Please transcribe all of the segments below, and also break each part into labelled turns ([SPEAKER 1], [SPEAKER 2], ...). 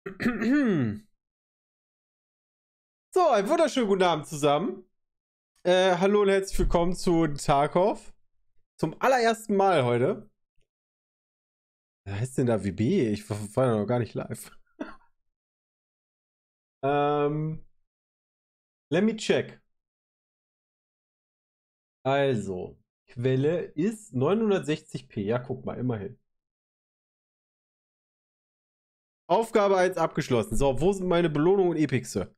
[SPEAKER 1] So, einen wunderschönen guten Abend zusammen. Hallo und herzlich willkommen zu Tarkov. Zum allerersten Mal heute. Wer heißt denn da WB? Ich war ja noch gar nicht live. Let me check. Also, Quelle ist 960p. Ja, guck mal, immerhin. Aufgabe 1 abgeschlossen. So, wo sind meine Belohnungen und Epixe?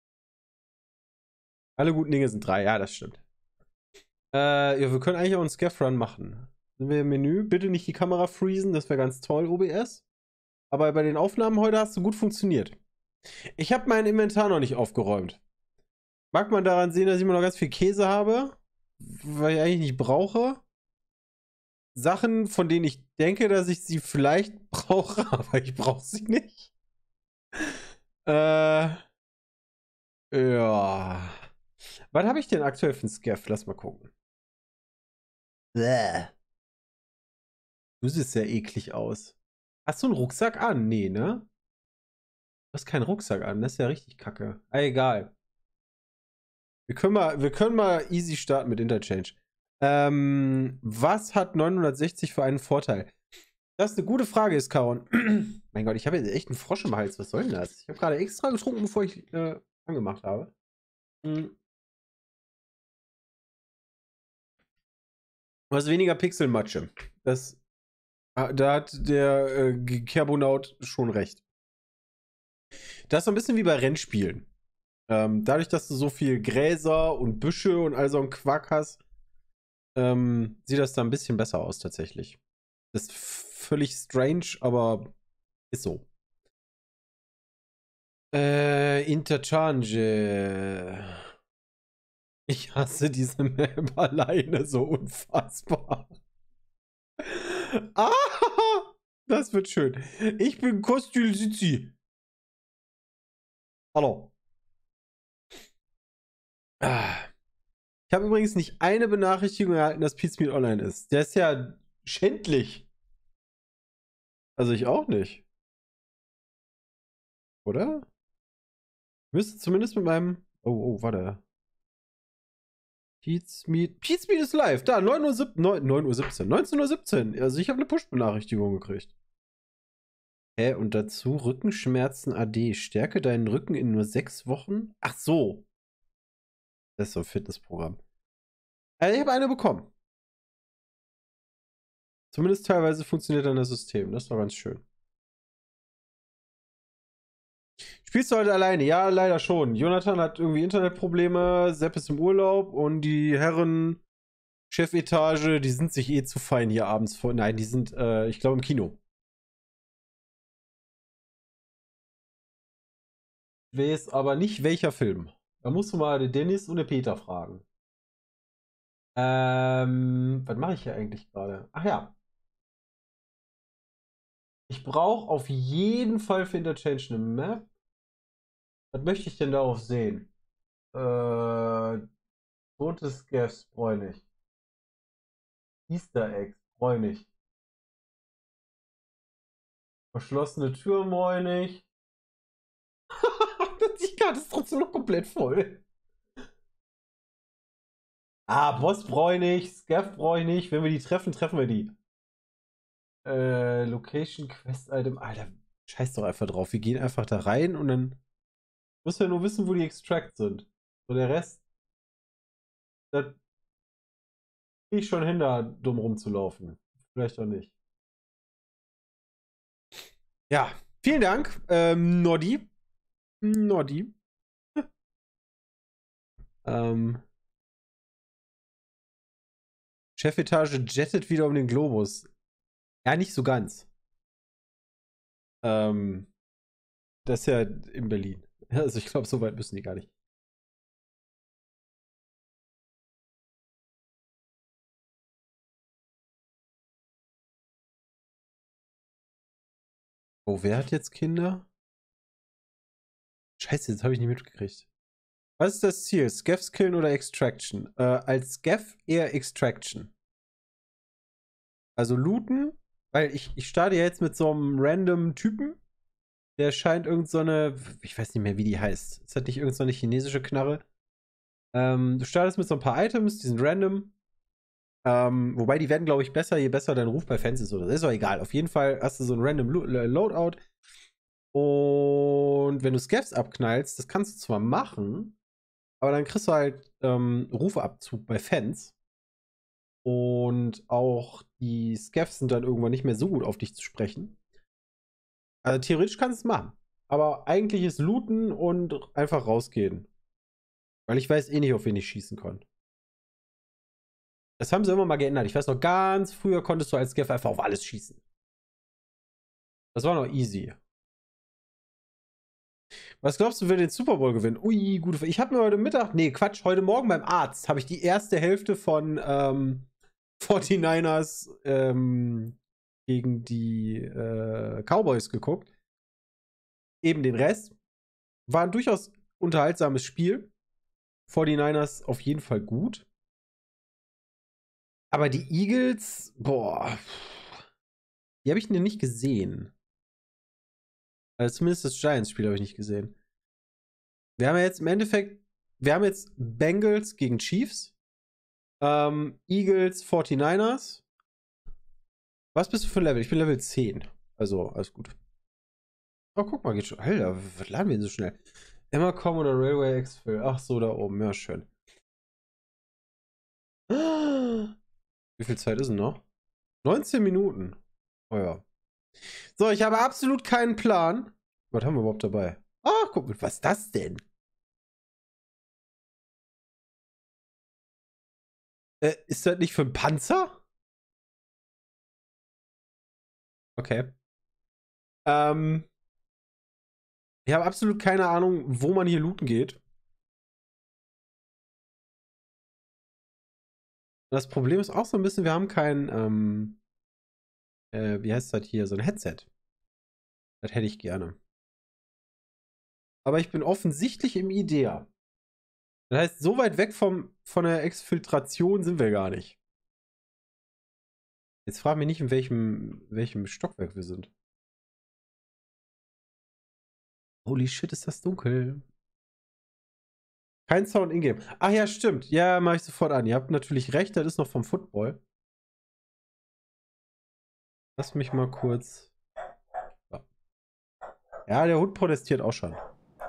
[SPEAKER 1] Alle guten Dinge sind 3. Ja, das stimmt. Ja, wir können eigentlich auch einen Scaff-Run machen. Sind wir im Menü? Bitte nicht die Kamera freezen, das wäre ganz toll, OBS. Aber bei den Aufnahmen heute hast du gut funktioniert. Ich habe mein Inventar noch nicht aufgeräumt. Mag man daran sehen, dass ich immer noch ganz viel Käse habe, weil ich eigentlich nicht brauche. Sachen, von denen ich denke, dass ich sie vielleicht brauche, aber ich brauche sie nicht. Ja. Was habe ich denn aktuell für ein Scaff? Lass mal gucken. Bäh. Du siehst sehr eklig aus. Hast du einen Rucksack an? Nee, ne? Du hast keinen Rucksack an, das ist ja richtig kacke. Ah, egal. Wir können mal easy starten mit Interchange. Was hat 960 für einen Vorteil? Das ist eine gute Frage, ist Karon. Mein Gott, ich habe jetzt echt einen Frosch im Hals. Was soll denn das? Ich habe gerade extra getrunken, bevor ich angemacht habe. Du hast weniger Pixelmatsche. Da hat der Kerbonaut schon recht. Das ist so ein bisschen wie bei Rennspielen. Dadurch, dass du so viel Gräser und Büsche und all so einen Quark hast, sieht das da ein bisschen besser aus tatsächlich. Das ist völlig strange, aber ist so. Interchange. Ich hasse diese Map alleine so unfassbar. Ah, das wird schön. Ich bin Kostül Sitzi. Hallo. Ich habe übrigens nicht eine Benachrichtigung erhalten, dass Pizmeet online ist. Der ist ja schändlich. Also ich auch nicht. Oder? Müsste zumindest mit meinem. Oh, warte. Pizmeet ist live. Da, 9 Uhr 17. 19 Uhr 17. Also ich habe eine Push-Benachrichtigung gekriegt. Hä, und dazu Rückenschmerzen AD. Stärke deinen Rücken in nur 6 Wochen? Ach so. Das ist so ein Fitnessprogramm. Ich habe eine bekommen. Zumindest teilweise funktioniert dann das System. Das war ganz schön. Spielst du heute alleine? Ja, leider schon. Jonathan hat irgendwie Internetprobleme, Sepp ist im Urlaub und die Herren Chefetage, die sind sich eh zu fein hier abends vor. Nein, die sind, ich glaube, im Kino. Ich weiß aber nicht, welcher Film. Da musst du mal den Dennis und den Peter fragen. Was mache ich hier eigentlich gerade? Ach ja. Ich brauche auf jeden Fall für Interchange eine Map. Was möchte ich denn darauf sehen? Totes Gas, bräunlich. Easter Eggs, bräunlich. Verschlossene Tür, bräunlich. Die Karte ist trotzdem noch komplett voll. Boss bräunlich, Scaff bräunlich. Wenn wir die treffen, treffen wir die. Location Quest Item. Alter, scheiß doch einfach drauf. Wir gehen einfach da rein und dann muss ja nur wissen, wo die Extract sind. So der Rest, da krieg ich schon hin, da dumm rumzulaufen. Vielleicht auch nicht. Ja, vielen Dank, Noddy. Noddy. Chefetage jettet wieder um den Globus. Ja, nicht so ganz. Das ist ja in Berlin. Also ich glaube, so weit müssen die gar nicht. Oh, wer hat jetzt Kinder? Scheiße, jetzt habe ich nicht mitgekriegt. Was ist das Ziel? Scaffs killen oder Extraction? Als Scaff eher Extraction. Also looten, weil ich starte ja jetzt mit so einem random Typen. Der scheint irgend so eine, ich weiß nicht mehr, wie die heißt. Ist das nicht irgend so eine chinesische Knarre? Du startest mit so ein paar Items, die sind random. Wobei die werden, glaube ich, besser, je besser dein Ruf bei Fans ist. Oder das ist doch egal. Auf jeden Fall hast du so ein random Loadout. Und wenn du Scavs abknallst, das kannst du zwar machen, aber dann kriegst du halt Rufabzug bei Fans. Und auch die Scavs sind dann irgendwann nicht mehr so gut auf dich zu sprechen. Also theoretisch kannst du es machen. Aber eigentlich ist looten und einfach rausgehen. Weil ich weiß eh nicht, auf wen ich schießen kann. Das haben sie immer mal geändert. Ich weiß noch, ganz früher konntest du als Scav einfach auf alles schießen. Das war noch easy. Was glaubst du, wer den Super Bowl gewinnt? Ui, gute Frage. Ich habe mir heute Mittag, nee, Quatsch, heute Morgen beim Arzt habe ich die erste Hälfte von 49ers gegen die Cowboys geguckt. Eben den Rest. War ein durchaus unterhaltsames Spiel. 49ers auf jeden Fall gut. Aber die Eagles, boah, die habe ich nicht gesehen. Also zumindest das Giants-Spiel habe ich nicht gesehen. Wir haben ja jetzt im Endeffekt, wir haben jetzt Bengals gegen Chiefs, Eagles, 49ers. Was bist du für ein Level? Ich bin Level 10. Also, alles gut. Oh, guck mal, geht schon. Alter, was laden wir denn so schnell? Emma.com oder Railway Exfil? Ach so, da oben. Ja, schön. Wie viel Zeit ist denn noch? 19 Minuten. Oh ja. So, ich habe absolut keinen Plan. Was haben wir überhaupt dabei? Ah, guck mal, was ist das denn? Ist das nicht für einen Panzer? Okay. Ich habe absolut keine Ahnung, wo man hier looten geht. Das Problem ist auch so ein bisschen, wir haben kein, wie heißt das hier, so ein Headset. Das hätte ich gerne. Aber ich bin offensichtlich im IDEA. Das heißt, so weit weg von der Exfiltration sind wir gar nicht. Jetzt frag mich nicht, in welchem Stockwerk wir sind. Holy shit, ist das dunkel. Kein Sound in-game. Ach ja, stimmt. Ja, mache ich sofort an. Ihr habt natürlich recht, das ist noch vom Football. Lass mich mal kurz. So. Ja, der Hund protestiert auch schon.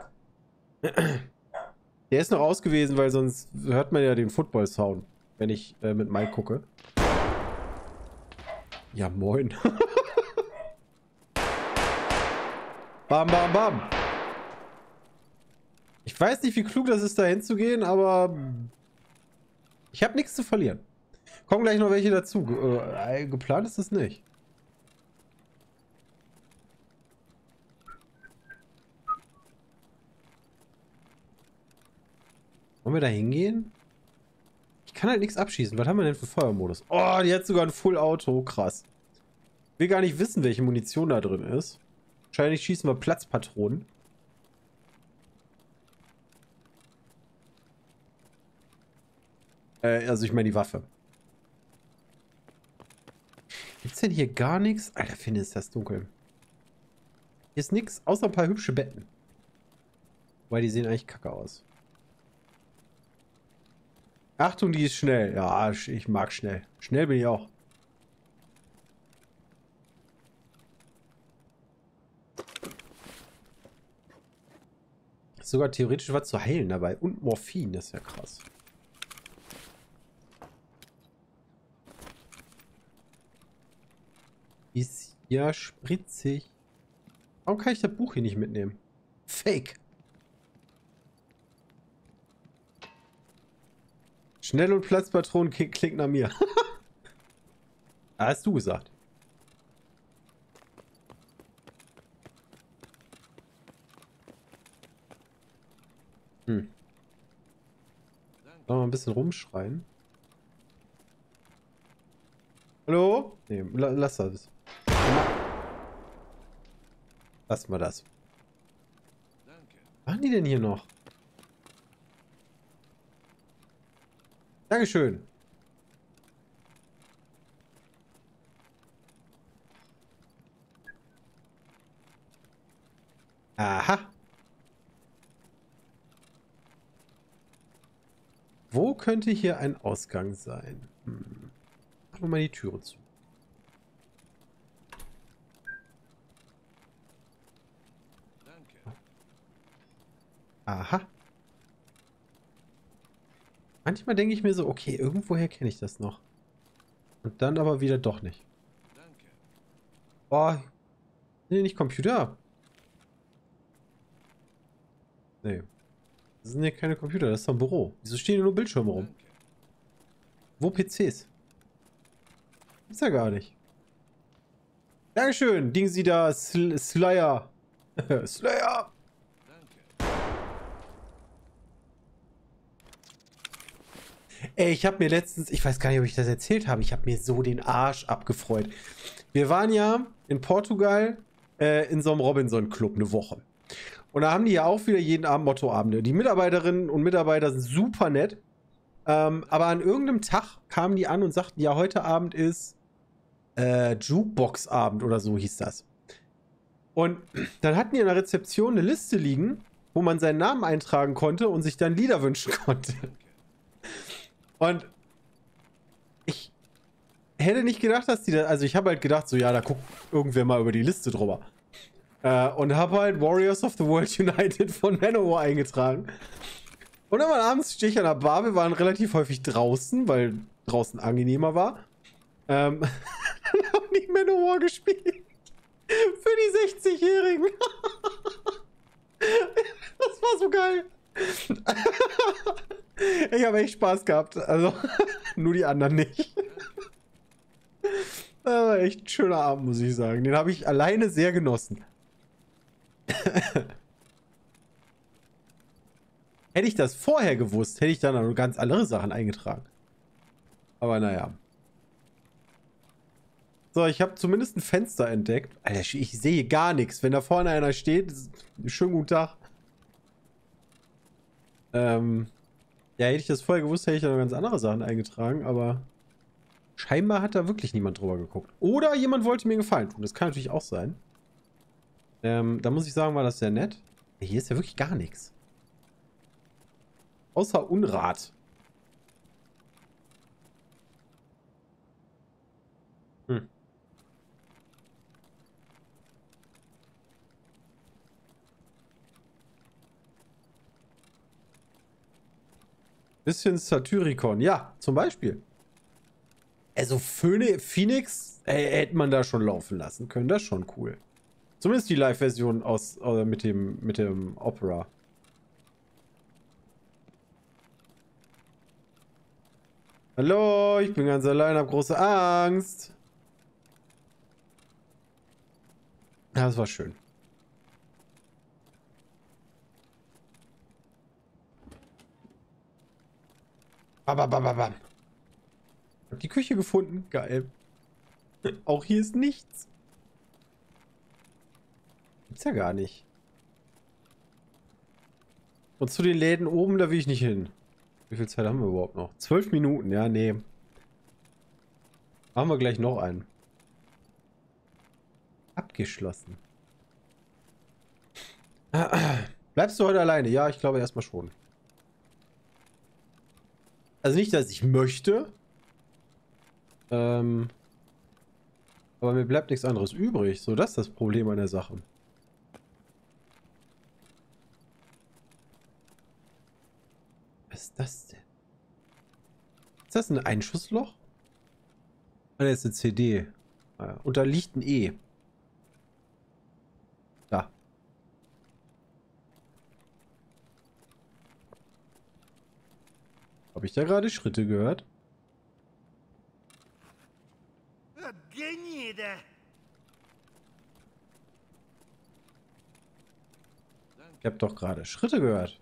[SPEAKER 1] Der ist noch aus gewesen, weil sonst hört man ja den Football-Sound, wenn ich mit Mike gucke. Ja, moin. Bam, bam, bam. Ich weiß nicht, wie klug das ist, da hinzugehen, aber ich habe nichts zu verlieren. Kommen gleich noch welche dazu. Geplant ist das nicht. Wollen wir da hingehen? Ich kann halt nichts abschießen. Was haben wir denn für Feuermodus? Oh, die hat sogar ein Full-Auto. Krass. Ich will gar nicht wissen, welche Munition da drin ist. Wahrscheinlich schießen wir Platzpatronen. Also ich meine die Waffe. Gibt's denn hier gar nichts? Alter, finde ist das dunkel. Hier ist nichts, außer ein paar hübsche Betten. Weil die sehen eigentlich kacke aus. Achtung, die ist schnell. Ja, ich mag schnell. Schnell bin ich auch. Ist sogar theoretisch was zu heilen dabei. Und Morphin, das ist ja krass. Ist ja spritzig. Warum kann ich das Buch hier nicht mitnehmen? Fake. Schnell und Platzpatronen klingt nach mir. Hast du gesagt. Sollen wir mal ein bisschen rumschreien? Hallo? Nee, lass das. Lass mal das. Was machen die denn hier noch? Dankeschön. Aha. Wo könnte hier ein Ausgang sein? Machen wir mal die Türe zu.
[SPEAKER 2] Danke.
[SPEAKER 1] Aha. Manchmal denke ich mir so, okay, irgendwoher kenne ich das noch. Und dann aber wieder doch nicht.
[SPEAKER 2] Danke.
[SPEAKER 1] Oh, nee, nicht Computer. Nee. Das sind ja keine Computer, das ist doch ein Büro. Wieso stehen hier nur Bildschirme rum?
[SPEAKER 2] Danke.
[SPEAKER 1] Wo PCs? Ist ja gar nicht. Dankeschön, Ding Sie da, Slayer. Slayer.
[SPEAKER 2] Danke.
[SPEAKER 1] Ey, ich habe mir letztens, ich weiß gar nicht, ob ich das erzählt habe, ich habe mir so den Arsch abgefreut. Wir waren ja in Portugal in so einem Robinson-Club eine Woche. Und da haben die ja auch wieder jeden Abend Mottoabende. Die Mitarbeiterinnen und Mitarbeiter sind super nett. Aber an irgendeinem Tag kamen die an und sagten, ja, heute Abend ist Jukebox-Abend oder so hieß das. Und dann hatten die in der Rezeption eine Liste liegen, wo man seinen Namen eintragen konnte und sich dann Lieder wünschen konnte. Und ich hätte nicht gedacht, dass die da, also ich habe halt gedacht, so ja, da guckt irgendwer mal über die Liste drüber. Und habe halt Warriors of the World United von Manowar eingetragen. Und dann abends stehe ich an der Bar, wir waren relativ häufig draußen, weil draußen angenehmer war. Dann haben die Manowar gespielt. Für die 60-Jährigen. Das war so geil. Ich habe echt Spaß gehabt. Also, nur die anderen nicht. Das war echt ein schöner Abend, muss ich sagen. Den habe ich alleine sehr genossen. Hätte ich das vorher gewusst, hätte ich dann noch ganz andere Sachen eingetragen. Aber naja. So, ich habe zumindest ein Fenster entdeckt. Alter, ich sehe gar nichts. Wenn da vorne einer steht, schönen guten Tag. Ja, hätte ich das vorher gewusst, hätte ich da noch ganz andere Sachen eingetragen, aber scheinbar hat da wirklich niemand drüber geguckt. Oder jemand wollte mir Gefallen tun. Das kann natürlich auch sein. Da muss ich sagen, war das sehr nett. Hier ist ja wirklich gar nichts. Außer Unrat. Bisschen Satyricon. Ja, zum Beispiel. Also Phoenix hätte man da schon laufen lassen können. Das ist schon cool. Zumindest die Live-Version aus mit dem Opera. Hallo, ich bin ganz allein, hab große Angst. Ja, das war schön. Bam. Hab die Küche gefunden. Geil. Auch hier ist nichts. Gibt's ja gar nicht. Und zu den Läden oben, da will ich nicht hin. Wie viel Zeit haben wir überhaupt noch? 12 Minuten, ja, nee. Machen wir gleich noch einen. Abgeschlossen. Bleibst du heute alleine? Ja, ich glaube erstmal schon. Also nicht, dass ich möchte. Aber mir bleibt nichts anderes übrig. So, das ist das Problem an der Sache. Was ist das denn? Ist das ein Einschussloch? Ah, das ist eine CD. Und da liegt ein E. Da. Habe ich da gerade Schritte gehört? Ich habe doch gerade Schritte gehört.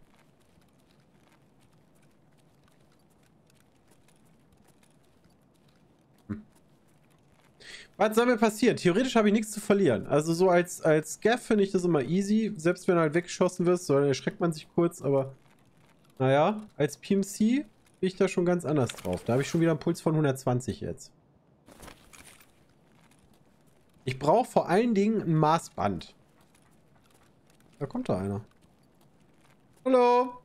[SPEAKER 1] Was soll mir passieren? Theoretisch habe ich nichts zu verlieren. Also so als Scav finde ich das immer easy. Selbst wenn du halt weggeschossen wirst, so, dann erschreckt man sich kurz, aber naja, als PMC bin ich da schon ganz anders drauf. Da habe ich schon wieder einen Puls von 120 jetzt. Ich brauche vor allen Dingen ein Maßband. Da kommt da einer. Hallo.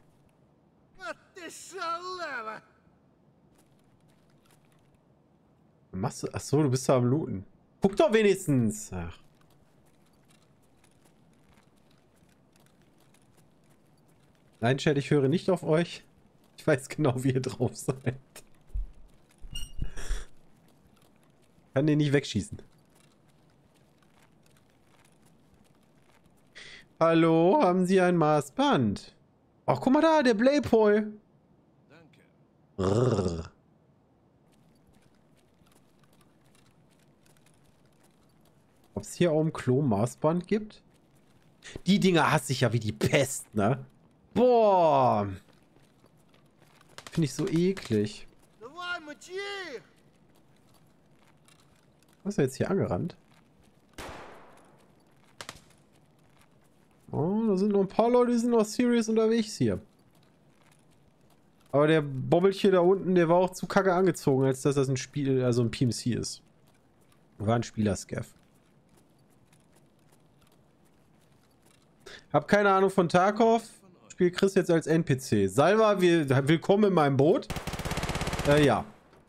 [SPEAKER 1] Was machst du? Achso, du bist da am Looten. Guck doch wenigstens. Ach. Nein, Chat, ich höre nicht auf euch. Ich weiß genau, wie ihr drauf seid. Kann den nicht wegschießen. Hallo, haben Sie ein Maßband? Ach, guck mal da, der Blaypol.
[SPEAKER 2] Danke.
[SPEAKER 1] Rrr. Ob es hier auch ein Klo-Maßband gibt? Die Dinger hasse ich ja wie die Pest, ne? Boah. Finde ich so eklig. Was ist er jetzt hier angerannt? Oh, da sind noch ein paar Leute, die sind noch serious unterwegs hier. Aber der Bobbelchen da unten, der war auch zu kacke angezogen, als dass das ein Spiel, also ein PMC ist. War ein Spieler-Scav. Hab keine Ahnung von Tarkov. Spiel Chris jetzt als NPC. Salva, willkommen in meinem Boot. Ja.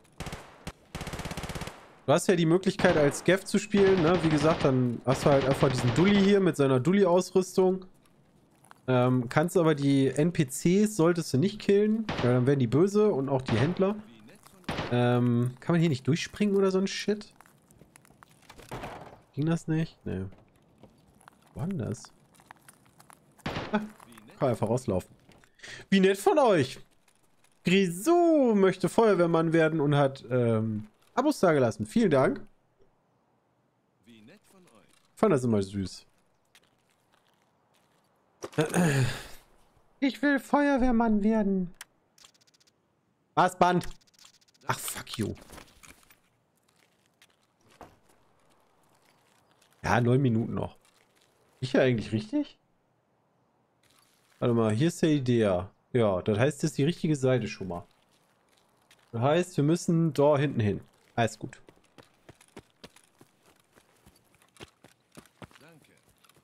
[SPEAKER 1] Du hast ja die Möglichkeit als Scav zu spielen, ne? Wie gesagt, dann hast du halt einfach diesen Dulli hier mit seiner Dulli-Ausrüstung. Kannst aber die NPCs solltest du nicht killen, weil dann werden die böse und auch die Händler. Kann man hier nicht durchspringen oder so ein Shit? Ging das nicht? Nee. Wo war denn das? Ah, kann einfach rauslaufen. Wie nett von euch! Grisou möchte Feuerwehrmann werden und hat Abos dagelassen. Vielen Dank.
[SPEAKER 2] Wie nett von euch.
[SPEAKER 1] Ich fand das immer süß. Ich will Feuerwehrmann werden. Was, Band? Ach, fuck you. Ja, 9 Minuten noch. Ich ja eigentlich richtig? Warte mal, hier ist der Idee. Ja, das heißt, das ist die richtige Seite schon mal. Das heißt, wir müssen da hinten hin. Alles gut.
[SPEAKER 2] Danke.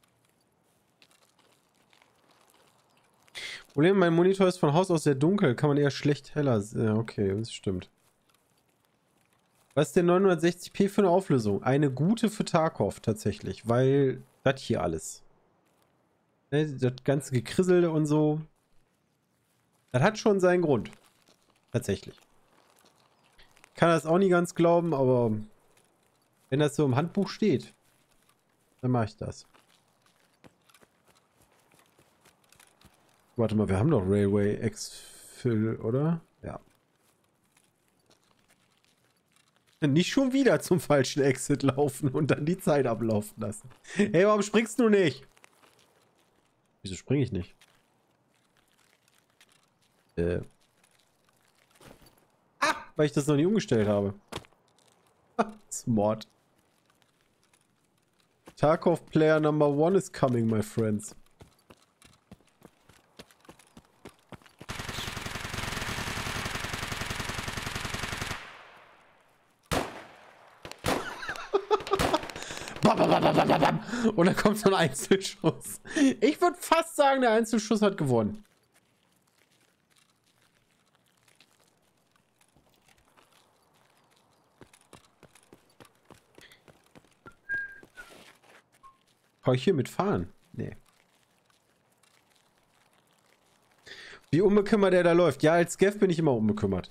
[SPEAKER 1] Problem, mein Monitor ist von Haus aus sehr dunkel. Kann man eher schlecht heller sehen. Ja, okay, das stimmt. Was ist denn 960p für eine Auflösung? Eine gute für Tarkov tatsächlich, weil das hier alles. Ne, das ganze Gekrissel und so. Das hat schon seinen Grund. Tatsächlich. Kann das auch nie ganz glauben, aber wenn das so im Handbuch steht, dann mache ich das. Warte mal, wir haben doch Railway Exfil, oder? Ja. Nicht schon wieder zum falschen Exit laufen und dann die Zeit ablaufen lassen. Hey, warum springst du nicht? Wieso springe ich nicht? Ah, weil ich das noch nie umgestellt habe. Smart. Tarkov Player Number 1 is coming, my friends. Und dann kommt so ein Einzelschuss. Ich würde fast sagen, der Einzelschuss hat gewonnen. Kann ich hier mitfahren? Nee. Wie unbekümmert er da läuft. Ja, als Scav bin ich immer unbekümmert.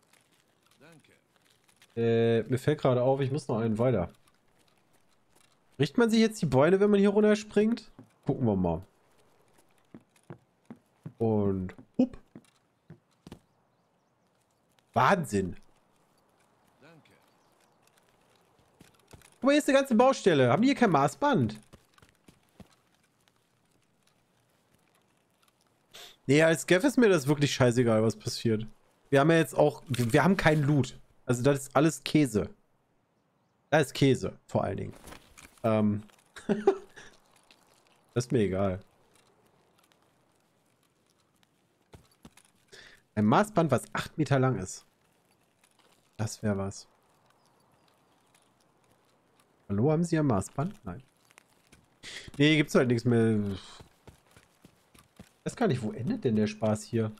[SPEAKER 2] Danke.
[SPEAKER 1] Mir fällt gerade auf, ich muss noch einen weiter. Riecht man sich jetzt die Beine, wenn man hier runterspringt? Gucken wir mal. Und hup. Wahnsinn.
[SPEAKER 2] Danke.
[SPEAKER 1] Guck mal, hier ist eine ganze Baustelle. Haben die hier kein Maßband? Nee, als Scav ist mir das wirklich scheißegal, was passiert. Wir haben ja jetzt auch... Wir haben keinen Loot. Also das ist alles Käse. Das ist Käse, vor allen Dingen. Das ist mir egal. Ein Maßband, was 8 Meter lang ist. Das wäre was. Hallo, haben Sie ein Maßband? Nein. Nee, gibt's halt nichts mehr. Ich weiß gar nicht, wo endet denn der Spaß hier?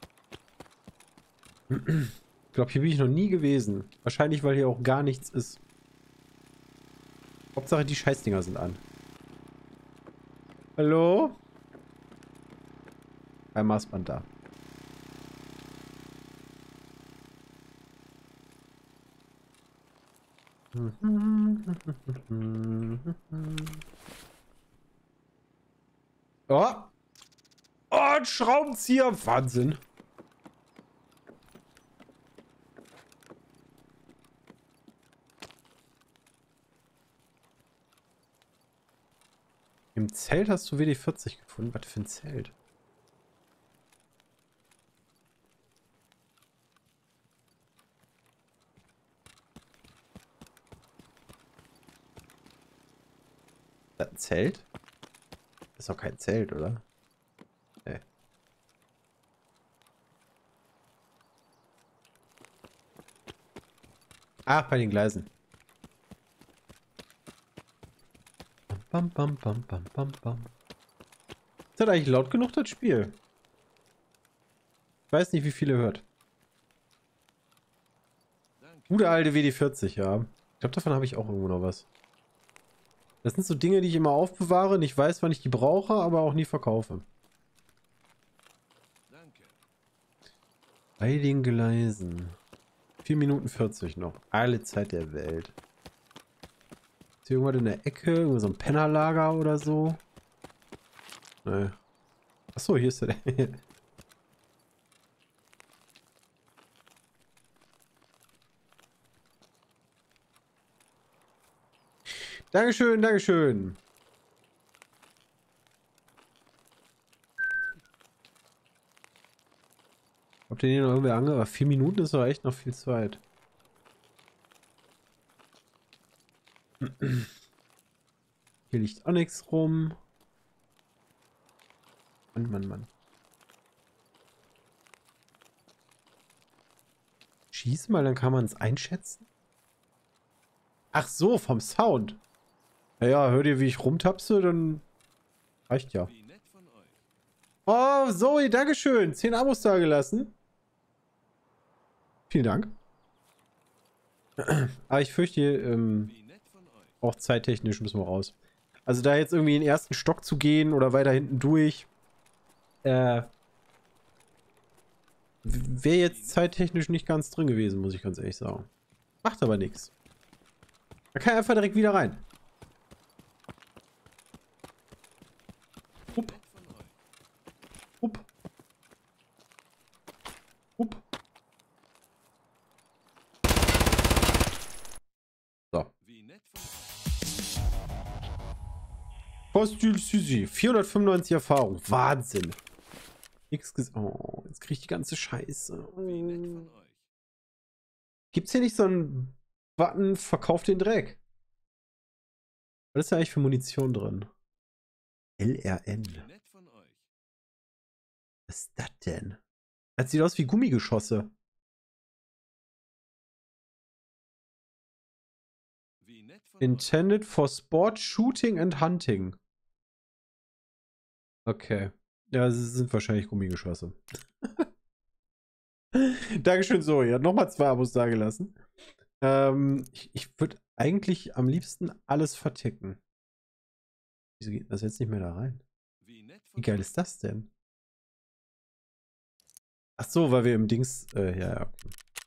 [SPEAKER 1] Ich glaube, hier bin ich noch nie gewesen. Wahrscheinlich, weil hier auch gar nichts ist. Hauptsache, die Scheißdinger sind an. Hallo? Ein Maßband da. Oh! Oh, ein Schraubenzieher! Wahnsinn! Im Zelt hast du WD-40 gefunden. Was für ein Zelt? Ist das ein Zelt? Das ist doch kein Zelt, oder? Nee. Ach, bei den Gleisen. Bam, bam, bam, bam, bam, bam. Ist das eigentlich laut genug, das Spiel? Ich weiß nicht, wie viele hört.
[SPEAKER 2] Danke.
[SPEAKER 1] Gute alte WD-40, ja. Ich glaube, davon habe ich auch irgendwo noch was. Das sind so Dinge, die ich immer aufbewahre, nicht weiß, wann ich die brauche, aber auch nie verkaufe.
[SPEAKER 2] Danke.
[SPEAKER 1] Bei den Gleisen. 4 Minuten 40 noch. Alle Zeit der Welt. Ist hier irgendwas in der Ecke? Irgendwo so ein Pennerlager oder so? Nee. Achso, hier ist der. Dankeschön, Dankeschön. Ob den hier noch irgendwer ange... Aber 4 Minuten ist doch echt noch viel Zeit. Hier liegt auch nichts rum. Mann, Mann, Mann. Schieß mal, dann kann man es einschätzen. Ach so, vom Sound. Naja, hört ihr, wie ich rumtapse, dann reicht ja.
[SPEAKER 2] Wie nett von euch.
[SPEAKER 1] Oh, Zoe, Dankeschön. 10 Abos da gelassen. Vielen Dank. Aber ich fürchte,
[SPEAKER 2] Wie nett von euch.
[SPEAKER 1] auch zeittechnisch müssen wir raus. Also da jetzt irgendwie in den ersten Stock zu gehen oder weiter hinten durch, wäre jetzt zeittechnisch nicht ganz drin gewesen, muss ich ganz ehrlich sagen. Macht aber nichts. Da kann er einfach direkt wieder rein. Hup,
[SPEAKER 2] Nett von euch.
[SPEAKER 1] hup. Hup. So.
[SPEAKER 2] Wie nett von euch.
[SPEAKER 1] Postül Susi. 495 Erfahrung. Wahnsinn. Nix oh, jetzt krieg ich die ganze Scheiße.
[SPEAKER 2] Wie nett von euch.
[SPEAKER 1] Gibt's hier nicht so einen Button, verkauft den Dreck? Was ist da eigentlich für Munition drin? LRN.
[SPEAKER 2] Wie nett von euch.
[SPEAKER 1] Was ist das denn? Das sieht aus wie Gummigeschosse.
[SPEAKER 2] Wie nett von euch.
[SPEAKER 1] Intended for Sport, Shooting and Hunting. Okay. Ja, es sind wahrscheinlich Gummigeschosse. Dankeschön, Zoe. Hat nochmal 2 Abos dagelassen. Ich würde eigentlich am liebsten alles verticken. Wieso geht das jetzt nicht mehr da rein?
[SPEAKER 2] Wie nett
[SPEAKER 1] Wie
[SPEAKER 2] von
[SPEAKER 1] geil
[SPEAKER 2] euch.
[SPEAKER 1] ist das denn? Ach so, weil wir im Dings... ja, okay.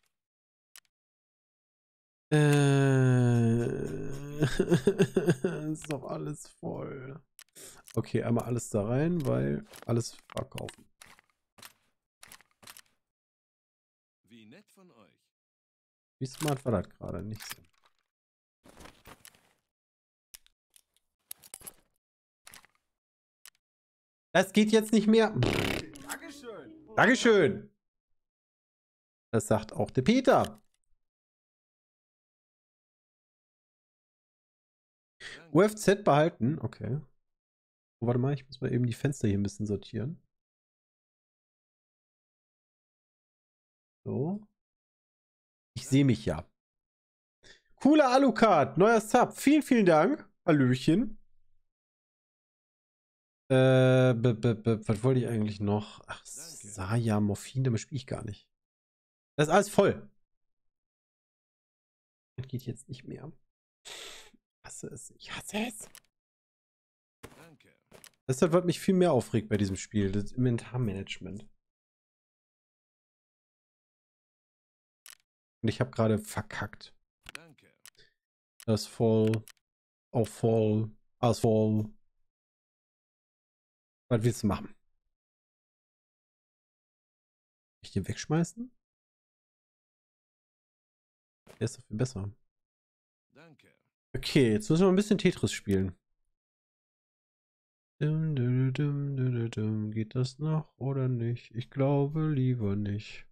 [SPEAKER 1] Ist doch alles voll. Okay, einmal alles da rein, weil alles verkaufen.
[SPEAKER 2] Wie nett von euch.
[SPEAKER 1] Wie smart war das gerade? Nicht so. Das geht jetzt nicht mehr.
[SPEAKER 2] Dankeschön.
[SPEAKER 1] Dankeschön. Das sagt auch der Peter.
[SPEAKER 2] Danke.
[SPEAKER 1] UFZ behalten. Okay. Oh, warte mal, ich muss mal eben die Fenster hier ein bisschen sortieren. So. Ich sehe mich ja. Cooler Alucard, neuer Sub. Vielen, vielen Dank. Hallöchen. Was wollte ich eigentlich noch? Ach,
[SPEAKER 2] Danke.
[SPEAKER 1] Saya, Morphin, damit spiele ich gar nicht. Das ist alles voll. Das geht jetzt nicht mehr. Ich hasse es. Ich hasse es.
[SPEAKER 2] Danke.
[SPEAKER 1] Das ist das, was mich viel mehr aufregt bei diesem Spiel. Das Inventarmanagement. Und ich habe gerade verkackt.
[SPEAKER 2] Danke.
[SPEAKER 1] Das voll. Auch voll. Alles voll. Was willst du machen? Kann ich den wegschmeißen? Der ist doch viel besser.
[SPEAKER 2] Danke.
[SPEAKER 1] Okay, jetzt müssen wir ein bisschen Tetris spielen. Geht das noch oder nicht? Ich glaube lieber nicht.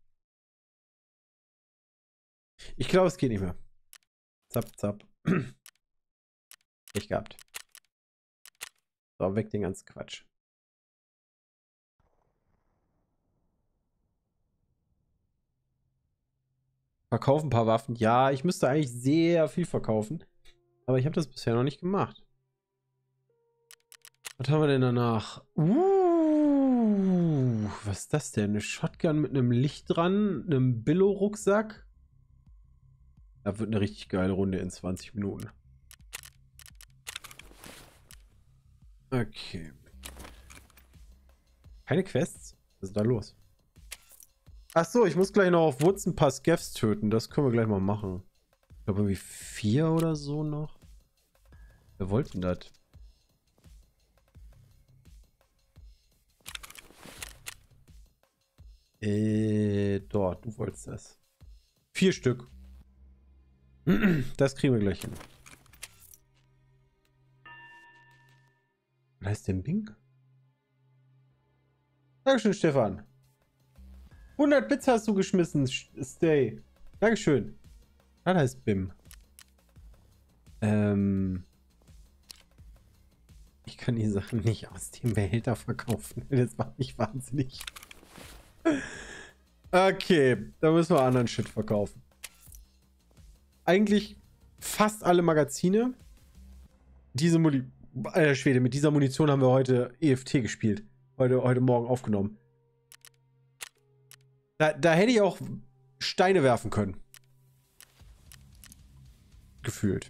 [SPEAKER 1] Ich glaube, es geht nicht mehr. Zap, zap. Pech gehabt. So, weg den ganzen Quatsch. Verkaufen ein paar Waffen. Ja, ich müsste eigentlich sehr viel verkaufen. Aber ich habe das bisher noch nicht gemacht. Was haben wir denn danach? Was ist das denn? Eine Shotgun mit einem Licht dran, einem Billo-Rucksack. Das wird eine richtig geile Runde in 20 Minuten. Okay. Keine Quests? Was ist da los? Ach so, ich muss gleich noch auf Woods ein paar Skeffs töten. Das können wir gleich mal machen. Ich glaube irgendwie 4 oder so noch. Wer wollte denn das? Dort, du wolltest das. 4 Stück. Das kriegen wir gleich hin. Was heißt denn Bing? Dankeschön, Stefan. 100 Bits hast du geschmissen, Stay. Dankeschön. Das heißt Bim. Ich kann die Sachen nicht aus dem Behälter verkaufen. Das macht mich wahnsinnig. Okay, da müssen wir anderen Shit verkaufen. Eigentlich fast alle Magazine. Schwede, mit dieser Munition haben wir heute EFT gespielt. Heute Morgen aufgenommen. Da hätte ich auch Steine werfen können. Gefühlt.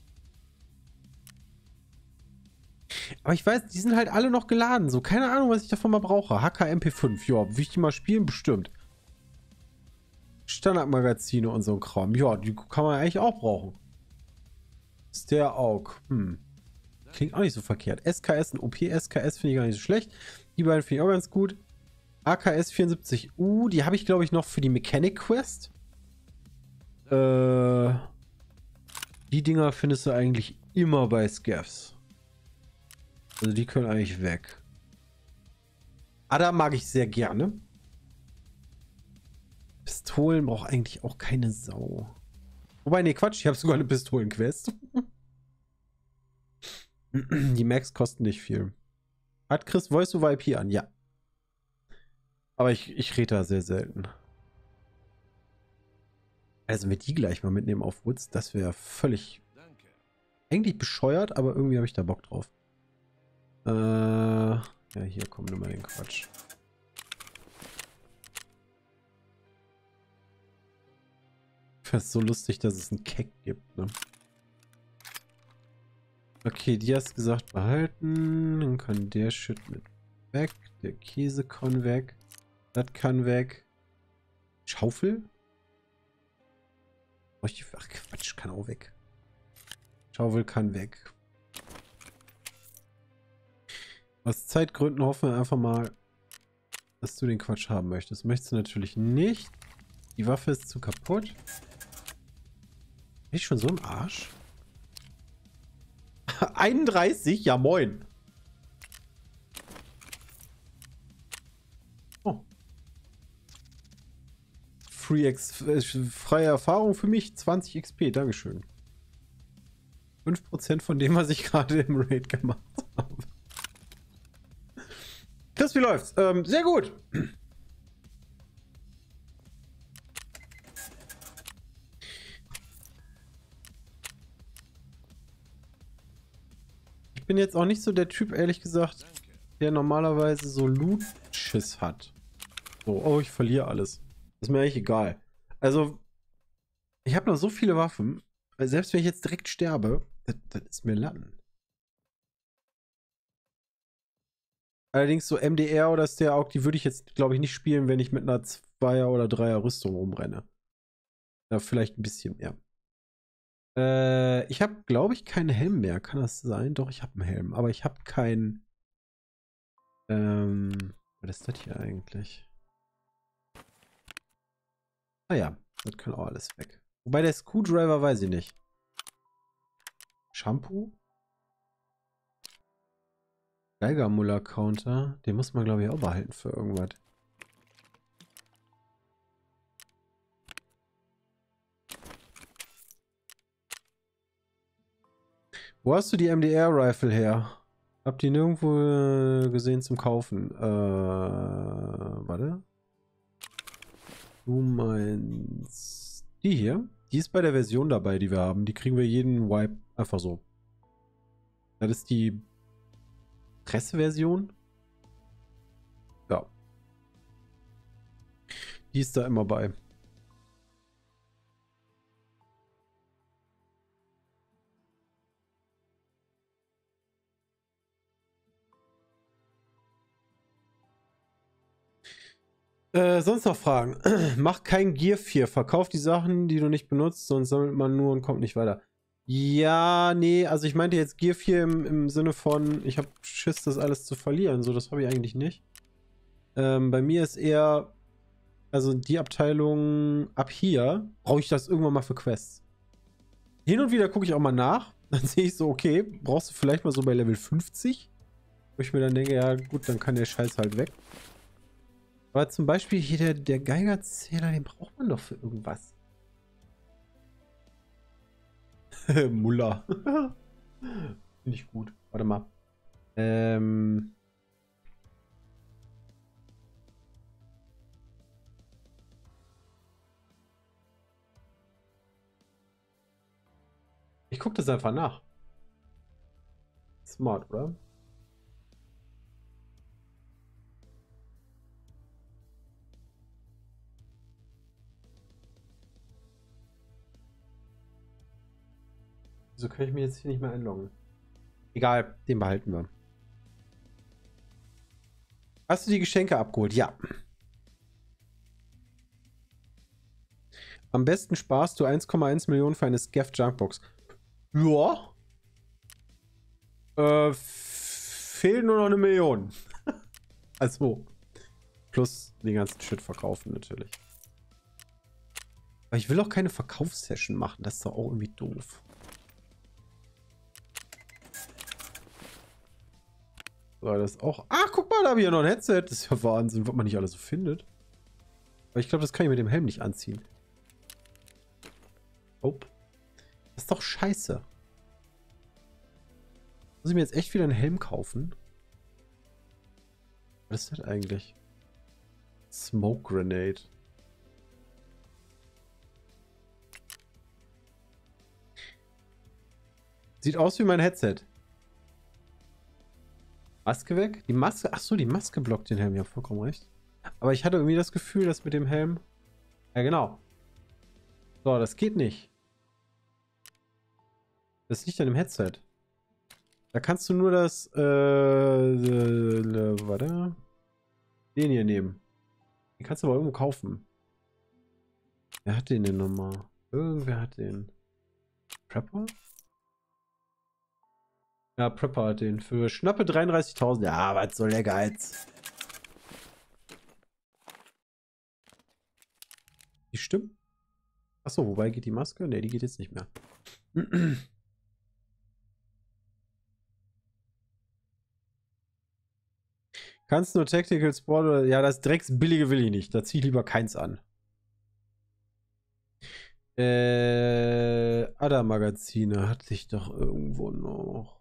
[SPEAKER 1] Aber ich weiß, die sind halt alle noch geladen. So, keine Ahnung, was ich davon mal brauche. HK-MP5, ja, will ich die mal spielen? Bestimmt. Standardmagazine und so ein Kram. Ja, die kann man eigentlich auch brauchen. Ist der auch. Klingt auch nicht so verkehrt. SKS und OP-SKS finde ich gar nicht so schlecht. Die beiden finde ich auch ganz gut. AKS 74U, die habe ich, glaube ich, noch für die Mechanic Quest. Die Dinger findest du eigentlich immer bei Scaffs. Also die können eigentlich weg. Ada mag ich sehr gerne. Pistolen braucht eigentlich auch keine Sau. Wobei, nee, Quatsch, ich habe sogar eine Pistolen-Quest. Die Max kosten nicht viel. Hat Chris Voice over IP an? Ja. Aber ich rede da sehr selten. Also wir die gleich mal mitnehmen auf Woods, das wäre völlig
[SPEAKER 2] Danke.
[SPEAKER 1] eigentlich bescheuert, aber irgendwie habe ich da Bock drauf. Ja, hier kommt nur mal den Quatsch. Ich finde es so lustig, dass es einen Keck gibt, ne? Okay, die hast gesagt behalten. Dann kann der Shit mit weg. Der Käse kann weg. Das kann weg. Schaufel? Ach Quatsch, kann auch weg. Schaufel kann weg. Aus Zeitgründen hoffen wir einfach mal, dass du den Quatsch haben möchtest. Möchtest du natürlich nicht. Die Waffe ist zu kaputt. Bin ich schon so im Arsch? 31? Ja, moin. Oh. Freie Erfahrung für mich. 20 XP. Dankeschön. 5% von dem, was ich gerade im Raid gemacht habe. Chris, wie läuft's? Sehr gut. Ich bin jetzt auch nicht so der Typ, ehrlich gesagt,
[SPEAKER 2] Danke.
[SPEAKER 1] der normalerweise so Loot-Schiss hat. So, oh, ich verliere alles. Ist mir eigentlich egal. Also, ich habe noch so viele Waffen, weil selbst wenn ich jetzt direkt sterbe, das ist mir Latten. Allerdings so MDR oder Sterauk, die würde ich jetzt, glaube ich, nicht spielen, wenn ich mit einer 2er oder 3er Rüstung rumrenne. Ja, vielleicht ein bisschen mehr. Ich habe, glaube ich, keinen Helm mehr. Kann das sein? Doch, ich habe einen Helm. Aber ich habe keinen. Was ist das hier eigentlich? Ah ja, das kann auch alles weg. Wobei der Screwdriver weiß ich nicht. Shampoo? Geigermuller-Counter. Den muss man, glaube ich, auch behalten für irgendwas. Wo hast du die MDR-Rifle her? Hab die nirgendwo gesehen zum Kaufen. Warte. Du meinst die hier? Die ist bei der Version dabei, die wir haben. Die kriegen wir jeden Wipe einfach so. Das ist die Presseversion. Ja. Die ist da immer bei. Sonst noch Fragen? Mach kein Gear 4. Verkauf die Sachen, die du nicht benutzt, sonst sammelt man nur und kommt nicht weiter. Ja, nee, also ich meinte jetzt Gear 4 im Sinne von, ich habe Schiss, das alles zu verlieren. So, das habe ich eigentlich nicht. Bei mir ist eher, also die Abteilung ab hier, brauche ich das irgendwann mal für Quests. Hin und wieder gucke ich auch mal nach. Dann sehe ich so, okay, brauchst du vielleicht mal so bei Level 50? Wo ich mir dann denke, ja gut, dann kann der Scheiß halt weg. Aber zum Beispiel hier der Geigerzähler, den braucht man doch für irgendwas. Muller. Finde ich gut. Warte mal. Ich gucke das einfach nach. Smart, oder? Wieso kann ich mir jetzt hier nicht mehr einloggen? Egal, den behalten wir. Hast du die Geschenke abgeholt? Ja. Am besten sparst du 1,1 Millionen für eine Scaff Junkbox. Ja. Fehlt nur noch 1 Million. Also. Plus den ganzen Shit verkaufen natürlich. Aber ich will auch keine Verkaufssession machen. Das ist doch auch irgendwie doof. So, das ist auch... Ach, guck mal, da habe ich ja noch ein Headset. Das ist ja Wahnsinn, was man nicht alles so findet. Aber ich glaube, das kann ich mit dem Helm nicht anziehen. Oh. Das ist doch scheiße. Muss ich mir jetzt echt wieder einen Helm kaufen? Was ist das eigentlich? Smoke Grenade. Sieht aus wie mein Headset. Maske weg? Die Maske... Achso, die Maske blockt den Helm. Ja, vollkommen recht. Aber ich hatte irgendwie das Gefühl, dass mit dem Helm... Ja, genau. So, das geht nicht. Das liegt an dem Headset. Da kannst du nur das... warte. Den hier nehmen. Den kannst du aber irgendwo kaufen. Wer hat den denn nochmal? Irgendwer hat den. Prepper? Ja, Prepper hat den. Für schnappe 33.000. Ja, was soll der Geiz? Die stimmt. Achso, wobei geht die Maske? Ne, die geht jetzt nicht mehr. Kannst nur Tactical Sport oder... Ja, das Drecksbillige will ich nicht. Da ziehe ich lieber keins an. Ada-Magazine hatte ich doch irgendwo noch.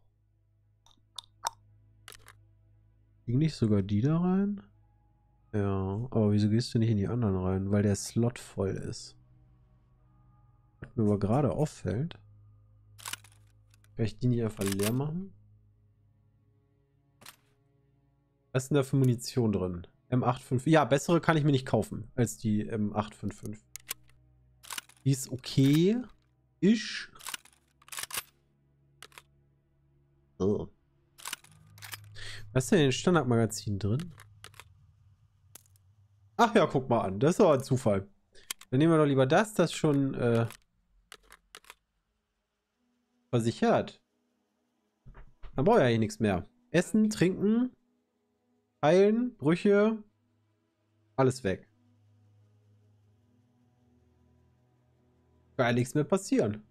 [SPEAKER 1] Ging nicht sogar die da rein? Ja, aber wieso gehst du nicht in die anderen rein? Weil der Slot voll ist. Was mir aber gerade auffällt. Kann ich die nicht einfach leer machen? Was ist denn da für Munition drin? M855. Ja, bessere kann ich mir nicht kaufen als die M855. Die ist okay. Oh. Was ist denn in den Standardmagazin drin? Ach ja, guck mal an. Das ist aber ein Zufall. Dann nehmen wir doch lieber das ist schon versichert. Dann brauche ich ja hier nichts mehr. Essen, trinken, heilen, Brüche, alles weg. Kann ja nichts mehr passieren.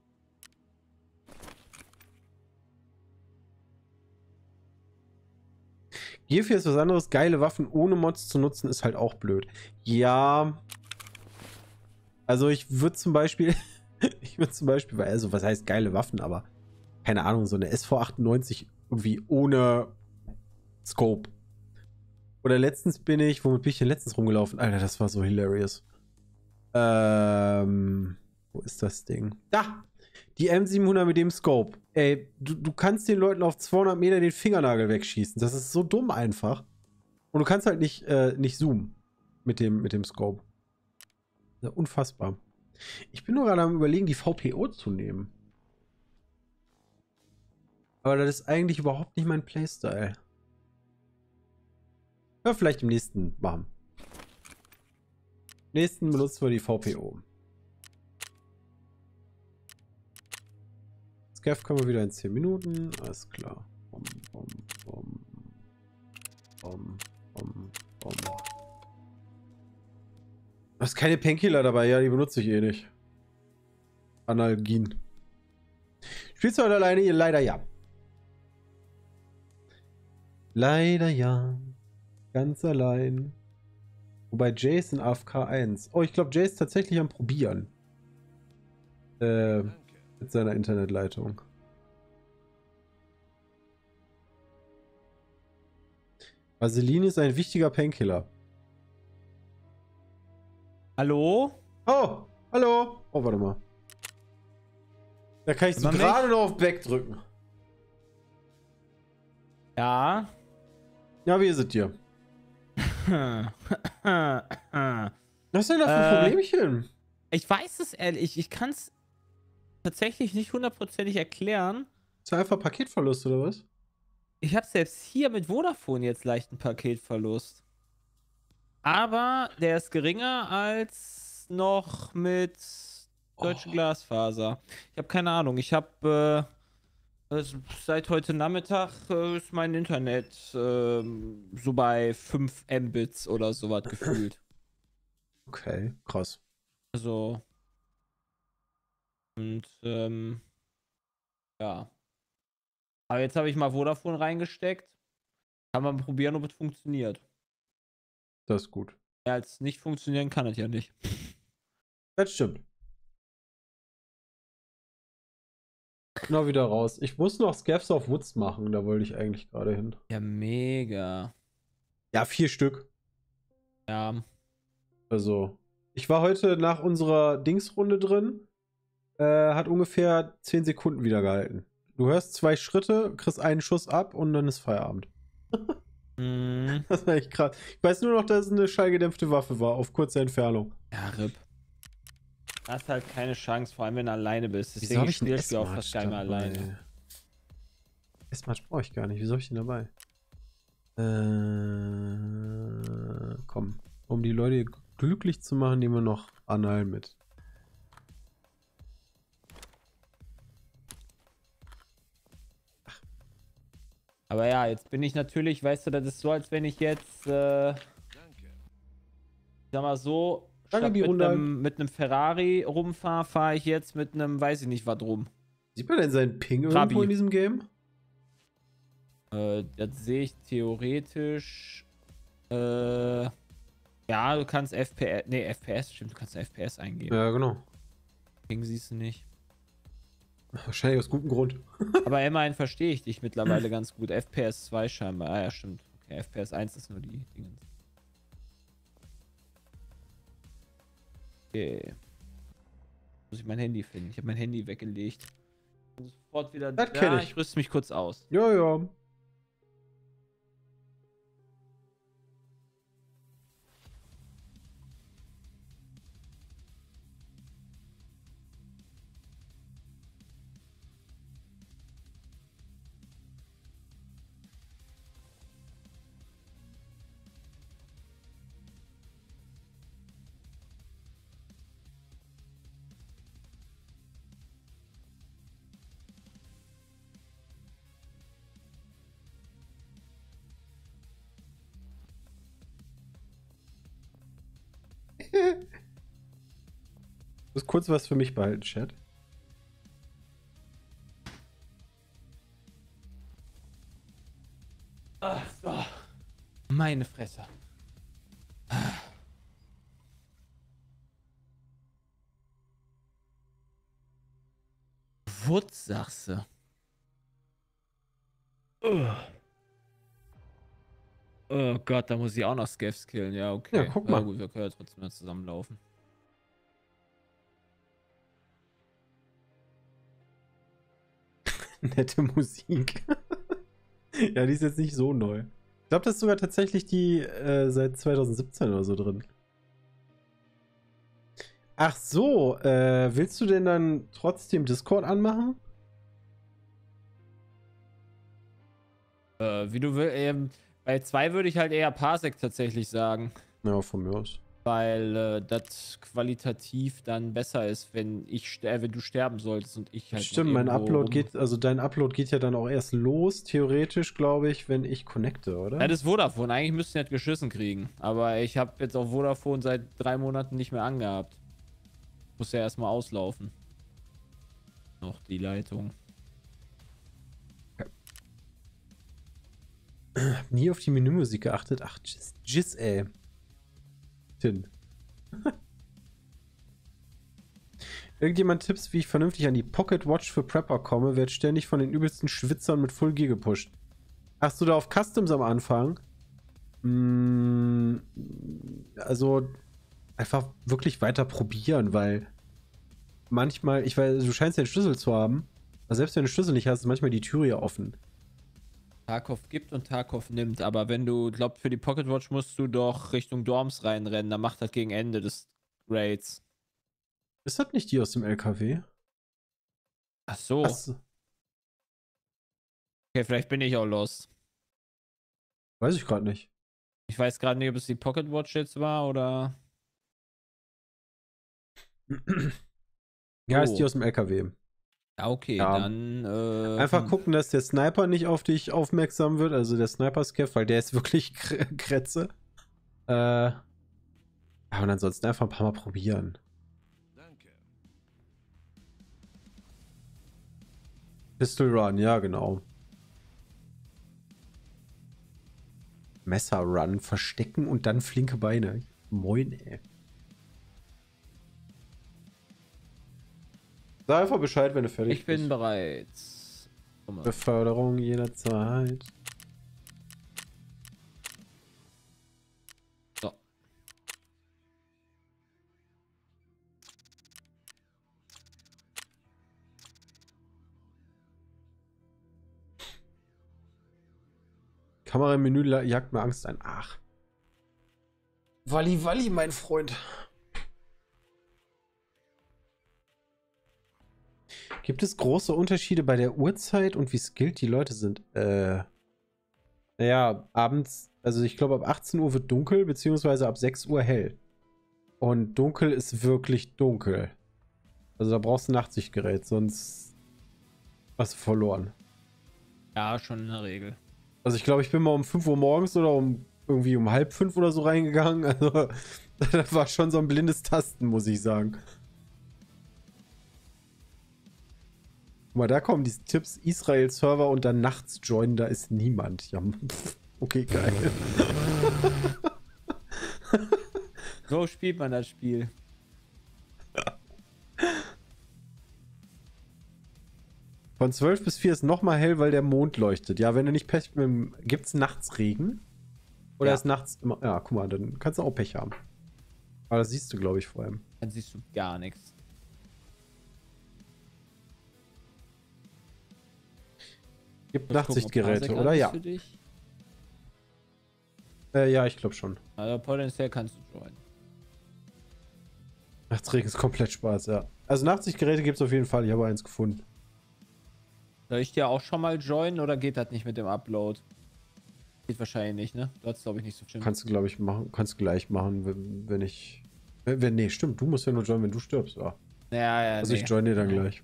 [SPEAKER 1] G4 ist was anderes. Geile Waffen ohne Mods zu nutzen ist halt auch blöd. Ja. Also ich würde zum Beispiel, also was heißt geile Waffen, aber keine Ahnung, so eine SV98 irgendwie ohne Scope. Oder letztens womit bin ich denn letztens rumgelaufen? Alter, das war so hilarious. Wo ist das Ding? Da! Die M700 mit dem Scope. Ey, du kannst den Leuten auf 200 Meter den Fingernagel wegschießen. Das ist so dumm einfach. Und du kannst halt nicht zoomen mit dem Scope. Ja, unfassbar. Ich bin nur gerade am Überlegen, die VPO zu nehmen. Aber das ist eigentlich überhaupt nicht mein Playstyle. Ja, vielleicht im nächsten machen. Im nächsten benutzen wir die VPO. Scav können wir wieder in 10 Minuten. Alles klar. Bom, bom, bom. Bom, bom, bom. Da ist keine Painkiller dabei. Ja, die benutze ich eh nicht. Analgin. Spielst du heute alleine? Ihr leider ja. Leider ja. Ganz allein. Wobei Jay ist in AFK 1. Oh, ich glaube, Jay ist tatsächlich am Probieren. Mit seiner Internetleitung. Vaseline ist ein wichtiger Painkiller.
[SPEAKER 3] Hallo?
[SPEAKER 1] Oh, hallo. Oh, warte mal. Da kann ich so gerade noch auf Back drücken.
[SPEAKER 3] Ja.
[SPEAKER 1] Ja, wie ist es dir? Was ist denn da für ein Problemchen?
[SPEAKER 3] Ich weiß es ehrlich. Ich kann es tatsächlich nicht hundertprozentig erklären.
[SPEAKER 1] Ist das einfach Paketverlust oder was?
[SPEAKER 3] Ich habe selbst hier mit Vodafone jetzt leichten Paketverlust. Aber der ist geringer als noch mit Deutsche Glasfaser. Ich habe keine Ahnung. Ich habe seit heute Nachmittag ist mein Internet so bei 5 Mbits oder sowas gefühlt.
[SPEAKER 1] Okay, krass.
[SPEAKER 3] Also. Und ja. Aber jetzt habe ich mal Vodafone reingesteckt. Kann man probieren, ob es funktioniert.
[SPEAKER 1] Das ist gut.
[SPEAKER 3] Ja, als nicht funktionieren kann es ja nicht.
[SPEAKER 1] Das stimmt. Genau wieder raus. Ich muss noch Scavs of Woods machen, da wollte ich eigentlich gerade hin.
[SPEAKER 3] Ja, mega.
[SPEAKER 1] Ja, 4 Stück.
[SPEAKER 3] Ja.
[SPEAKER 1] Also, ich war heute nach unserer Dingsrunde drin. Hat ungefähr 10 Sekunden wieder gehalten. Du hörst 2 Schritte, kriegst einen Schuss ab und dann ist Feierabend. Das war echt krass. Ich weiß nur noch, dass es eine schallgedämpfte Waffe war, auf kurze Entfernung.
[SPEAKER 3] Ja, RIP. Du hast halt keine Chance, vor allem wenn du alleine bist.
[SPEAKER 1] Wieso
[SPEAKER 3] Deswegen
[SPEAKER 1] habe ich
[SPEAKER 3] spielst du auch fast gar nicht mehr alleine.
[SPEAKER 1] S-Match brauche ich gar nicht. Wieso habe ich den dabei? Komm. Um die Leute glücklich zu machen, nehmen wir noch Anal mit.
[SPEAKER 3] Aber ja, jetzt bin ich natürlich, weißt du, das ist so, als wenn ich jetzt,
[SPEAKER 2] Danke.
[SPEAKER 3] ich sag mal so,
[SPEAKER 1] Danke,
[SPEAKER 3] statt
[SPEAKER 1] die
[SPEAKER 3] mit einem Ferrari rumfahre, fahre ich jetzt mit einem, weiß ich nicht, was rum.
[SPEAKER 1] Sieht man denn seinen Ping irgendwo
[SPEAKER 3] Trabi.
[SPEAKER 1] in diesem Game?
[SPEAKER 3] Das sehe ich theoretisch. Ja, du kannst FPS. Nee, FPS, stimmt, du kannst FPS eingeben.
[SPEAKER 1] Ja, genau.
[SPEAKER 3] Ping siehst du nicht.
[SPEAKER 1] Wahrscheinlich aus gutem Grund.
[SPEAKER 3] Aber immerhin verstehe ich dich mittlerweile ganz gut. FPS 2 scheinbar. Ah ja, stimmt. Okay, FPS 1 ist nur die Dinge. Okay. Muss ich mein Handy finden? Ich habe mein Handy weggelegt. Sofort wieder.
[SPEAKER 1] Das kenn ich.
[SPEAKER 3] Ich rüste mich kurz aus.
[SPEAKER 1] Ja, ja. muss kurz was für mich behalten, Chat.
[SPEAKER 3] Ach, so. Meine Fresse. Wutz, sagst du. Oh Gott, da muss ich auch noch Skeffs killen. Ja, okay.
[SPEAKER 1] Ja, guck mal.
[SPEAKER 3] Gut, wir können ja trotzdem mal zusammenlaufen.
[SPEAKER 1] Nette Musik. Ja, die ist jetzt nicht so neu. Ich glaube, das ist sogar tatsächlich die seit 2017 oder so drin. Ach so, willst du denn dann trotzdem Discord anmachen?
[SPEAKER 3] Wie du willst. Bei 2 würde ich halt eher Parsec tatsächlich sagen.
[SPEAKER 1] Ja, von mir aus.
[SPEAKER 3] Weil das qualitativ dann besser ist, wenn du sterben solltest und ich halt.
[SPEAKER 1] Stimmt, mein Upload geht, also dein Upload geht ja dann auch erst los, theoretisch, glaube ich, wenn ich connecte, oder?
[SPEAKER 3] Ja, das ist Vodafone. Eigentlich müssten die halt geschissen kriegen. Aber ich habe jetzt auf Vodafone seit 3 Monaten nicht mehr angehabt. Muss ja erstmal auslaufen. Noch die Leitung.
[SPEAKER 1] Hab nie auf die Menümusik geachtet. Ach, Jizz, ey. Tin. Irgendjemand Tipps, wie ich vernünftig an die Pocket Watch für Prepper komme, wird ständig von den übelsten Schwitzern mit Full Gear gepusht. Hast du da auf Customs am Anfang? Also einfach wirklich weiter probieren, weil manchmal, ich weiß, du scheinst ja den Schlüssel zu haben, aber selbst wenn du den Schlüssel nicht hast, ist manchmal die Tür ja offen.
[SPEAKER 3] Tarkov gibt und Tarkov nimmt, aber wenn du glaubst, für die Pocket Watch musst du doch Richtung Dorms reinrennen, dann macht das gegen Ende des Raids.
[SPEAKER 1] Ist das nicht die aus dem LKW?
[SPEAKER 3] Ach so.
[SPEAKER 1] Achso.
[SPEAKER 3] Okay, vielleicht bin ich auch lost.
[SPEAKER 1] Weiß ich gerade nicht.
[SPEAKER 3] Ich weiß gerade nicht, ob es die Pocket Watch jetzt war oder.
[SPEAKER 1] Ja, ist die aus dem LKW.
[SPEAKER 3] Ja, okay,
[SPEAKER 1] Ja.
[SPEAKER 3] dann.
[SPEAKER 1] Einfach gucken, dass der Sniper nicht auf dich aufmerksam wird, also der Sniper-Scav, weil der ist wirklich Kretze. Ja, und ansonsten einfach ein paar Mal probieren.
[SPEAKER 2] Danke.
[SPEAKER 1] Pistol Run, ja, genau. Messer Run, verstecken und dann flinke Beine. Moin, ey. Sag einfach Bescheid, wenn du fertig
[SPEAKER 3] Ich bin
[SPEAKER 1] bist.
[SPEAKER 3] bereit.
[SPEAKER 1] Beförderung jederzeit.
[SPEAKER 3] So.
[SPEAKER 1] Kamera im Menü jagt mir Angst ein. Ach. Walli, Walli, mein Freund. Gibt es große Unterschiede bei der Uhrzeit und wie skilled die Leute sind? Naja, abends, also ich glaube ab 18 Uhr wird dunkel, beziehungsweise ab 6 Uhr hell. Und dunkel ist wirklich dunkel. Also da brauchst du ein Nachtsichtgerät, sonst hast du verloren.
[SPEAKER 3] Ja, schon in der Regel.
[SPEAKER 1] Also ich glaube, ich bin mal um 5 Uhr morgens oder irgendwie um 4:30 oder so reingegangen. Also das war schon so ein blindes Tasten, muss ich sagen. Guck mal, da kommen die Tipps, Israel-Server und dann nachts joinen, da ist niemand. Ja, okay, geil.
[SPEAKER 3] So spielt man das Spiel.
[SPEAKER 1] Von 12 bis 4 ist nochmal hell, weil der Mond leuchtet. Ja, wenn du nicht Pech mit dem... Gibt's nachts Regen? Oder
[SPEAKER 3] Ja.
[SPEAKER 1] ist nachts immer... Ja, guck mal, dann kannst du auch Pech haben. Aber das siehst du, glaube ich, vor allem.
[SPEAKER 3] Dann siehst du gar nichts.
[SPEAKER 1] Gibt
[SPEAKER 3] Muss gucken, ob
[SPEAKER 1] Nachtsichtgeräte,
[SPEAKER 3] Parsec
[SPEAKER 1] oder?
[SPEAKER 3] an ist
[SPEAKER 1] Ja.
[SPEAKER 3] für dich.
[SPEAKER 1] Ja, ich glaube schon.
[SPEAKER 3] Also potenziell kannst du joinen.
[SPEAKER 1] Nachtsregen ist komplett Spaß, ja. Also Nachtsichtgeräte gibt es auf jeden Fall. Ich habe eins gefunden.
[SPEAKER 3] Soll ich dir auch schon mal joinen oder geht das nicht mit dem Upload? Geht wahrscheinlich nicht, ne? Du hast, glaube ich, nicht so viel.
[SPEAKER 1] Kannst du, glaube ich, machen. Kannst du gleich machen, wenn ich... nee, stimmt. Du musst ja nur joinen, wenn du stirbst. Ja.
[SPEAKER 3] Ja,
[SPEAKER 1] Also
[SPEAKER 3] nee.
[SPEAKER 1] ich join dir dann gleich.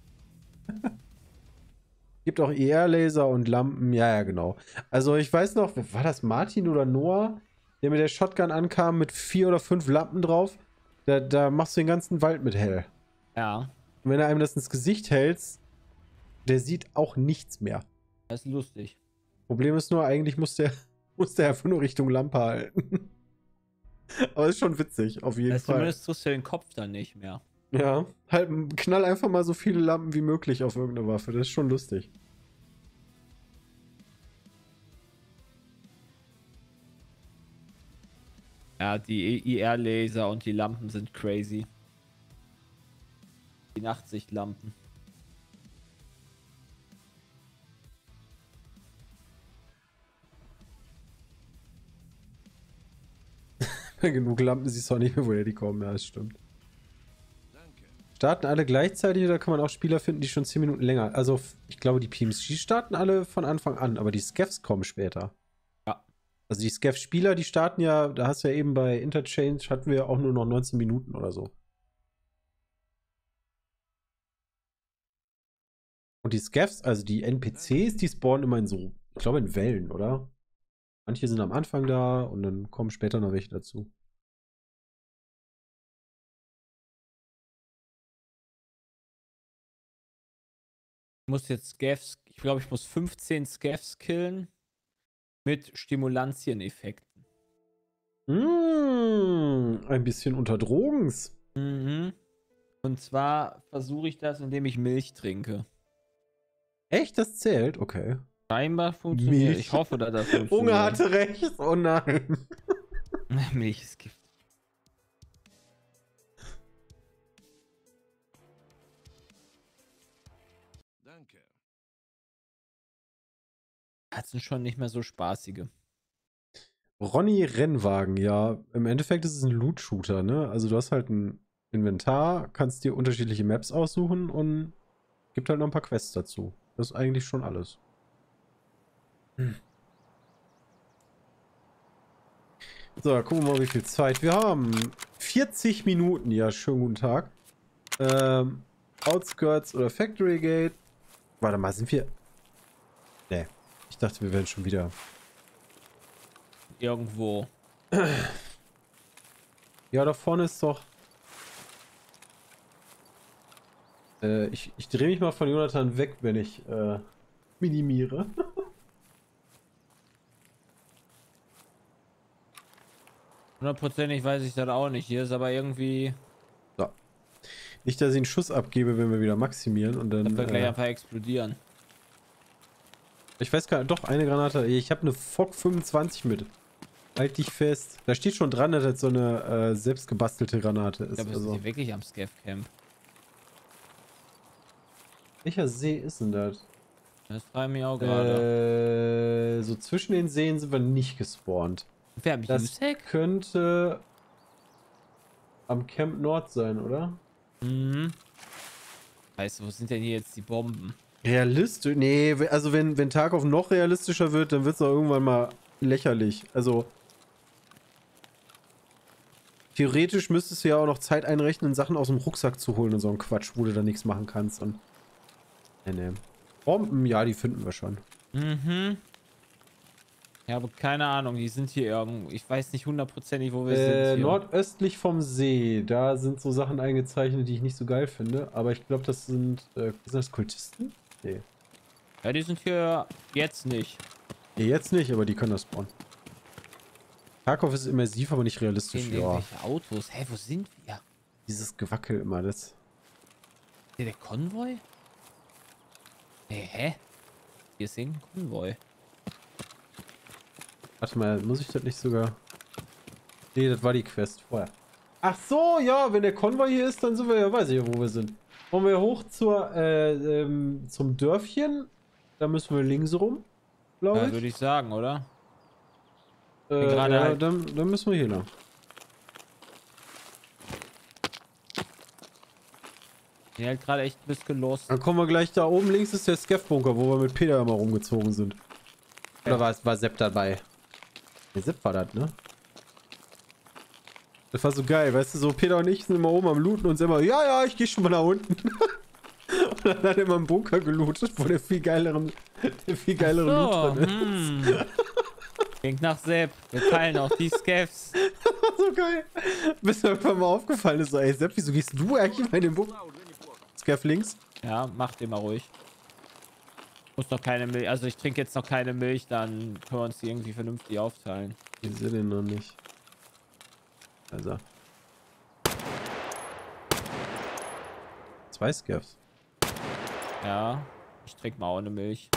[SPEAKER 1] Gibt auch IR-Laser und Lampen. Ja, ja, genau. Also ich weiß noch, war das Martin oder Noah? der mit der Shotgun ankam mit 4 oder 5 Lampen drauf, da machst du den ganzen Wald mit hell.
[SPEAKER 3] Ja,
[SPEAKER 1] Und wenn du einem das ins Gesicht hältst, der sieht auch nichts mehr.
[SPEAKER 3] das ist lustig.
[SPEAKER 1] Problem ist nur, eigentlich muss der einfach nur Richtung Lampe halten. Aber ist schon witzig, auf jeden Fall.
[SPEAKER 3] Zumindest triffst du den Kopf dann nicht mehr.
[SPEAKER 1] Ja, halt knall einfach mal so viele Lampen wie möglich auf irgendeine Waffe. Das ist schon lustig.
[SPEAKER 3] Ja, die IR-Laser und die Lampen sind crazy. Die Nachtsichtlampen.
[SPEAKER 1] Genug Lampen siehst du auch nicht mehr, woher die kommen. Ja, das stimmt.
[SPEAKER 2] Danke.
[SPEAKER 1] Starten alle gleichzeitig oder kann man auch Spieler finden, die schon 10 Minuten länger? Also, ich glaube, die PMC starten alle von Anfang an, aber die Scavs kommen später.
[SPEAKER 3] Ja.
[SPEAKER 1] Also die Scav-Spieler, die starten ja, da hast du ja eben bei Interchange, hatten wir auch nur noch 19 Minuten oder so. Und die Scavs, also die NPCs, die spawnen immer in so, ich glaube in Wellen, oder? Manche sind am Anfang da und dann kommen später noch welche dazu.
[SPEAKER 3] Ich muss jetzt Scavs, ich glaube, ich muss 15 Scavs killen mit Stimulantien-Effekten.
[SPEAKER 1] Ein bisschen unter Drogens.
[SPEAKER 3] Mhm. Und zwar versuche ich das, indem ich Milch trinke.
[SPEAKER 1] Echt, das zählt? Okay.
[SPEAKER 3] Scheinbar funktioniert.
[SPEAKER 1] Milch.
[SPEAKER 3] Ich hoffe, dass das funktioniert.
[SPEAKER 1] Unge hatte recht. Oh nein.
[SPEAKER 3] Milch ist Gift.
[SPEAKER 2] Danke.
[SPEAKER 3] Das sind schon nicht mehr so spaßige.
[SPEAKER 1] Ronny Rennwagen, ja. Im Endeffekt ist es ein Loot-Shooter, ne? Also du hast halt ein Inventar, kannst dir unterschiedliche Maps aussuchen und gibt halt noch ein paar Quests dazu. Das ist eigentlich schon alles. So, gucken wir mal, wie viel Zeit wir haben. 40 Minuten, ja, schönen guten Tag. Outskirts oder Factory Gate. Warte mal, sind wir... Nee, ich dachte, wir wären schon wieder...
[SPEAKER 3] Irgendwo.
[SPEAKER 1] Ja, da vorne ist doch... ich drehe mich mal von Jonathan weg, wenn ich minimiere.
[SPEAKER 3] Hundertprozentig weiß ich das auch nicht. Hier ist aber irgendwie...
[SPEAKER 1] So. Nicht, dass ich einen Schuss abgebe, wenn wir wieder maximieren und dann...
[SPEAKER 3] Das wird gleich einfach explodieren.
[SPEAKER 1] Ich weiß gar nicht, doch, eine Granate. Ich habe eine FOC 25 mit. Halt dich fest. Da steht schon dran, dass das so eine selbstgebastelte Granate ist.
[SPEAKER 3] Ich glaube, wir sind hier wirklich am Scav-Camp.
[SPEAKER 1] Welcher See ist denn das?
[SPEAKER 3] Das frage ich mich auch gerade.
[SPEAKER 1] So zwischen den Seen sind wir nicht gespawnt.
[SPEAKER 3] Wer am
[SPEAKER 1] Das
[SPEAKER 3] Jusek?
[SPEAKER 1] könnte am Camp Nord sein, oder?
[SPEAKER 3] Mhm. Weißt du, wo sind denn hier jetzt die Bomben?
[SPEAKER 1] Realistisch? Nee, also wenn Tarkov noch realistischer wird, dann wird es auch irgendwann mal lächerlich. Also theoretisch müsstest du ja auch noch Zeit einrechnen, Sachen aus dem Rucksack zu holen und so ein Quatsch, wo du da nichts machen kannst. Und nee. Bomben, ja, die finden wir schon.
[SPEAKER 3] Mhm. Ja, aber keine Ahnung, die sind hier irgendwo. Ich weiß nicht hundertprozentig, wo wir sind. Hier.
[SPEAKER 1] Nordöstlich vom See, da sind so Sachen eingezeichnet, die ich nicht so geil finde. Aber ich glaube, das sind das Kultisten? Nee.
[SPEAKER 3] Ja, die sind hier jetzt nicht.
[SPEAKER 1] Nee, jetzt nicht, aber die können das spawnen. Tarkov ist immersiv, aber nicht realistisch.
[SPEAKER 3] Sehen
[SPEAKER 1] Ja.
[SPEAKER 3] irgendwelche Autos. Hä, wo sind wir?
[SPEAKER 1] Dieses Gewackel immer, das.
[SPEAKER 3] Ist hier der Konvoi? Nee, hä? Wir sehen einen Konvoi.
[SPEAKER 1] Warte mal, muss ich das nicht sogar... Nee, das war die Quest vorher. Ach so, ja, wenn der Konvoi hier ist, dann sind wir ja, weiß ich ja, wo wir sind. Wollen wir hoch zum Dörfchen? Da müssen wir links rum, glaube
[SPEAKER 3] Ja,
[SPEAKER 1] ich.
[SPEAKER 3] würde ich sagen, oder?
[SPEAKER 1] Ja,
[SPEAKER 3] halt-
[SPEAKER 1] dann müssen wir hier lang.
[SPEAKER 3] Ich bin halt gerade echt ein bisschen lost.
[SPEAKER 1] Dann kommen wir gleich da oben links ist der Scav-Bunker, wo wir mit Peter immer rumgezogen sind. Oder war Sepp dabei? Der Sepp war das, ne? Das war so geil, weißt du, so Peter und ich sind immer oben am Looten und sind immer, ja, ich gehe schon mal nach unten. Und dann hat er immer im Bunker gelootet, wo der viel geileren Loot drin ist.
[SPEAKER 3] Klingt nach Sepp. Wir teilen auch die Scavs.
[SPEAKER 1] So geil. Bis mir irgendwann mal aufgefallen ist, so, ey Sepp, wieso gehst du eigentlich bei dem Buch? Scav links?
[SPEAKER 3] Ja, mach den mal ruhig. Muss noch keine Milch. Also ich trinke jetzt noch keine Milch, dann können wir uns die irgendwie vernünftig aufteilen.
[SPEAKER 1] Ich sehe den noch nicht. Also. 2 Scavs.
[SPEAKER 3] Ja, ich trinke mal auch eine Milch.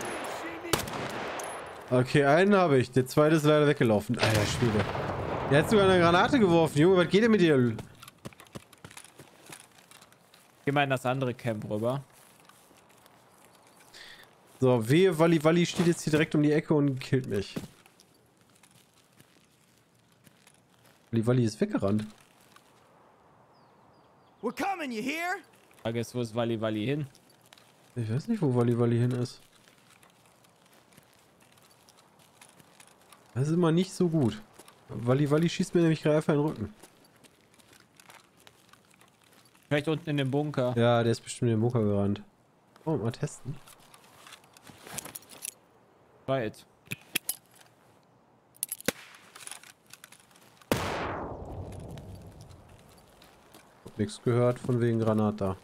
[SPEAKER 1] Okay, einen habe ich. Der zweite ist leider weggelaufen. Alter Schwede. Der hat sogar eine Granate geworfen. Junge, was geht denn mit dir?
[SPEAKER 3] Geh mal in das andere Camp rüber.
[SPEAKER 1] So, wehe, Walli steht jetzt hier direkt um die Ecke und killt mich. Walli ist weggerannt.
[SPEAKER 4] We're coming, you hear?
[SPEAKER 3] Frage ist, wo ist Walli hin?
[SPEAKER 1] Ich weiß nicht, wo Walli hin ist. Das ist immer nicht so gut. Walli schießt mir nämlich gerade einfach in den Rücken.
[SPEAKER 3] Vielleicht unten in dem Bunker.
[SPEAKER 1] Ja, der ist bestimmt in den Bunker gerannt. Oh, mal testen.
[SPEAKER 3] Right.
[SPEAKER 1] Hab nichts gehört von wegen Granata.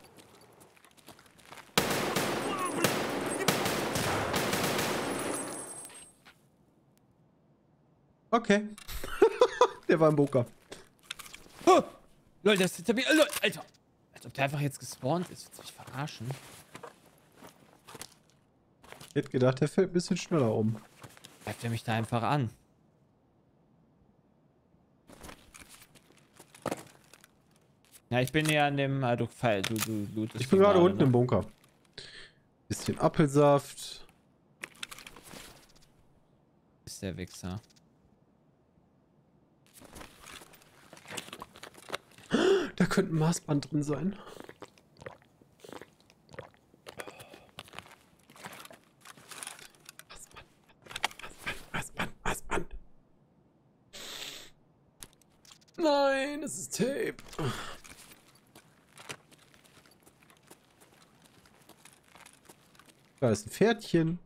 [SPEAKER 1] Okay. Der war im Bunker.
[SPEAKER 3] Oh! Lol, das ist hinter mir. Lol, Alter. Als ob der einfach jetzt gespawnt ist. Willst du mich verarschen?
[SPEAKER 1] Ich hätte gedacht, der fällt ein bisschen schneller um.
[SPEAKER 3] Greift er mich da einfach an? Ja, ich bin ja an dem. Du lootest
[SPEAKER 1] Ich bin gerade unten
[SPEAKER 3] ne?
[SPEAKER 1] im Bunker. Bisschen Apfelsaft.
[SPEAKER 3] Ist der Wichser.
[SPEAKER 1] Da könnte ein Maßband drin sein. Maßband. Nein, es ist Tape. Da ist ein Pferdchen.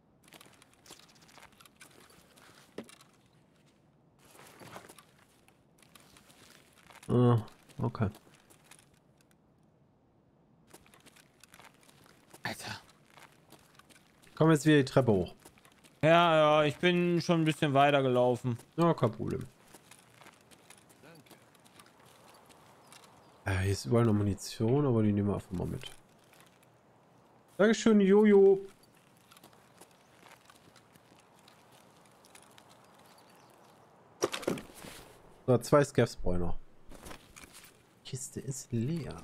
[SPEAKER 1] Ah, okay.
[SPEAKER 3] Alter.
[SPEAKER 1] Komm jetzt wieder die Treppe hoch.
[SPEAKER 3] Ja, ich bin schon ein bisschen weiter gelaufen.
[SPEAKER 1] Ja, kein Problem. Hier ist überall noch Munition, aber die nehmen wir einfach mal mit. Dankeschön, Jojo. So, 2 Scavs-Bräuner. Kiste ist leer.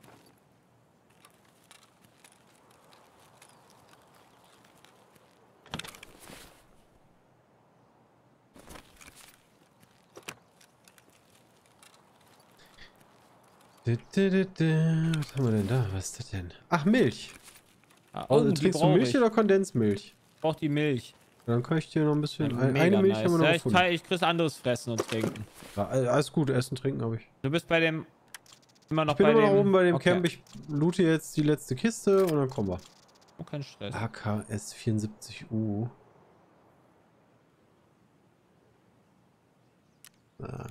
[SPEAKER 1] Was haben wir denn da? Was ist das denn? Ach, Milch.
[SPEAKER 3] Ah,
[SPEAKER 1] Also,
[SPEAKER 3] die
[SPEAKER 1] trinkst du
[SPEAKER 3] brauch
[SPEAKER 1] Milch
[SPEAKER 3] ich.
[SPEAKER 1] oder Kondensmilch?
[SPEAKER 3] Ich brauch die Milch.
[SPEAKER 1] Dann kann ich dir noch ein bisschen...
[SPEAKER 3] Mega
[SPEAKER 1] Eine Milch
[SPEAKER 3] nice.
[SPEAKER 1] haben wir noch
[SPEAKER 3] Ja,
[SPEAKER 1] gefunden.
[SPEAKER 3] ich krieg's anderes fressen und trinken.
[SPEAKER 1] Ja, alles gut, Essen, Trinken habe ich.
[SPEAKER 3] Du bist bei dem... Immer noch
[SPEAKER 1] Ich bin
[SPEAKER 3] bei
[SPEAKER 1] immer
[SPEAKER 3] dem...
[SPEAKER 1] noch oben bei dem
[SPEAKER 3] Okay.
[SPEAKER 1] Camp. Ich loote jetzt die letzte Kiste und dann kommen wir.
[SPEAKER 3] Oh, kein Stress.
[SPEAKER 1] AKS 74U. Ah.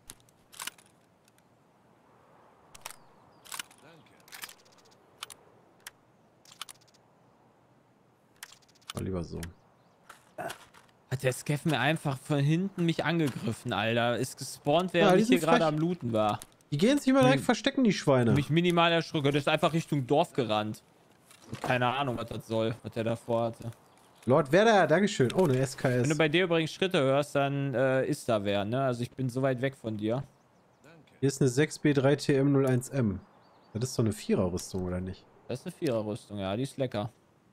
[SPEAKER 1] War lieber so.
[SPEAKER 3] Hat der Scav mir einfach von hinten mich angegriffen, Alter. Ist gespawnt, während
[SPEAKER 1] Ja, die
[SPEAKER 3] ich hier
[SPEAKER 1] sind
[SPEAKER 3] gerade
[SPEAKER 1] frech.
[SPEAKER 3] am Looten war.
[SPEAKER 1] Die gehen sich immer direkt verstecken, die Schweine.
[SPEAKER 3] Mich minimal erschrocken. Der ist einfach Richtung Dorf gerannt. Keine Ahnung, was das soll, was der davor hatte.
[SPEAKER 1] Lord Werder, Dankeschön. Oh, eine SKS.
[SPEAKER 3] Wenn du bei dir übrigens Schritte hörst, dann ist da wer, ne? Also ich bin so weit weg von dir.
[SPEAKER 1] Hier ist eine 6B3TM01M. Das ist doch eine 4er-Rüstung, oder nicht?
[SPEAKER 3] Das ist eine Viererrüstung, ja, die ist lecker.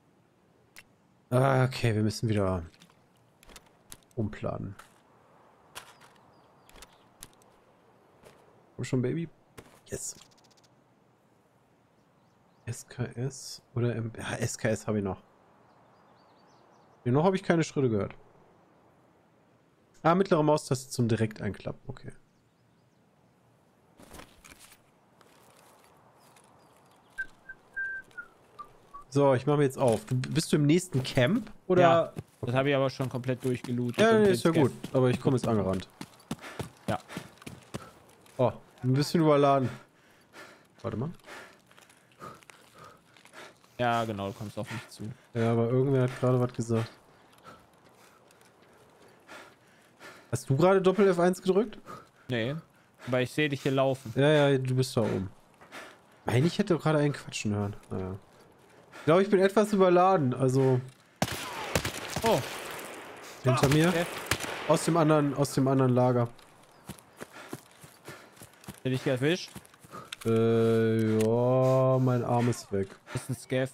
[SPEAKER 1] Ah, okay, wir müssen wieder umplanen. Komm schon, Baby. Yes. SKS oder M... Ja, SKS habe ich noch. Nee, noch habe ich keine Schritte gehört. Ah, mittlere Maustaste zum direkt einklappen. Okay. So, ich mache mir jetzt auf. Bist du im nächsten Camp? Oder?
[SPEAKER 3] Ja. Das habe ich aber schon komplett durchgelootet.
[SPEAKER 1] Ja,
[SPEAKER 3] und
[SPEAKER 1] nee,
[SPEAKER 3] den
[SPEAKER 1] ist ja
[SPEAKER 3] Scav-
[SPEAKER 1] gut. Aber ich komme jetzt angerannt.
[SPEAKER 3] Ja.
[SPEAKER 1] Oh, ein bisschen überladen. Warte mal.
[SPEAKER 3] Ja, genau, du kommst auf mich zu.
[SPEAKER 1] Ja, aber irgendwer hat gerade was gesagt. Hast du gerade Doppel F1 gedrückt?
[SPEAKER 3] Nee. Aber ich sehe dich hier laufen.
[SPEAKER 1] Ja, ja, du bist da oben. Meine, ich hätte gerade einen quatschen hören. Naja. Ich glaube, ich bin etwas überladen. Also,
[SPEAKER 3] Oh.
[SPEAKER 1] hinter mir.
[SPEAKER 3] Okay.
[SPEAKER 1] Aus dem anderen Lager.
[SPEAKER 3] Hätte ich erwischt.
[SPEAKER 1] Ja, mein Arm ist weg.
[SPEAKER 3] Das ist ein Scav.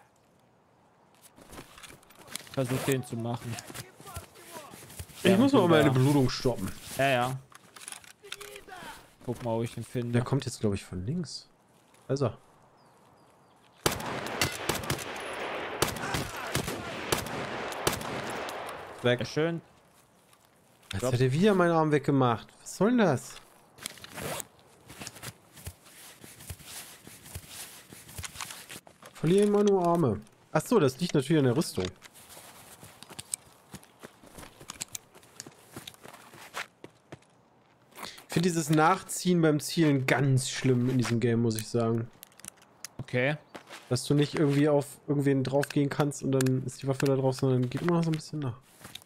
[SPEAKER 3] Versuch den zu machen.
[SPEAKER 1] Ich muss mal
[SPEAKER 3] du
[SPEAKER 1] meine
[SPEAKER 3] da-
[SPEAKER 1] Blutung stoppen.
[SPEAKER 3] Ja, ja. Guck mal, wo ich ihn finde.
[SPEAKER 1] Der kommt jetzt, glaube ich, von links. Also. Weg.
[SPEAKER 3] Ja, schön.
[SPEAKER 1] Jetzt hat er wieder meinen Arm weggemacht. Was soll denn das? Verliere immer nur Arme. Ach so, das liegt natürlich an der Rüstung. Ich finde dieses Nachziehen beim Zielen ganz schlimm in diesem Game, muss ich sagen.
[SPEAKER 3] Okay.
[SPEAKER 1] Dass du nicht irgendwie auf irgendwen draufgehen kannst und dann ist die Waffe da drauf, sondern geht immer noch so ein bisschen nach.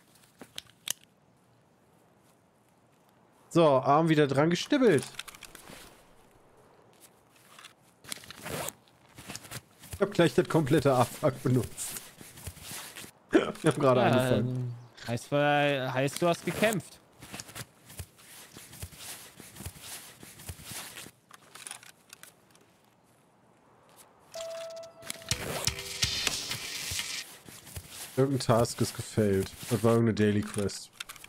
[SPEAKER 1] So, Arm wieder dran gestibbelt. Ich habe gleich das komplette Abfuck benutzt. Wir haben gerade angefangen.
[SPEAKER 3] Heißt, du hast gekämpft.
[SPEAKER 1] Irgendein Task ist gefailt. Das war irgendeine Daily Quest.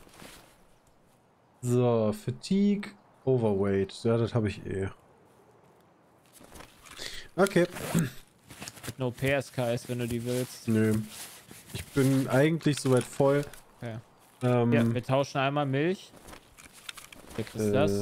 [SPEAKER 1] So, Fatigue, Overweight. Ja, das habe ich eh. Okay.
[SPEAKER 3] Mit no PSKs, wenn du die willst.
[SPEAKER 1] Nö. Ich bin eigentlich soweit voll.
[SPEAKER 3] Okay.
[SPEAKER 1] Ähm,
[SPEAKER 3] Ja, wir tauschen einmal Milch. Wer kriegt das?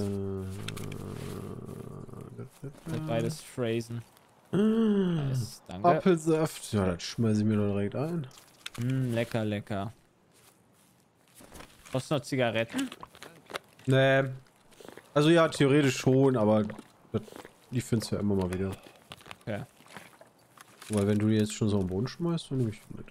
[SPEAKER 3] Mit beides Phrasen. Nice, danke.
[SPEAKER 1] Apfelsaft. Ja, das schmeiße ich mir doch direkt ein.
[SPEAKER 3] Lecker, lecker. Brauchst du noch Zigaretten?
[SPEAKER 1] Nee. Also ja, theoretisch schon, aber die findest du ja immer mal wieder.
[SPEAKER 3] Okay.
[SPEAKER 1] Weil wenn du die jetzt schon so am Boden schmeißt, dann nehme ich die mit.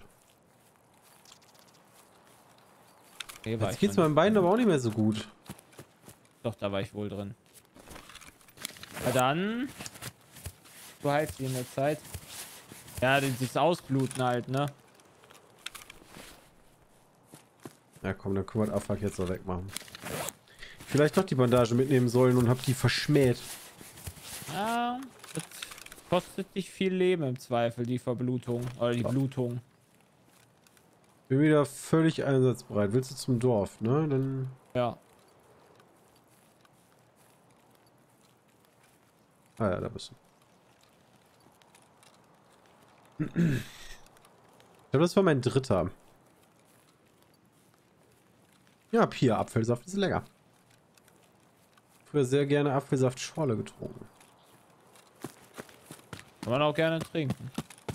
[SPEAKER 3] Okay, war
[SPEAKER 1] Jetzt
[SPEAKER 3] ich
[SPEAKER 1] geht's
[SPEAKER 3] noch
[SPEAKER 1] meinem Bein aber auch nicht mehr so gut.
[SPEAKER 3] nicht. Doch, da war ich wohl drin. Na dann. Du heilst die in der Zeit. Ja, dieses Ausbluten halt, ne?
[SPEAKER 1] Ja komm, dann können wir das Abfuck jetzt auch wegmachen. Vielleicht doch die Bandage mitnehmen sollen und hab die verschmäht.
[SPEAKER 3] Ja, das kostet dich viel Leben im Zweifel, die Verblutung. Oder die Blutung.
[SPEAKER 1] Bin wieder völlig einsatzbereit. Willst du zum Dorf, ne? Dann.
[SPEAKER 3] Ja.
[SPEAKER 1] Ah ja, da bist du. Ich glaube, das war mein dritter. Ja, Pia, Apfelsaft ist lecker. Früher sehr gerne Apfelsaftschorle getrunken.
[SPEAKER 3] Kann man auch gerne trinken.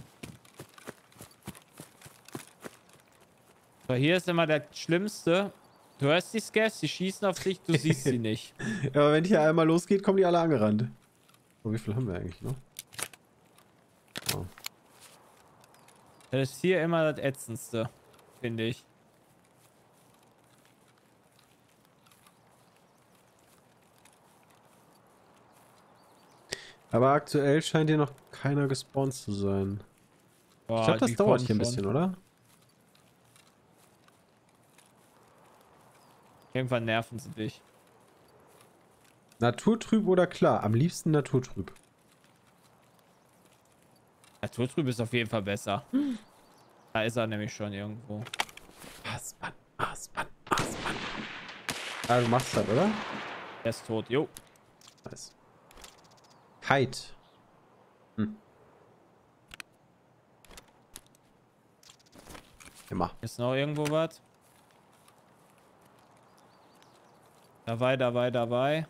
[SPEAKER 3] Aber hier ist immer der Schlimmste. Du hörst die Scavs, die schießen auf dich, du siehst sie nicht.
[SPEAKER 1] Ja, aber wenn hier einmal losgeht, kommen die alle angerannt. Oh, wie viel haben wir eigentlich noch? Oh.
[SPEAKER 3] Das ist hier immer das Ätzendste, finde ich.
[SPEAKER 1] Aber aktuell scheint hier noch keiner gespawnt zu sein.
[SPEAKER 3] Boah,
[SPEAKER 1] Ich glaube, das
[SPEAKER 3] die
[SPEAKER 1] dauert
[SPEAKER 3] kommen
[SPEAKER 1] hier ein
[SPEAKER 3] schon.
[SPEAKER 1] bisschen, oder?
[SPEAKER 3] Irgendwann nerven sie dich.
[SPEAKER 1] Naturtrüb oder klar? Am liebsten Naturtrüb.
[SPEAKER 3] Naturtrüb ist auf jeden Fall besser. Da ist er nämlich schon irgendwo.
[SPEAKER 1] Aasmann, Aasmann, Aasmann. Ah, du machst das, oder?
[SPEAKER 3] Er ist tot, jo.
[SPEAKER 1] Nice. Kite. Immer.
[SPEAKER 3] Ist noch irgendwo was? Dabei.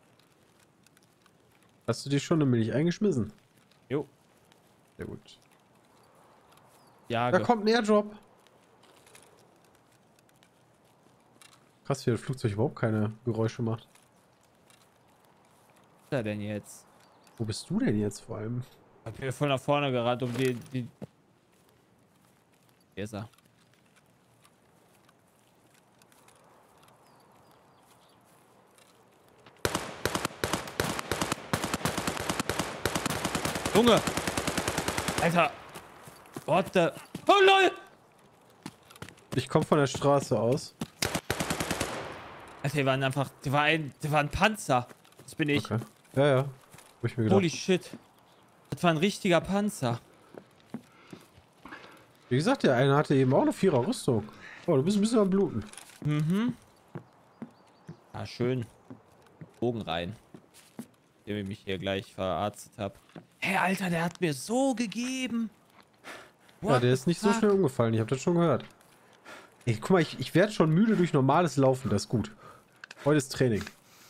[SPEAKER 1] Hast du dir schon eine Milch eingeschmissen?
[SPEAKER 3] Jo.
[SPEAKER 1] Sehr gut.
[SPEAKER 3] jage.
[SPEAKER 1] Da kommt ein Airdrop. Krass, wie das Flugzeug überhaupt keine Geräusche macht.
[SPEAKER 3] Was ist er denn jetzt?
[SPEAKER 1] Wo bist du denn jetzt vor allem?
[SPEAKER 3] Ich bin voll nach vorne gerannt, um die... Hier ist er. Junge! Alter! What the... Oh lol!
[SPEAKER 1] Ich komme von der Straße aus.
[SPEAKER 3] Alter, die waren einfach... Die war ein Panzer. Das bin ich.
[SPEAKER 1] Okay. Ja, ja. Hab ich mir gedacht.
[SPEAKER 3] Holy shit. Das war ein richtiger Panzer.
[SPEAKER 1] Wie gesagt, der eine hatte eben auch eine 4er Rüstung. Oh, du bist ein bisschen am Bluten.
[SPEAKER 3] Mhm. Ah, schön. Bogen rein. Indem ich mich hier gleich verarztet habe. Hey, Alter, der hat mir so gegeben.
[SPEAKER 1] Ja, der ist nicht so schnell umgefallen. Ich habe das schon gehört. Ey, guck mal, ich werde schon müde durch normales Laufen. Das ist gut. Heute ist Training.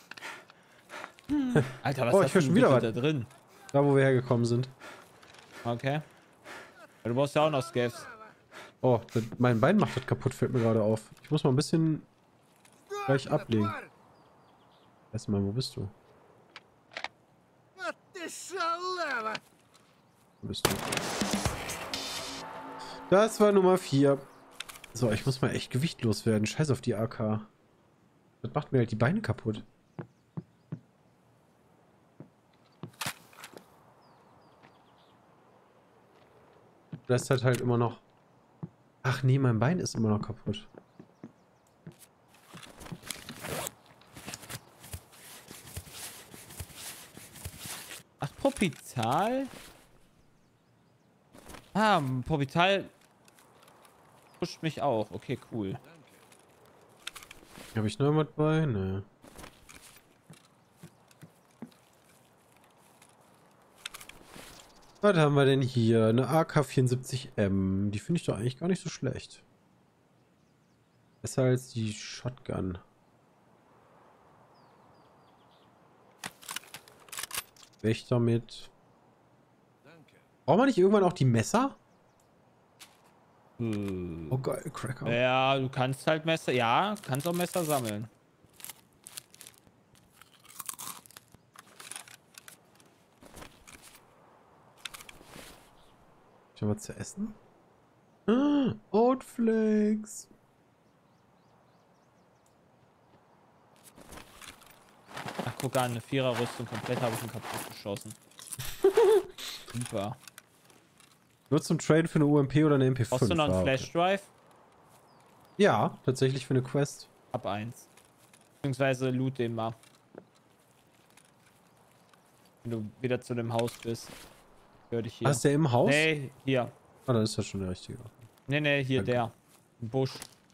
[SPEAKER 3] Alter, was
[SPEAKER 1] Oh,
[SPEAKER 3] hast
[SPEAKER 1] ich höre
[SPEAKER 3] du
[SPEAKER 1] schon wieder
[SPEAKER 3] bitte
[SPEAKER 1] was.
[SPEAKER 3] da drin?
[SPEAKER 1] Da, wo wir hergekommen sind.
[SPEAKER 3] Okay. Ja, du brauchst ja auch noch Scavs.
[SPEAKER 1] Oh, mein Bein macht das kaputt, fällt mir gerade auf. Ich muss mal ein bisschen gleich ablegen. Erstmal, wo bist du? Wo bist du? Das war Nummer 4. So, ich muss mal echt gewichtlos werden. Scheiß auf die AK. Das macht mir halt die Beine kaputt. Das hat halt immer noch... Ach nee, mein Bein ist immer noch kaputt.
[SPEAKER 3] Ach, Propital? Ah, Propital pusht mich auch. Okay, cool.
[SPEAKER 1] Habe ich noch was bei? Ne. Was haben wir denn hier? Eine AK-74M. Die finde ich doch eigentlich gar nicht so schlecht. Besser als die Shotgun. Wächter mit.
[SPEAKER 2] Danke.
[SPEAKER 1] Braucht man nicht irgendwann auch die Messer?
[SPEAKER 3] Hm.
[SPEAKER 1] Oh geil, Cracker.
[SPEAKER 3] Ja, du kannst halt Messer... Ja, kannst auch Messer sammeln.
[SPEAKER 1] Schon was zu essen? Ah, Oatflakes.
[SPEAKER 3] Ach, guck an, eine Viererrüstung komplett habe ich ihn kaputt geschossen. Super.
[SPEAKER 1] Nur zum Trade für eine UMP oder eine MP5.
[SPEAKER 3] Brauchst du noch einen
[SPEAKER 1] okay.
[SPEAKER 3] Flash Drive?
[SPEAKER 1] Ja, tatsächlich für eine Quest.
[SPEAKER 3] Ab 1. Beziehungsweise loot den mal. Wenn du wieder zu dem Haus bist. Hör dich hier.
[SPEAKER 1] Ah, ist der im Haus?
[SPEAKER 3] Nee, hier.
[SPEAKER 1] Ah, dann ist das schon der richtige.
[SPEAKER 3] Nee, hier
[SPEAKER 1] Danke.
[SPEAKER 3] der. Im Busch.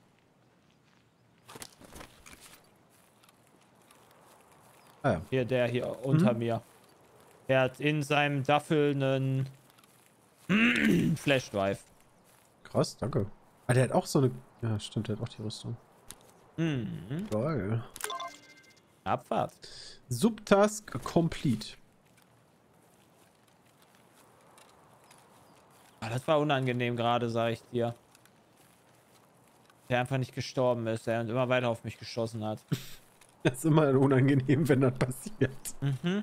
[SPEAKER 1] Ah ja.
[SPEAKER 3] Hier, der hier unter mir. Der hat in seinem Duffel einen Flash Drive.
[SPEAKER 1] Krass, danke. Ah, der hat auch so eine... Ja, stimmt, der hat auch die Rüstung.
[SPEAKER 3] Mhm.
[SPEAKER 1] Geil.
[SPEAKER 3] Abfahrt.
[SPEAKER 1] Subtask complete.
[SPEAKER 3] Ah, das war unangenehm gerade, sag ich dir. Der einfach nicht gestorben ist, der immer weiter auf mich geschossen hat.
[SPEAKER 1] Das ist immer unangenehm, wenn das passiert.
[SPEAKER 3] Mhm.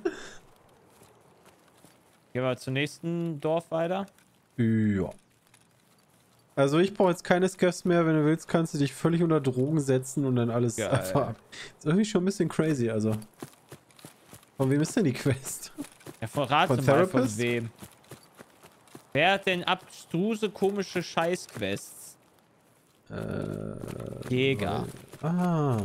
[SPEAKER 3] Gehen wir zum nächsten Dorf weiter.
[SPEAKER 1] Ja. Also ich brauche jetzt keine Scavs mehr. Wenn du willst, kannst du dich völlig unter Drogen setzen und dann alles
[SPEAKER 3] Geil.
[SPEAKER 1] einfach... Ist irgendwie schon ein bisschen crazy, also. Von wem ist denn die Quest?
[SPEAKER 3] Ja, verrate
[SPEAKER 1] Von
[SPEAKER 3] mal von
[SPEAKER 1] Therapist?
[SPEAKER 3] wem. Wer hat denn abstruse, komische Scheißquests? Jäger.
[SPEAKER 1] Ah.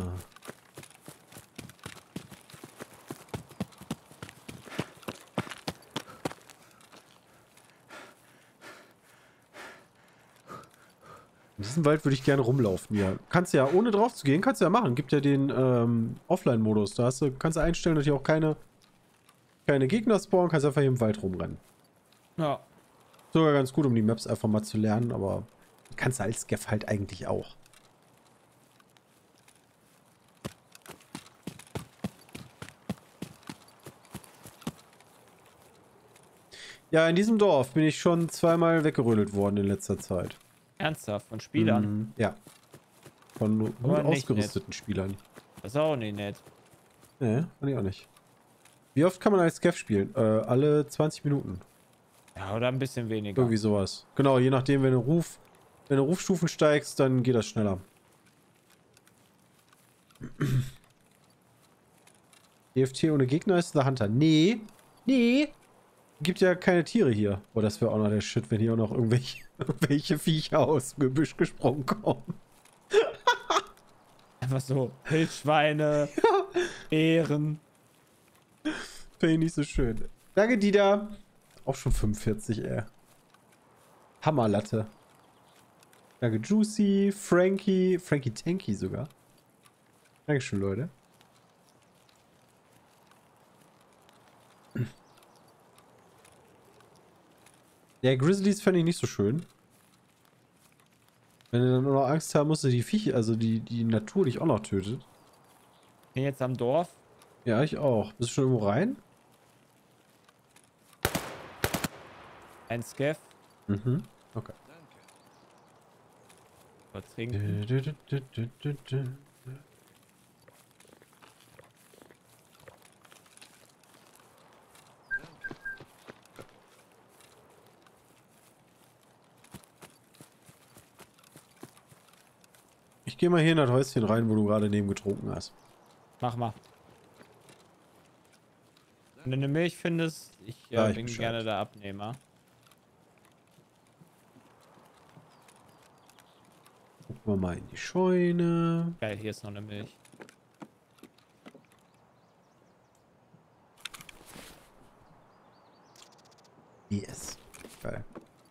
[SPEAKER 1] In diesem Wald würde ich gerne rumlaufen, ja. Kannst ja, ohne drauf zu gehen, kannst du ja machen. Gibt ja den Offline-Modus. Da kannst du einstellen, dass hier auch keine Gegner spawnen. Kannst einfach hier im Wald rumrennen.
[SPEAKER 3] Ja.
[SPEAKER 1] Sogar ganz gut, um die Maps einfach mal zu lernen, aber kannst du als Scav halt eigentlich auch. Ja, in diesem Dorf bin ich schon zweimal weggerödelt worden in letzter Zeit.
[SPEAKER 3] Ernsthaft, von Spielern.
[SPEAKER 1] Ja. Von gut
[SPEAKER 3] Aber nicht
[SPEAKER 1] ausgerüsteten Spielern.
[SPEAKER 3] Das ist auch nicht nett.
[SPEAKER 1] Nee, fand ich auch nicht. Wie oft kann man als Scav spielen? Alle 20 Minuten.
[SPEAKER 3] Ja, oder ein bisschen weniger.
[SPEAKER 1] Irgendwie sowas. Genau, je nachdem, wenn du Rufstufen steigst, dann geht das schneller. EFT ohne Gegner ist der Hunter. Nee. Nee. Gibt ja keine Tiere hier. Oh, das wäre auch noch der Shit, wenn hier auch noch irgendwelche Viecher aus dem Gebüsch gesprungen kommen.
[SPEAKER 3] Einfach so Wildschweine, Bären.
[SPEAKER 1] Finde ich nicht so schön. Danke, Dida. Auch schon 45, ey. Hammerlatte. Danke, Juicy, Frankie Tanky sogar. Dankeschön, Leute. Ja, Grizzlies fände ich nicht so schön. Wenn du dann nur noch Angst haben musst, die Viecher, also die Natur dich auch noch tötet.
[SPEAKER 3] Bin jetzt am Dorf.
[SPEAKER 1] Ja, ich auch. Bist du schon irgendwo rein?
[SPEAKER 3] Ein Scav.
[SPEAKER 1] Mhm. Okay.
[SPEAKER 2] Danke.
[SPEAKER 3] Was trinken.
[SPEAKER 1] Ich gehe mal hier in das Häuschen rein, wo du gerade neben getrunken hast.
[SPEAKER 3] Mach mal. Wenn du eine Milch findest, ich
[SPEAKER 1] ich
[SPEAKER 3] bin
[SPEAKER 1] Bescheid.
[SPEAKER 3] gerne der Abnehmer.
[SPEAKER 1] Gucken wir mal in die Scheune.
[SPEAKER 3] Geil, hier ist noch eine Milch.
[SPEAKER 1] Yes. Geil.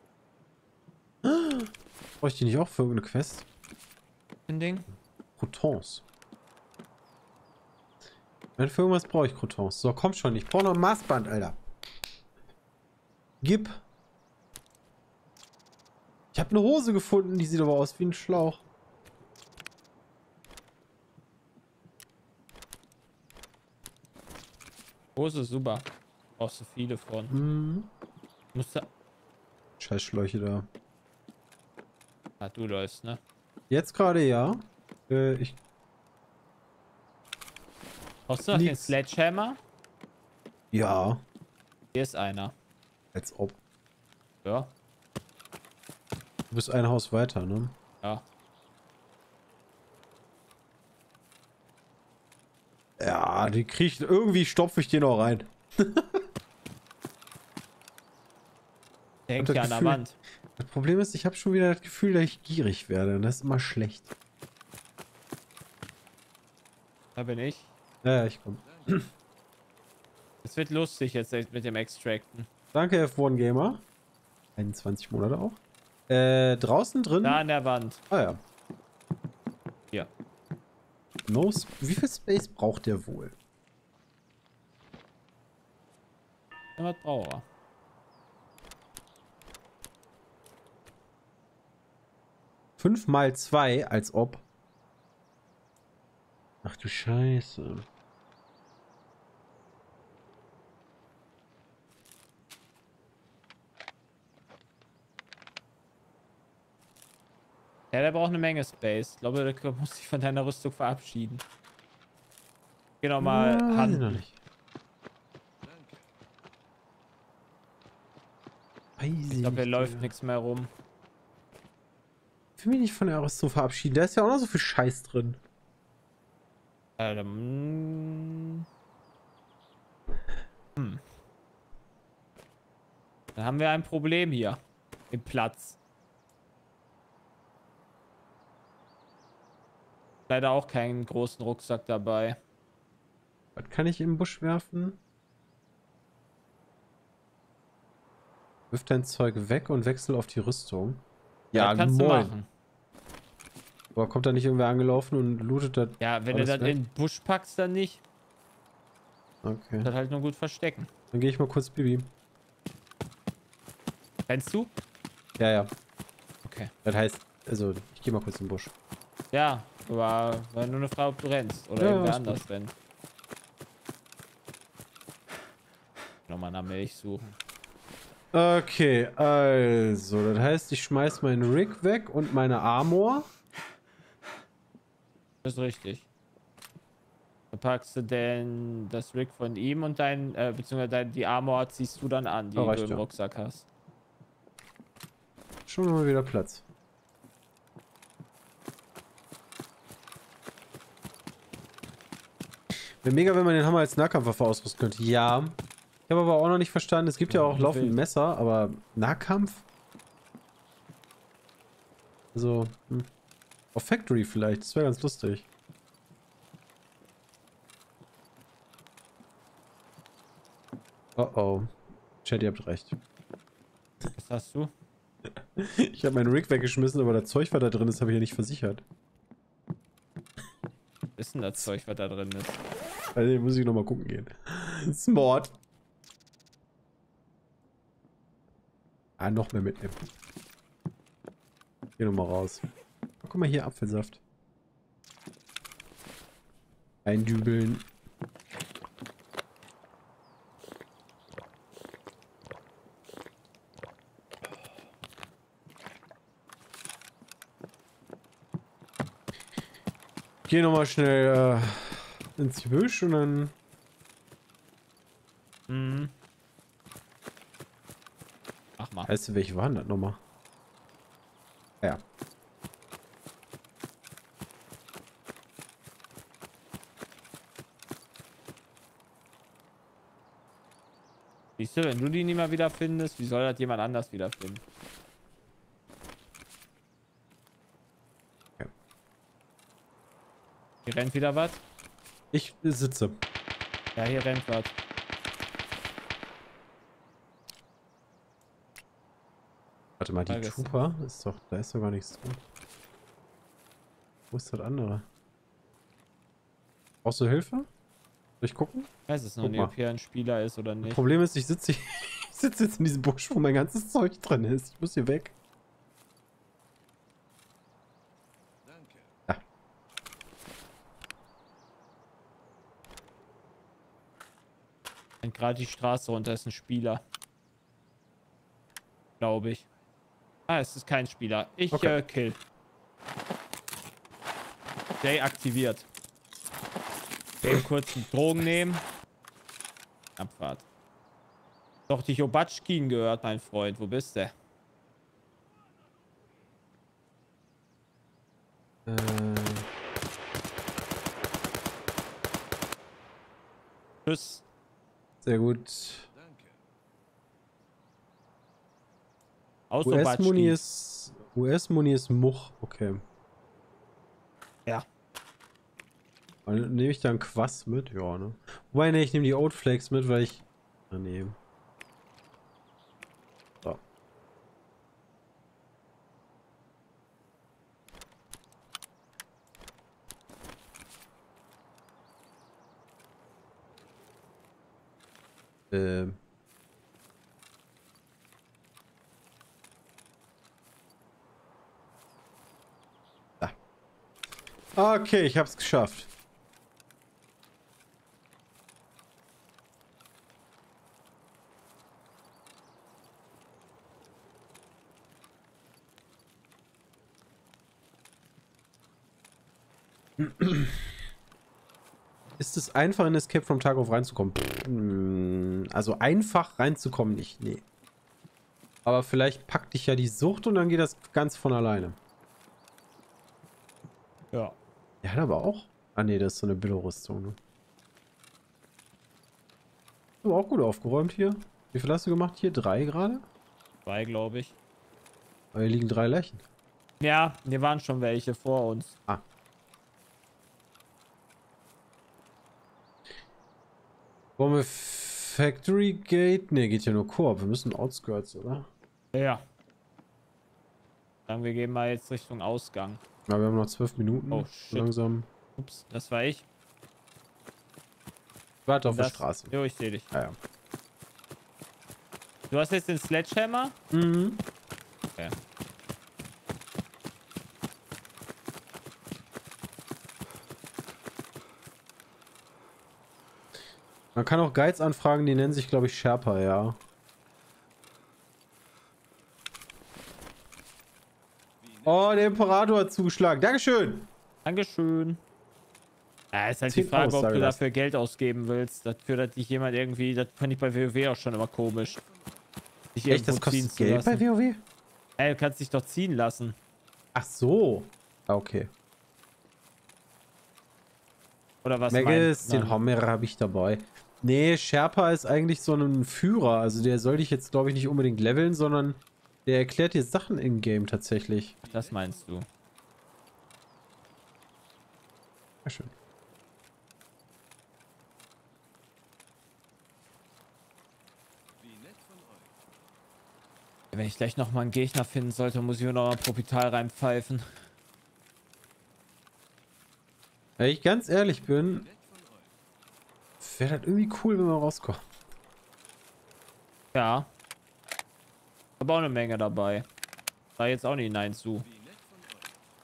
[SPEAKER 1] Brauche ich die nicht auch für irgendeine Quest?
[SPEAKER 3] Ein Ding?
[SPEAKER 1] Croutons. Für irgendwas brauche ich Croutons. So, komm schon. Ich brauche noch ein Maßband, Alter. Gib. Ich habe eine Hose gefunden, die sieht aber aus wie ein Schlauch.
[SPEAKER 3] Hose ist super. Brauchst du viele von.
[SPEAKER 1] Mhm.
[SPEAKER 3] Musst du.
[SPEAKER 1] Scheiß Schläuche da.
[SPEAKER 3] Ah, du läufst, ne?
[SPEAKER 1] Jetzt gerade ja. Ich.
[SPEAKER 3] Brauchst du noch den
[SPEAKER 1] Nix.
[SPEAKER 3] Sledgehammer?
[SPEAKER 1] Ja.
[SPEAKER 3] Hier ist einer.
[SPEAKER 1] Als ob.
[SPEAKER 3] Ja.
[SPEAKER 1] Du bist ein Haus weiter, ne?
[SPEAKER 3] Ja.
[SPEAKER 1] Ja, die kriegt. Irgendwie stopfe ich den noch rein.
[SPEAKER 3] Der hängt
[SPEAKER 1] das
[SPEAKER 3] ja an der
[SPEAKER 1] Gefühl-
[SPEAKER 3] Wand.
[SPEAKER 1] Das Problem ist, ich habe schon wieder das Gefühl, dass ich gierig werde. Und das ist immer schlecht.
[SPEAKER 3] Da bin ich.
[SPEAKER 1] Ja, ich komme.
[SPEAKER 3] Es wird lustig jetzt mit dem Extracten.
[SPEAKER 1] Danke, F1 Gamer. 21 Monate auch. Draußen drin?
[SPEAKER 3] Da an der Wand.
[SPEAKER 1] Ah ja.
[SPEAKER 3] Hier.
[SPEAKER 1] Wie viel Space braucht der wohl?
[SPEAKER 3] Ja, was braucht er?
[SPEAKER 1] Fünf mal 2, als ob. Ach du Scheiße.
[SPEAKER 3] Ja, der braucht eine Menge Space. Ich glaube, der muss sich von deiner Rüstung verabschieden. Geh noch mal
[SPEAKER 1] Weiß ich
[SPEAKER 3] Hand.
[SPEAKER 1] noch nicht.
[SPEAKER 2] Danke.
[SPEAKER 1] Weiß
[SPEAKER 3] Ich glaube, hier
[SPEAKER 1] nicht,
[SPEAKER 3] läuft
[SPEAKER 1] Digga.
[SPEAKER 3] nichts mehr rum.
[SPEAKER 1] Ich will mich nicht von der Rüstung verabschieden. Da ist ja auch noch so viel Scheiß drin.
[SPEAKER 3] Dann haben wir ein Problem hier. Im Platz. Leider auch keinen großen Rucksack dabei.
[SPEAKER 1] Was kann ich im Busch werfen? Wirf dein Zeug weg und wechsel auf die Rüstung.
[SPEAKER 3] Ja, kannst du machen.
[SPEAKER 1] Aber kommt da nicht irgendwer angelaufen und lootet das?
[SPEAKER 3] Ja, wenn du
[SPEAKER 1] alles
[SPEAKER 3] das
[SPEAKER 1] weg?
[SPEAKER 3] in den Busch packst, dann nicht.
[SPEAKER 1] Okay.
[SPEAKER 3] Das halt nur gut verstecken.
[SPEAKER 1] Dann gehe ich mal kurz Bibi.
[SPEAKER 3] Kennst du?
[SPEAKER 1] Ja, ja.
[SPEAKER 3] Okay.
[SPEAKER 1] Das heißt, also, ich gehe mal kurz im Busch.
[SPEAKER 3] Ja, aber war nur eine Frage, ob du rennst. Oder
[SPEAKER 1] Ja,
[SPEAKER 3] irgendwer
[SPEAKER 1] ist
[SPEAKER 3] anders rennt. Nochmal nach Milch suchen.
[SPEAKER 1] Okay, also, das heißt, ich schmeiß meinen Rig weg und meine Armor.
[SPEAKER 3] Das ist richtig. Da packst du denn das Rig von ihm und beziehungsweise die Armor ziehst du dann an,
[SPEAKER 1] Ja,
[SPEAKER 3] die du
[SPEAKER 1] reicht
[SPEAKER 3] im
[SPEAKER 1] ja.
[SPEAKER 3] Rucksack hast.
[SPEAKER 1] Schon mal wieder Platz. Wäre mega, wenn man den Hammer als Nahkampfwaffe ausrüsten könnte. Ja. Ich habe aber auch noch nicht verstanden, es gibt ja auch laufend Messer, aber Nahkampf? Also, auf Factory vielleicht, das wäre ganz lustig. Oh oh. Chat, ihr habt recht.
[SPEAKER 3] Was hast du?
[SPEAKER 1] Ich habe meinen Rig weggeschmissen, aber das Zeug, was da drin ist, habe ich ja nicht versichert.
[SPEAKER 3] Was ist denn das Zeug, was da drin ist?
[SPEAKER 1] Also, muss ich nochmal gucken gehen. Smart. Ah, noch mehr mitnehmen. Geh nochmal raus. Guck mal hier, Apfelsaft. Eindübeln. Geh nochmal schnell ins Gebüsch und dann...
[SPEAKER 3] Mhm. Mach mal.
[SPEAKER 1] Weißt du, welche waren das nochmal? Ja.
[SPEAKER 3] Siehst du, wenn du die nie mal wieder findest, wie soll das jemand anders wiederfinden?
[SPEAKER 1] Okay.
[SPEAKER 3] Hier rennt wieder was.
[SPEAKER 1] Ich sitze.
[SPEAKER 3] Ja, hier rennt was.
[SPEAKER 1] Warte mal, die
[SPEAKER 3] Vergessen.
[SPEAKER 1] Trooper ist doch... Da ist doch gar nichts drin. Wo ist das andere? Brauchst du Hilfe? Soll ich gucken?
[SPEAKER 3] Ich weiß es noch
[SPEAKER 1] Guck
[SPEAKER 3] nicht,
[SPEAKER 1] mal.
[SPEAKER 3] ob hier ein Spieler ist oder
[SPEAKER 1] Das
[SPEAKER 3] nicht.
[SPEAKER 1] Problem ist, ich sitze jetzt in diesem Busch, wo mein ganzes Zeug drin ist. Ich muss hier weg.
[SPEAKER 2] Danke.
[SPEAKER 1] Ja.
[SPEAKER 3] Und gerade die Straße runter ist ein Spieler. Glaube ich. Ah, es ist kein Spieler. Ich
[SPEAKER 1] Okay.
[SPEAKER 3] kill. Jay aktiviert. Eben kurz einen Drogen nehmen. Abfahrt. Doch, die Jobatschkin gehört, mein Freund. Wo bist du? Tschüss.
[SPEAKER 1] Sehr gut.
[SPEAKER 2] Danke.
[SPEAKER 3] Aus
[SPEAKER 1] US-Muni
[SPEAKER 3] Jobatschkin.
[SPEAKER 1] ist Much. Okay.
[SPEAKER 3] Ja.
[SPEAKER 1] Nehme ich da einen Quass mit? Ja, ne? Wobei, ne, ich nehme die Oat Flakes mit, weil ich... Ah, nee. So. Ähm. Da. Okay, ich hab's geschafft. Ist es einfach in Escape from Tarkov reinzukommen? Also einfach reinzukommen nicht, nee. Aber vielleicht packt dich ja die Sucht und dann geht das ganz von alleine.
[SPEAKER 3] Ja.
[SPEAKER 1] Der hat aber auch... Ah ne, das ist so eine Billo-Rüstung, ne? Du auch gut aufgeräumt hier. Wie viel hast du gemacht hier? 3 gerade?
[SPEAKER 3] 2, glaube ich.
[SPEAKER 1] Aber hier liegen 3 Leichen.
[SPEAKER 3] Ja, hier waren schon welche vor uns.
[SPEAKER 1] Ah. Wollen wir Factory Gate? Ne, geht ja nur Koop. Wir müssen Outskirts, oder?
[SPEAKER 3] Ja. Dann wir gehen mal jetzt Richtung Ausgang.
[SPEAKER 1] Ja, wir haben noch 12 Minuten.
[SPEAKER 3] Oh,
[SPEAKER 1] So
[SPEAKER 3] shit.
[SPEAKER 1] langsam.
[SPEAKER 3] Ups, das war ich.
[SPEAKER 1] Warte auf der
[SPEAKER 3] Das-
[SPEAKER 1] Straße.
[SPEAKER 3] Jo, ich sehe dich.
[SPEAKER 1] Ja, ja.
[SPEAKER 3] Du hast jetzt den Sledgehammer?
[SPEAKER 1] Mhm.
[SPEAKER 3] Okay.
[SPEAKER 1] Man kann auch Guides anfragen, die nennen sich, glaube ich, Sherpa, ja. Oh, der Imperator hat zugeschlagen. Dankeschön.
[SPEAKER 3] Dankeschön. Ja, ist halt die
[SPEAKER 1] 10
[SPEAKER 3] Frage,
[SPEAKER 1] aus,
[SPEAKER 3] ob
[SPEAKER 1] sag
[SPEAKER 3] du
[SPEAKER 1] ich
[SPEAKER 3] dafür Geld ausgeben willst. Dafür, dass dich jemand irgendwie, das fand ich bei WoW auch schon immer komisch. Dich
[SPEAKER 1] Echt,
[SPEAKER 3] irgendwo
[SPEAKER 1] das
[SPEAKER 3] ziehen
[SPEAKER 1] kostet
[SPEAKER 3] zu
[SPEAKER 1] Geld bei
[SPEAKER 3] lassen.
[SPEAKER 1] WoW?
[SPEAKER 3] Ey, du kannst dich doch ziehen lassen.
[SPEAKER 1] Ach so. Ah, okay.
[SPEAKER 3] Oder was
[SPEAKER 1] Magus,
[SPEAKER 3] meinst
[SPEAKER 1] den
[SPEAKER 3] du?
[SPEAKER 1] Homer habe ich dabei. Nee, Sherpa ist eigentlich so ein Führer. Also der soll dich jetzt, glaube ich, nicht unbedingt leveln, sondern der erklärt dir Sachen in-game tatsächlich.
[SPEAKER 3] Das meinst du.
[SPEAKER 1] Ja, schön.
[SPEAKER 2] Wie nett von euch.
[SPEAKER 3] Wenn ich gleich nochmal einen Gegner finden sollte, muss ich mir nochmal Propital reinpfeifen.
[SPEAKER 1] Wenn ich ganz ehrlich bin,
[SPEAKER 2] Nett von euch.
[SPEAKER 1] wäre das irgendwie cool, wenn wir rauskommen.
[SPEAKER 3] Ja. Aber auch eine Menge dabei. Da jetzt auch nicht nein zu.
[SPEAKER 2] Wie nett von euch.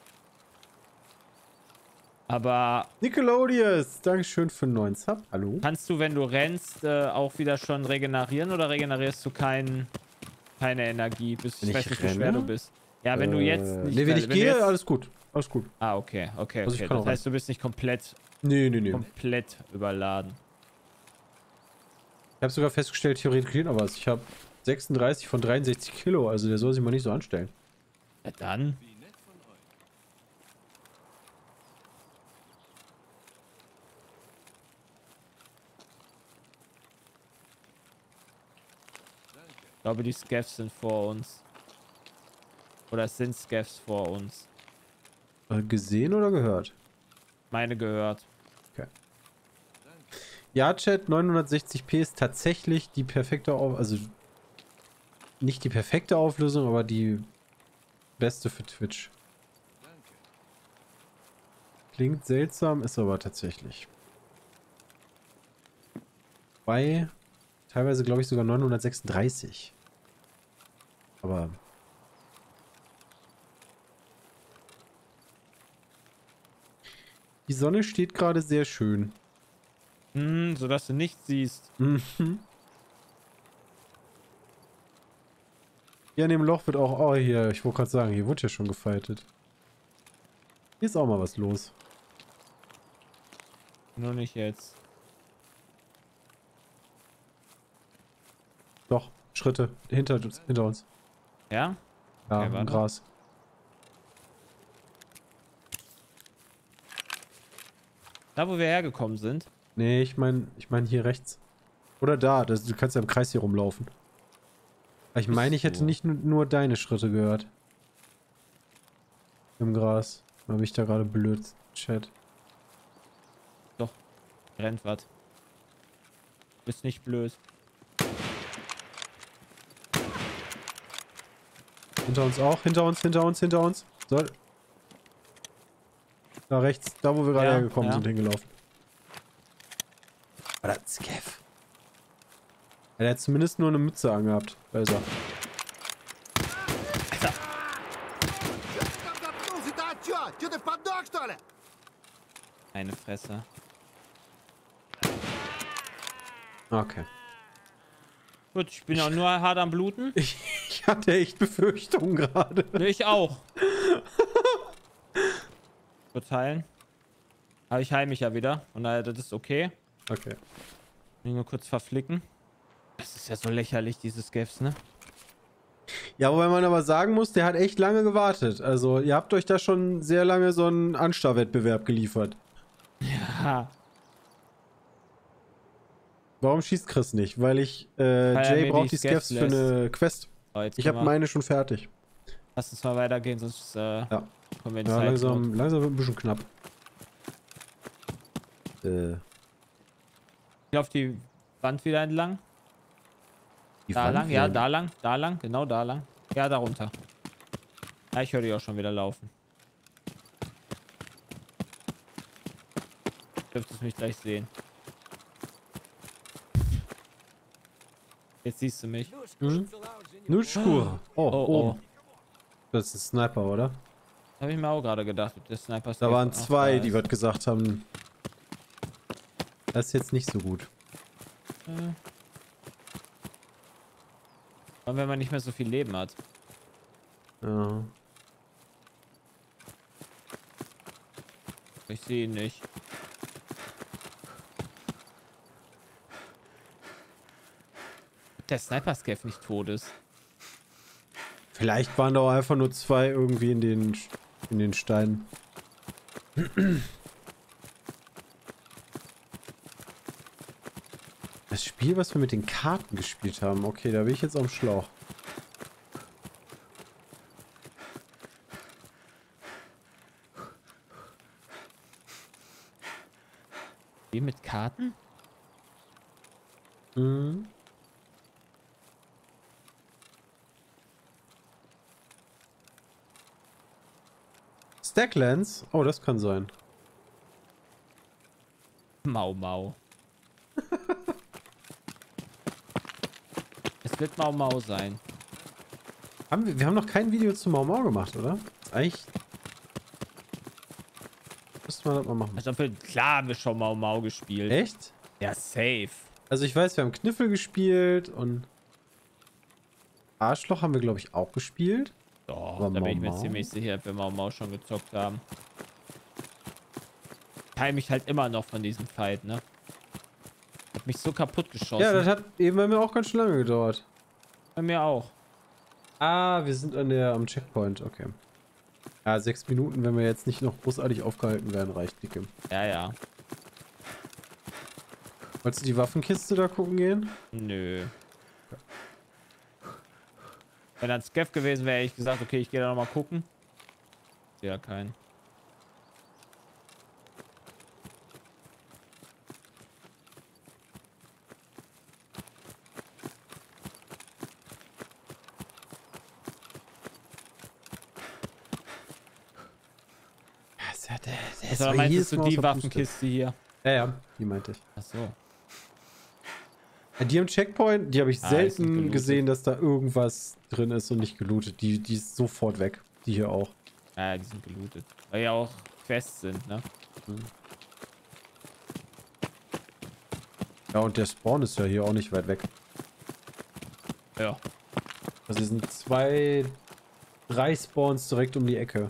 [SPEAKER 3] Aber
[SPEAKER 1] Nickelodeus, Dankeschön für einen neuen Sub. Hallo.
[SPEAKER 3] kannst du, wenn du rennst, auch wieder schon regenerieren oder regenerierst du keine Energie? Ich
[SPEAKER 1] Wenn
[SPEAKER 3] weiß
[SPEAKER 1] ich
[SPEAKER 3] nicht, wie schwer
[SPEAKER 1] renne?
[SPEAKER 3] du bist. Ja, wenn du jetzt nicht.
[SPEAKER 1] Nee, wenn ich
[SPEAKER 3] du
[SPEAKER 1] gehe,
[SPEAKER 3] jetzt...
[SPEAKER 1] alles gut. Alles gut.
[SPEAKER 3] Ah, okay, okay,
[SPEAKER 1] Also ich
[SPEAKER 3] okay.
[SPEAKER 1] kann
[SPEAKER 3] Das
[SPEAKER 1] auch
[SPEAKER 3] heißt, du bist nicht komplett
[SPEAKER 1] Nee.
[SPEAKER 3] überladen.
[SPEAKER 1] Ich habe sogar festgestellt, theoretisch geht noch was. Ich habe 36 von 63 Kilo, also der soll sich mal nicht so anstellen.
[SPEAKER 3] Ja, dann.
[SPEAKER 2] Wie nett von euch. Danke.
[SPEAKER 3] Ich glaube, die Scavs sind vor uns. Oder es sind Scavs vor uns.
[SPEAKER 1] Gesehen oder gehört?
[SPEAKER 3] Meine gehört.
[SPEAKER 1] Okay. Ja, Chat, 960p ist tatsächlich die perfekte also nicht die perfekte Auflösung, aber die beste für Twitch.
[SPEAKER 2] Danke.
[SPEAKER 1] Klingt seltsam, ist aber tatsächlich. Bei teilweise glaube ich sogar 936. Aber die Sonne steht gerade sehr schön.
[SPEAKER 3] Sodass du nichts siehst.
[SPEAKER 1] Mhm. Hier an dem Loch wird auch, oh hier, ich wollte gerade sagen, hier wurde ja schon gefightet. Hier ist auch mal was los.
[SPEAKER 3] Nur nicht jetzt.
[SPEAKER 1] Doch, Schritte hinter uns.
[SPEAKER 3] Ja?
[SPEAKER 1] Ja,
[SPEAKER 3] Okay,
[SPEAKER 1] im
[SPEAKER 3] warte.
[SPEAKER 1] Gras.
[SPEAKER 3] Da, wo wir hergekommen sind.
[SPEAKER 1] Nee, ich mein hier rechts. Oder da, du kannst ja im Kreis hier rumlaufen. Aber ich meine, ich hätte
[SPEAKER 3] so.
[SPEAKER 1] nicht nur deine Schritte gehört. Im Gras. Habe ich da gerade blöd, Chat.
[SPEAKER 3] Rennt was. Bist nicht blöd.
[SPEAKER 1] Hinter uns auch, hinter uns. So. Da rechts, da wo wir gerade
[SPEAKER 3] Ja,
[SPEAKER 1] hergekommen
[SPEAKER 3] ja.
[SPEAKER 1] sind, hingelaufen. War das Scav? Er hat zumindest nur eine Mütze angehabt. Da ist er.
[SPEAKER 3] Eine Fresse.
[SPEAKER 1] Okay.
[SPEAKER 3] Gut, ich bin auch nur hart am Bluten.
[SPEAKER 1] Ich hatte echt Befürchtungen gerade.
[SPEAKER 3] Nee, ich auch. Kurz heilen. Aber ich heile mich ja wieder. Und daher, das ist okay.
[SPEAKER 1] Okay.
[SPEAKER 3] Mich nur kurz verflicken. Das ist ja so lächerlich, dieses Scavs, ne?
[SPEAKER 1] Ja, wobei man aber sagen muss, der hat echt lange gewartet. Also, ihr habt euch da schon sehr lange so einen Anstarrwettbewerb geliefert.
[SPEAKER 3] Ja.
[SPEAKER 1] Warum schießt Chris nicht? Weil ich,
[SPEAKER 3] er
[SPEAKER 1] Jay
[SPEAKER 3] mir
[SPEAKER 1] braucht
[SPEAKER 3] die
[SPEAKER 1] die Scavs für
[SPEAKER 3] Scavs
[SPEAKER 1] eine Quest.
[SPEAKER 3] So, jetzt
[SPEAKER 1] Ich habe
[SPEAKER 3] können wir-
[SPEAKER 1] meine schon fertig.
[SPEAKER 3] Lass uns mal weitergehen, sonst kommen wir in
[SPEAKER 1] Ja,
[SPEAKER 3] Zeitnot.
[SPEAKER 1] langsam wird ein bisschen knapp.
[SPEAKER 3] Ich laufe die Wand wieder entlang.
[SPEAKER 1] Die
[SPEAKER 3] Da
[SPEAKER 1] Wand
[SPEAKER 3] lang, ja,
[SPEAKER 1] wieder-
[SPEAKER 3] da lang, genau da lang. Ja, da runter. Ja, ich höre die auch schon wieder laufen. Dürftest mich gleich sehen. Jetzt siehst du mich.
[SPEAKER 1] Mhm. Nutschkur. Oh,
[SPEAKER 3] Oh,
[SPEAKER 1] oben.
[SPEAKER 3] oh.
[SPEAKER 1] Das ist ein Sniper, oder?
[SPEAKER 3] Habe ich mir auch gerade gedacht, ob der Sniper
[SPEAKER 1] Da waren
[SPEAKER 3] auch
[SPEAKER 1] zwei,
[SPEAKER 3] da
[SPEAKER 1] die
[SPEAKER 3] ist.
[SPEAKER 1] was gesagt haben. Das ist jetzt nicht so gut.
[SPEAKER 3] Und wenn man nicht mehr so viel Leben hat.
[SPEAKER 1] Ja.
[SPEAKER 3] Ich sehe ihn nicht. Der Sniper-Scav nicht tot ist.
[SPEAKER 1] Vielleicht waren da auch einfach nur zwei irgendwie in den Steinen. Das Spiel, was wir mit den Karten gespielt haben. Okay, da bin ich jetzt am Schlauch.
[SPEAKER 3] Wie mit Karten?
[SPEAKER 1] Mhm. Stacklands? Oh, das kann sein.
[SPEAKER 3] Mau Mau. Es wird Mau Mau sein.
[SPEAKER 1] Wir haben noch kein Video zu Mau Mau gemacht, oder? Eigentlich müsste man das mal machen.
[SPEAKER 3] Also klar haben wir schon Mau Mau gespielt.
[SPEAKER 1] Echt?
[SPEAKER 3] Ja, safe.
[SPEAKER 1] Also ich weiß, wir haben Kniffel gespielt und Arschloch haben wir, glaube ich, auch gespielt.
[SPEAKER 3] Doch,
[SPEAKER 1] Aber
[SPEAKER 3] da bin ich mir
[SPEAKER 1] Mau Mau?
[SPEAKER 3] ziemlich sicher, dass wir Mau Mau schon gezockt haben. Teil mich halt immer noch von diesem Fight, ne? Hat mich so kaputt geschossen.
[SPEAKER 1] Ja, das hat eben bei mir auch ganz schön lange gedauert.
[SPEAKER 3] Bei mir auch.
[SPEAKER 1] Ah, wir sind am Checkpoint, okay. Ja, 6 Minuten, wenn wir jetzt nicht noch großartig aufgehalten werden, reicht dicke.
[SPEAKER 3] Ja, ja.
[SPEAKER 1] Wolltest du die Waffenkiste da gucken gehen?
[SPEAKER 3] Nö. Wenn das Scav gewesen wäre, hätte ich gesagt, okay, ich gehe da nochmal gucken. Ja, kein.
[SPEAKER 1] Der
[SPEAKER 3] Also, meintest du die Waffenkiste hier?
[SPEAKER 1] Ja, ja, die meinte ich.
[SPEAKER 3] Ach so.
[SPEAKER 1] Ja, die am Checkpoint, die habe ich
[SPEAKER 3] Ah, ist
[SPEAKER 1] selten
[SPEAKER 3] gelootet.
[SPEAKER 1] gesehen, dass da irgendwas drin ist und nicht gelootet. Die ist sofort weg. Die hier auch.
[SPEAKER 3] Ja, die sind gelootet. Weil ja auch Quests sind, ne?
[SPEAKER 1] Ja, und der Spawn ist ja hier auch nicht weit weg.
[SPEAKER 3] Ja.
[SPEAKER 1] Also es sind 3 Spawns direkt um die Ecke.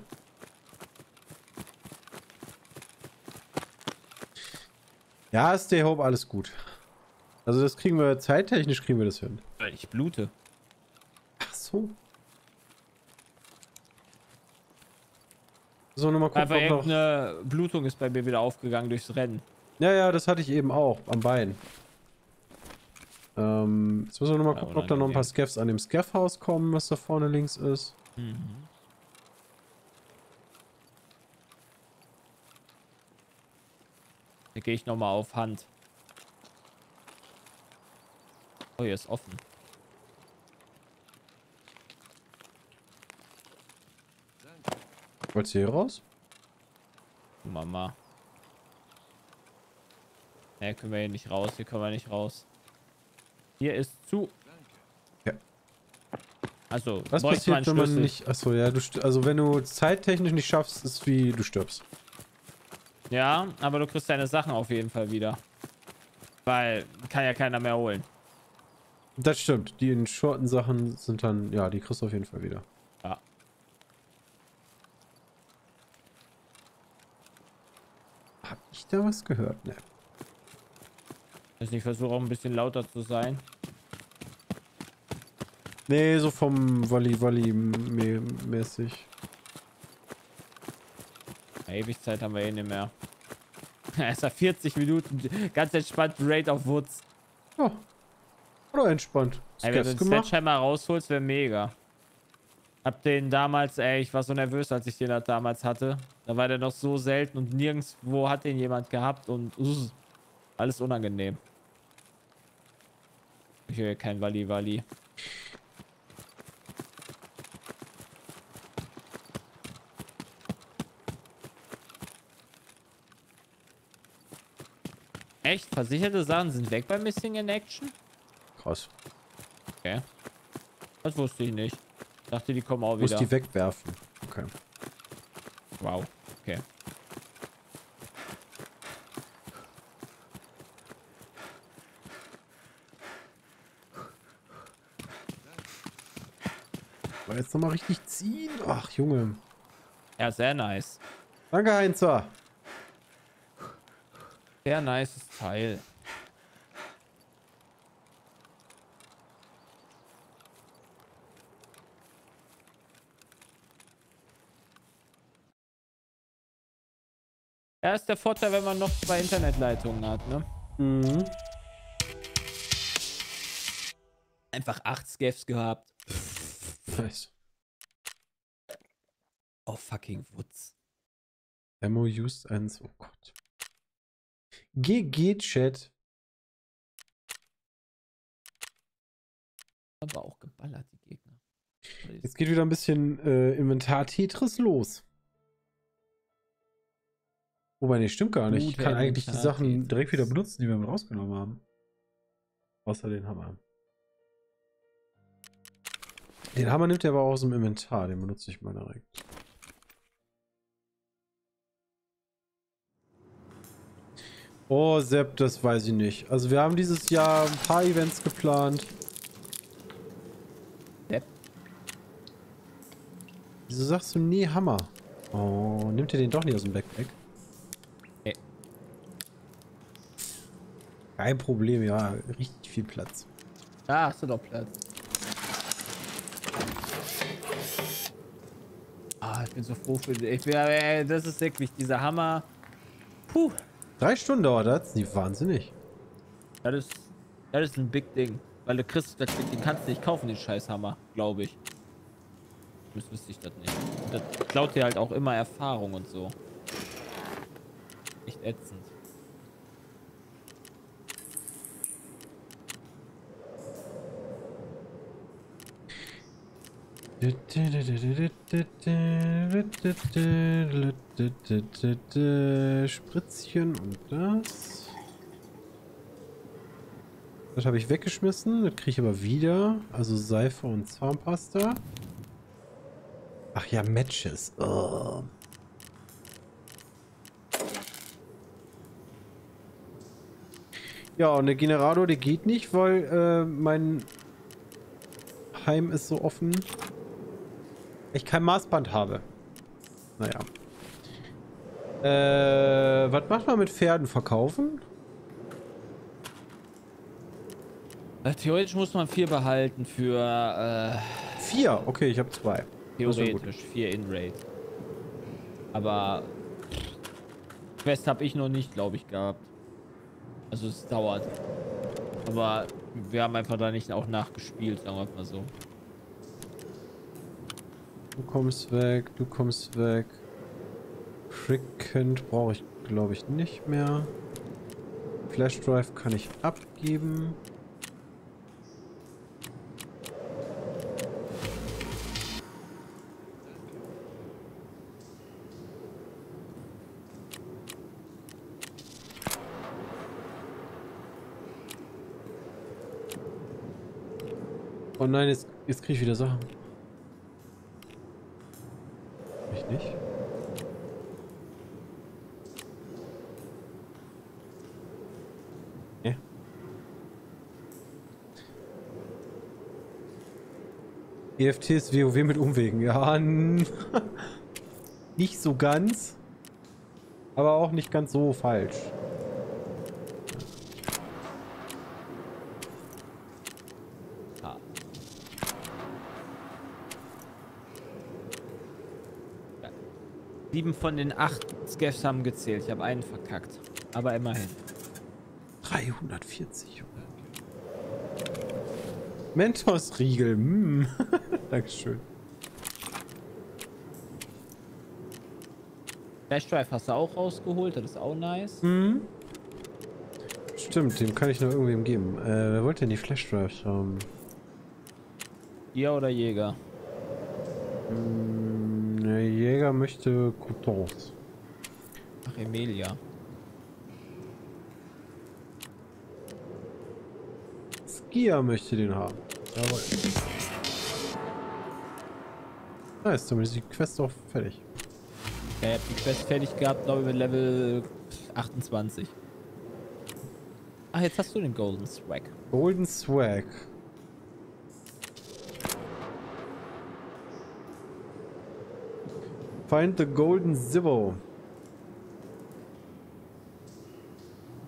[SPEAKER 1] Ja, Stay Hope, alles gut. Also das kriegen wir, zeittechnisch kriegen wir das hin.
[SPEAKER 3] Weil ich blute.
[SPEAKER 1] Ach so. So, nochmal gucken,
[SPEAKER 3] Einfach
[SPEAKER 1] ob noch...
[SPEAKER 3] irgendeine Blutung ist bei mir wieder aufgegangen durchs Rennen.
[SPEAKER 1] Ja, ja, das hatte ich eben auch, am Bein. Jetzt müssen wir nochmal
[SPEAKER 3] Ja,
[SPEAKER 1] gucken, ob da noch ein paar
[SPEAKER 3] unangenehm.
[SPEAKER 1] Scavs an dem Scav-Haus kommen, was da vorne links ist.
[SPEAKER 3] Mhm. Da gehe ich nochmal auf Hand. Oh, hier ist offen.
[SPEAKER 2] Danke.
[SPEAKER 1] Wolltest du hier raus?
[SPEAKER 3] Mama. Ne, können wir hier nicht raus. Hier können wir nicht raus. Hier ist zu.
[SPEAKER 2] Danke.
[SPEAKER 3] Also,
[SPEAKER 1] Was
[SPEAKER 3] bräuchte man
[SPEAKER 1] passiert, wenn man
[SPEAKER 3] Schlüssel.
[SPEAKER 1] nicht... Achso, ja, also wenn du zeittechnisch nicht schaffst, ist wie du stirbst.
[SPEAKER 3] Ja, aber du kriegst deine Sachen auf jeden Fall wieder. Weil kann ja keiner mehr holen.
[SPEAKER 1] Das stimmt. Die in shorten Sachen sind dann... Ja, die kriegst du auf jeden Fall wieder.
[SPEAKER 3] Ja.
[SPEAKER 1] Hab ich da was gehört? Ne.
[SPEAKER 3] Also ich versuche auch ein bisschen lauter zu sein.
[SPEAKER 1] Nee, so vom Walli-Walli-mäßig.
[SPEAKER 3] Ewig Zeit haben wir eh nicht mehr. Es war 40 Minuten. Ganz entspannt Raid auf Woods.
[SPEAKER 1] Ja. Oder entspannt.
[SPEAKER 3] Ey, wenn du
[SPEAKER 1] Scavs
[SPEAKER 3] den
[SPEAKER 1] gemacht.
[SPEAKER 3] Sledgehammer rausholst, wäre mega. Hab den damals, ey, ich war so nervös, als ich den da damals hatte. Da war der noch so selten und nirgendwo hat den jemand gehabt und alles unangenehm. Ich höre kein Walli-Walli. Echt? Versicherte Sachen sind weg bei Missing in Action?
[SPEAKER 1] Krass.
[SPEAKER 3] Okay. Das wusste ich nicht. Dachte, die kommen auch
[SPEAKER 1] Muss
[SPEAKER 3] wieder.
[SPEAKER 1] die wegwerfen. Okay.
[SPEAKER 3] Wow. Okay.
[SPEAKER 1] Aber jetzt nochmal richtig ziehen. Ach, Junge.
[SPEAKER 3] Ja, sehr nice.
[SPEAKER 1] Danke, Heinzer.
[SPEAKER 3] Sehr nices Teil. Ja, ist der Vorteil, wenn man noch 2 Internetleitungen hat, ne?
[SPEAKER 1] Mhm.
[SPEAKER 3] Einfach 8 Scavs gehabt.
[SPEAKER 1] Nice.
[SPEAKER 3] Oh, fucking Wutz.
[SPEAKER 1] Ammo used 1. Oh Gott. GG-Chat.
[SPEAKER 3] Aber auch geballert, die Gegner.
[SPEAKER 1] Jetzt geht wieder ein bisschen Inventar-Tetris los. Wobei, nee, stimmt gar nicht. Ich kann eigentlich die Sachen direkt wieder benutzen, die wir mit rausgenommen haben. Außer den Hammer. Den Hammer nimmt er aber auch aus dem Inventar. Den benutze ich mal direkt. Oh, Sepp, das weiß ich nicht. Also wir haben dieses Jahr ein paar Events geplant.
[SPEAKER 3] Sepp?
[SPEAKER 1] Wieso sagst du nie Hammer? Oh, nimmt er den doch nicht aus dem Backpack?
[SPEAKER 3] Nee.
[SPEAKER 1] Kein Problem, ja. Richtig viel Platz.
[SPEAKER 3] Da hast du doch Platz. Ah, ich bin so froh für dich. Das ist wirklich dieser Hammer. Puh.
[SPEAKER 1] 3 Stunden dauert das? Nicht wahnsinnig.
[SPEAKER 3] Das ist ein Big Ding. Weil du kriegst, den kannst du nicht kaufen, den Scheißhammer, glaube ich. Das wüsste ich das nicht. Und das klaut dir halt auch immer Erfahrung und so. Echt ätzend. Spritzchen und das. Das habe ich weggeschmissen. Das kriege ich aber wieder. Also Seife und Zahnpasta. Ach ja, Matches. Oh. Ja, und der Generator, der geht nicht, weil mein Heim ist so offen. Ich kein Maßband habe. Naja. Was macht man mit Pferden? Verkaufen? Theoretisch muss man 4 behalten für
[SPEAKER 1] 4? Okay, ich habe 2.
[SPEAKER 3] theoretisch 4 In-Raid. Aber Quest habe ich noch nicht, glaube ich, gehabt. Also es dauert. Aber wir haben einfach da nicht auch nachgespielt, sagen wir mal so.
[SPEAKER 1] Du kommst weg, du kommst weg. Cricket brauche ich, glaube ich, nicht mehr. Flash Drive kann ich abgeben. Oh nein, jetzt kriege ich wieder Sachen. Ich nicht. Nee. EFT ist WoW mit Umwegen. Ja, nicht so ganz. Aber auch nicht ganz so falsch.
[SPEAKER 3] Ah. 7 von den 8 Scavs haben gezählt. Ich habe einen verkackt. Aber immerhin.
[SPEAKER 1] 340. Mentos-Riegel. Mm. Dankeschön.
[SPEAKER 3] Flash Drive hast du auch rausgeholt. Das ist auch nice.
[SPEAKER 1] Mhm. Stimmt, dem kann ich noch irgendwem geben. Wer wollte denn die Flash Drives haben?
[SPEAKER 3] Ihr oder Jäger?
[SPEAKER 1] Der Jäger möchte Coutons.
[SPEAKER 3] Ach, Emilia.
[SPEAKER 1] Skia möchte den haben. Jawohl. Nice, damit ist die Quest auch fertig.
[SPEAKER 3] Ja, ich hab die Quest fertig gehabt, glaube ich, mit Level 28. Ach, jetzt hast du den Golden Swag.
[SPEAKER 1] Golden Swag. Find the Golden Zibbo.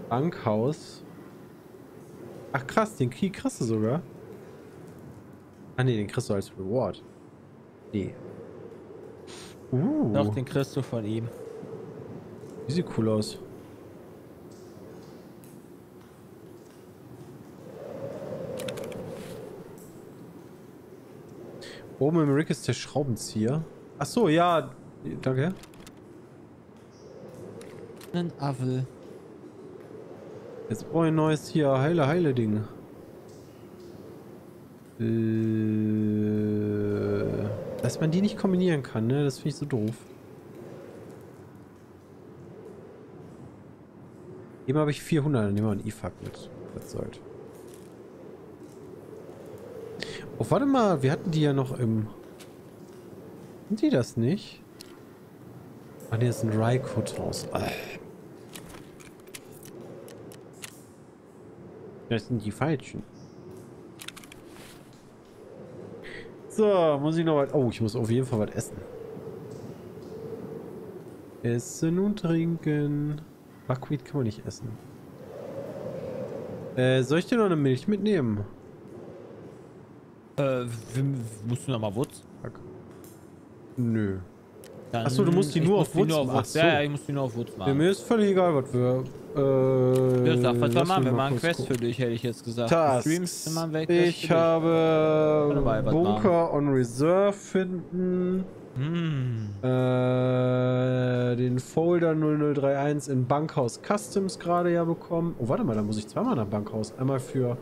[SPEAKER 1] Bankhaus. Ach krass, den Krieg kriegst du sogar. Ah ne, den kriegst du als Reward. Nee.
[SPEAKER 3] Doch, den kriegst du von ihm.
[SPEAKER 1] Wie sieht cool aus. Oben im Rig ist der Schraubenzieher. Ach so, ja. Danke.
[SPEAKER 3] Ein Avel.
[SPEAKER 1] Jetzt brauche ich ein neues hier. Heile Ding. Dass man die nicht kombinieren kann, ne? Das finde ich so doof. Eben habe ich 400, dann nehmen wir einen IFAK mit. Das sollte. Oh, warte mal, wir hatten die ja noch im... Sind die das nicht? Ah, ne, das ist ein Raikot-Haus. Das sind die falschen. So, muss ich noch was... Oh, ich muss auf jeden Fall was essen. Essen und trinken. Buckwheat kann man nicht essen. Soll ich dir noch eine Milch mitnehmen?
[SPEAKER 3] Musst du noch mal Wutz?
[SPEAKER 1] Nö.
[SPEAKER 3] Dann
[SPEAKER 1] Achso, du musst die nur auf Wutz machen.
[SPEAKER 3] Achso. Ja, ich muss die nur auf Wutz machen.
[SPEAKER 1] Ja, mir ist völlig egal, was wir...
[SPEAKER 3] Ja, sag, was wir
[SPEAKER 1] lass
[SPEAKER 3] machen.
[SPEAKER 1] mich
[SPEAKER 3] Wir
[SPEAKER 1] mal
[SPEAKER 3] machen
[SPEAKER 1] kurz
[SPEAKER 3] Quest
[SPEAKER 1] gucken.
[SPEAKER 3] für dich, hätte ich jetzt gesagt.
[SPEAKER 1] Tasks.
[SPEAKER 3] Du streamst immer weg. Quest
[SPEAKER 1] Ich
[SPEAKER 3] für dich.
[SPEAKER 1] habe
[SPEAKER 3] Warte mal, was
[SPEAKER 1] Bunker on Reserve finden. Den Folder 0031 in Bankhaus Customs gerade ja bekommen. Oh, warte mal, da muss ich zweimal nach Bankhaus. Einmal für...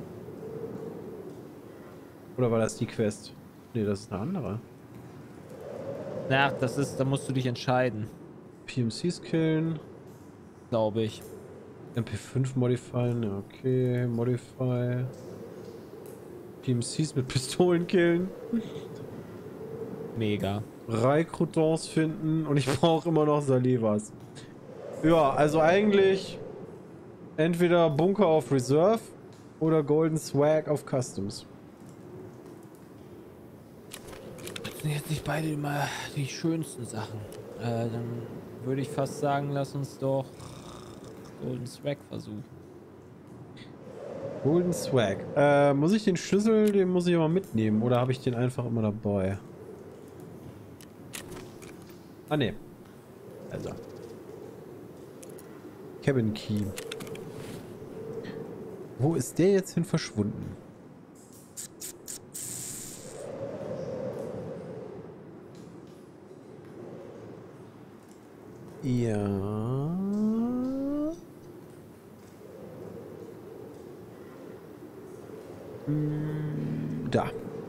[SPEAKER 1] Oder war das die Quest? Ne, das ist eine andere.
[SPEAKER 3] Ja, das ist, da musst du dich entscheiden,
[SPEAKER 1] PMCs killen.
[SPEAKER 3] glaube ich.
[SPEAKER 1] MP5 modifieren, ja, okay. Modify. PMCs mit Pistolen killen.
[SPEAKER 3] Mega.
[SPEAKER 1] Rekrutants finden und ich brauche immer noch Salivas. Ja, also eigentlich entweder Bunker auf Reserve oder Golden Swag auf Customs.
[SPEAKER 3] Das sind jetzt nicht beide immer die schönsten Sachen. Dann würde ich fast sagen, lass uns doch Golden Swag versuchen.
[SPEAKER 1] Golden Swag. Muss ich den Schlüssel, den muss ich immer mitnehmen oder habe ich den einfach immer dabei? Ah ne. Also. Cabin Key. Wo ist der jetzt hin verschwunden? Ja. Da.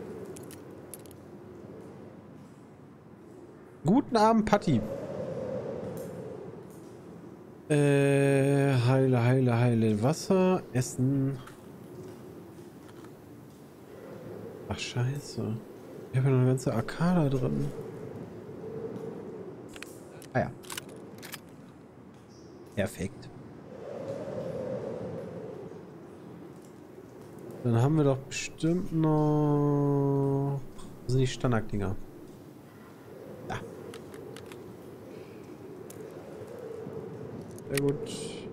[SPEAKER 1] Guten Abend, Patti. Heile. Wasser, Essen. Ach, scheiße. Ich habe ja noch eine ganze Arcada drin. Ah ja. Perfekt. Dann haben wir doch bestimmt noch... Wo sind die Standarddinger? Da. Sehr gut.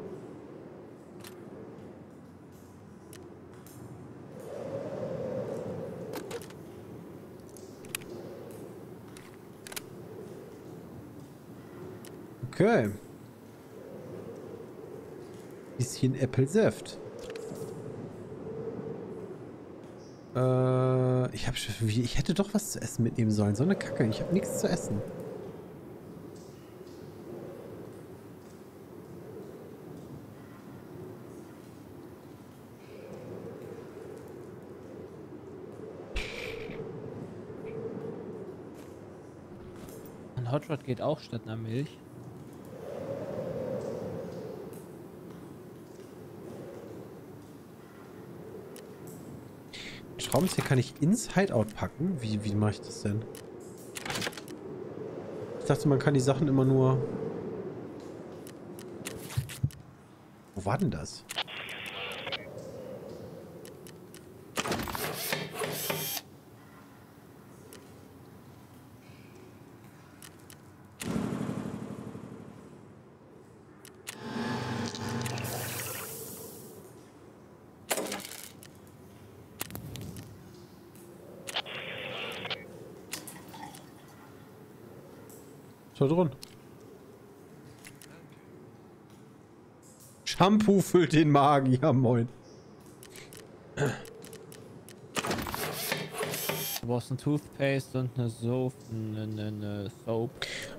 [SPEAKER 1] Okay. Bisschen Äppelsaft. Ich hätte doch was zu essen mitnehmen sollen. So eine Kacke. Ich habe nichts zu essen.
[SPEAKER 3] Ein Hot Rod geht auch statt einer Milch.
[SPEAKER 1] Schraubenzieher kann ich ins Hideout packen? Wie mache ich das denn? Ich dachte, man kann die Sachen immer nur... Wo war denn das? Da drin. Shampoo füllt den Magen. Ja, moin.
[SPEAKER 3] Du brauchst ein Toothpaste und eine Soap. Eine Soap.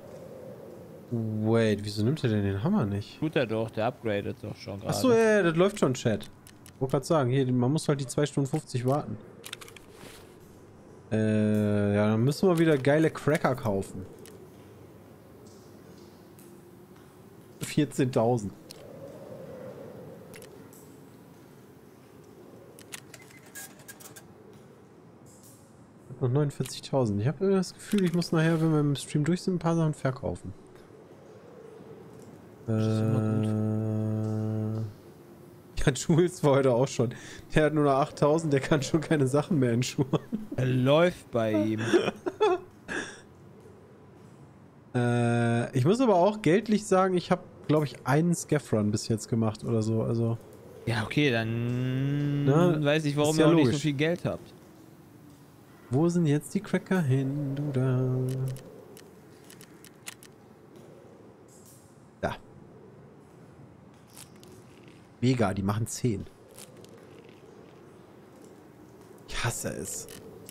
[SPEAKER 1] Wait, wieso nimmt er denn den Hammer nicht?
[SPEAKER 3] Tut er doch, der upgradet doch schon gerade.
[SPEAKER 1] Achso, ja, das läuft schon, Chat. Ich wollte gerade sagen, hier, man muss halt die 2 Stunden 50 warten. Ja, dann müssen wir wieder geile Cracker kaufen. 14.000. Noch 49.000. Ich habe das Gefühl, ich muss nachher, wenn wir im Stream durch sind, ein paar Sachen verkaufen.
[SPEAKER 3] Das ist immer
[SPEAKER 1] Ja, Jules war heute auch schon. Der hat nur noch 8.000, der kann schon keine Sachen mehr in Schuhe.
[SPEAKER 3] Er läuft bei ihm.
[SPEAKER 1] Ich muss aber auch geldlich sagen, ich habe, glaube ich, einen Scaff-Run bis jetzt gemacht oder so. Also,
[SPEAKER 3] Ja, okay, dann
[SPEAKER 1] Na,
[SPEAKER 3] weiß ich, warum
[SPEAKER 1] ist
[SPEAKER 3] ihr
[SPEAKER 1] ja
[SPEAKER 3] auch nicht so
[SPEAKER 1] logisch.
[SPEAKER 3] viel Geld habt.
[SPEAKER 1] wo sind jetzt die Cracker hin, du da? Da. Mega, die machen 10. Ich hasse es.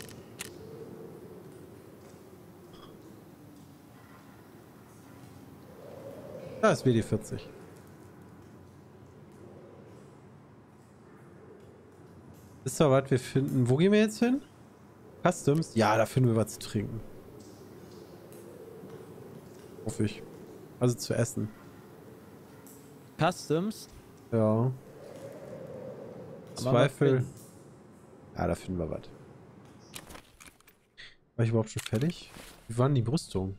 [SPEAKER 1] Da ist WD-40. Ist doch was wir finden. Wo gehen wir jetzt hin? Customs? Ja, da finden wir was zu trinken. Hoffe ich. Also zu essen.
[SPEAKER 3] Customs?
[SPEAKER 1] Ja.
[SPEAKER 3] Aber
[SPEAKER 1] Zweifel.
[SPEAKER 3] was
[SPEAKER 1] Ja, da finden wir was. War ich überhaupt schon fertig? Wie waren die Brüstung?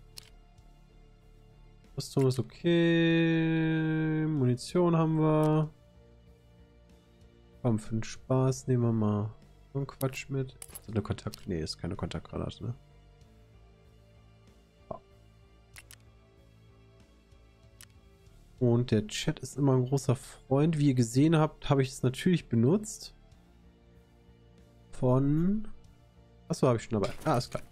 [SPEAKER 1] Rüstung ist okay. Munition haben wir. Komm, für den Spaß nehmen wir mal so einen Quatsch mit. So eine Kontakt... Nee, ist keine Kontaktgranate, ne? Ja. Und der Chat ist immer ein großer Freund. Wie ihr gesehen habt, habe ich es natürlich benutzt. Von... Achso, habe ich schon dabei. Ah, ist klar.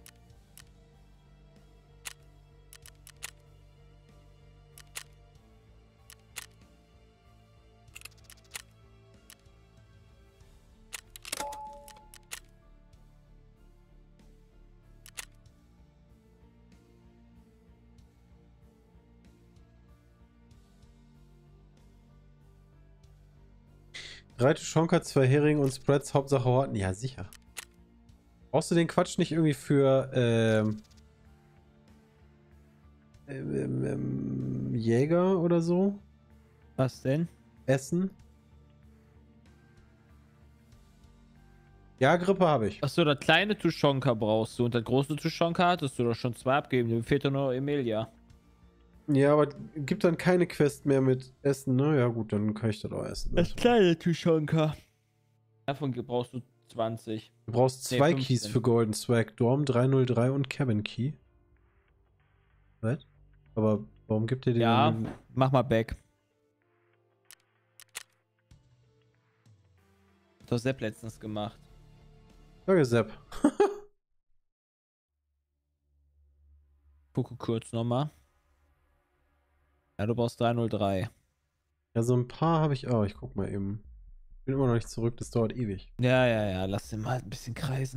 [SPEAKER 1] Breite Schonka, 2 Heringe und Spreads, Hauptsache Horten. Ja, sicher. Brauchst du den Quatsch nicht irgendwie für Jäger oder so?
[SPEAKER 3] Was denn?
[SPEAKER 1] Essen? Ja, Grippe habe ich.
[SPEAKER 3] Achso, das kleine Tuschonka brauchst du und das große Tuschonka hattest du doch schon 2 abgegeben. Dem fehlt doch nur Emilia.
[SPEAKER 1] Ja, aber gibt dann keine Quest mehr mit Essen, ne? Ja gut, dann kann ich das auch essen.
[SPEAKER 3] Das kleine Tuschonka. Davon brauchst du 20.
[SPEAKER 1] Du brauchst 2
[SPEAKER 3] 15.
[SPEAKER 1] Keys für Golden Swag. Dorm 303 und Cabin Key. Was? Aber warum gibt ihr den
[SPEAKER 3] Ja,
[SPEAKER 1] dann-
[SPEAKER 3] mach mal back. Das hat Sepp letztens gemacht.
[SPEAKER 1] Danke, Sepp.
[SPEAKER 3] Gucke kurz nochmal. Ja, du brauchst 303.
[SPEAKER 1] Ja, so ein paar habe ich auch. Ich guck mal eben. Bin immer noch nicht zurück, das dauert ewig.
[SPEAKER 3] Ja, lass den mal ein bisschen kreisen.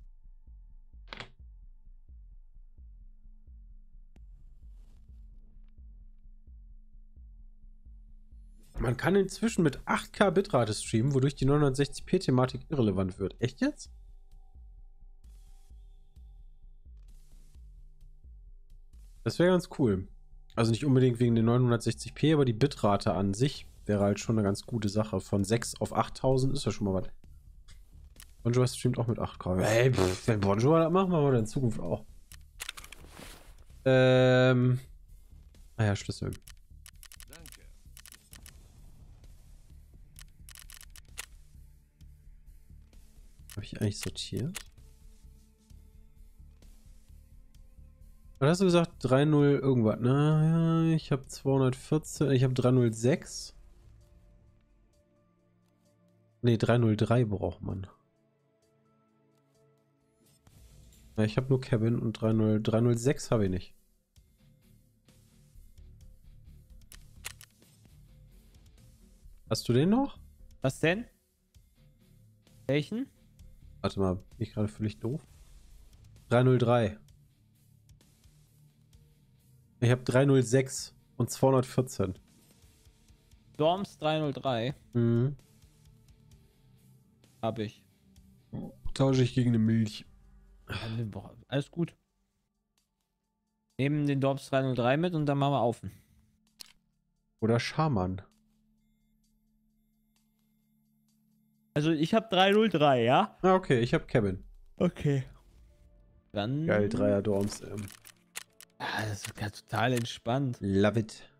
[SPEAKER 1] Man kann inzwischen mit 8K Bitrate streamen, wodurch die 960p-Thematik irrelevant wird. Echt jetzt? Das wäre ganz cool. Also nicht unbedingt wegen den 960p, aber die Bitrate an sich wäre halt schon eine ganz gute Sache. Von 6 auf 8000 ist ja schon mal was. Bonjour streamt auch mit 8K. Hey, wenn Bonjour das macht, machen wir das in Zukunft auch. Naja, Schlüssel.
[SPEAKER 2] Danke.
[SPEAKER 1] Habe ich eigentlich sortiert? Was hast du gesagt? 3.0 irgendwas, ne? Ja, ich habe 214, ich habe 306. Ne, 303 braucht man. Ja, ich habe nur Cabin und 306 habe ich nicht. Hast du den noch?
[SPEAKER 3] Was denn? Welchen?
[SPEAKER 1] Warte mal, bin ich gerade völlig doof? 303. Ich habe 306 und 214.
[SPEAKER 3] Dorms 303
[SPEAKER 1] Mhm.
[SPEAKER 3] habe ich.
[SPEAKER 1] Tausche ich gegen eine Milch.
[SPEAKER 3] Boah, alles gut. Nehmen den Dorms 303 mit und dann machen wir auf.
[SPEAKER 1] Oder Schaman.
[SPEAKER 3] Also ich habe 303, ja?
[SPEAKER 1] Ah, okay, ich habe Kevin.
[SPEAKER 3] Okay. Dann...
[SPEAKER 1] Geil, Dreier-Dorms.
[SPEAKER 3] Ja, das ist ja total entspannt.
[SPEAKER 1] Love it.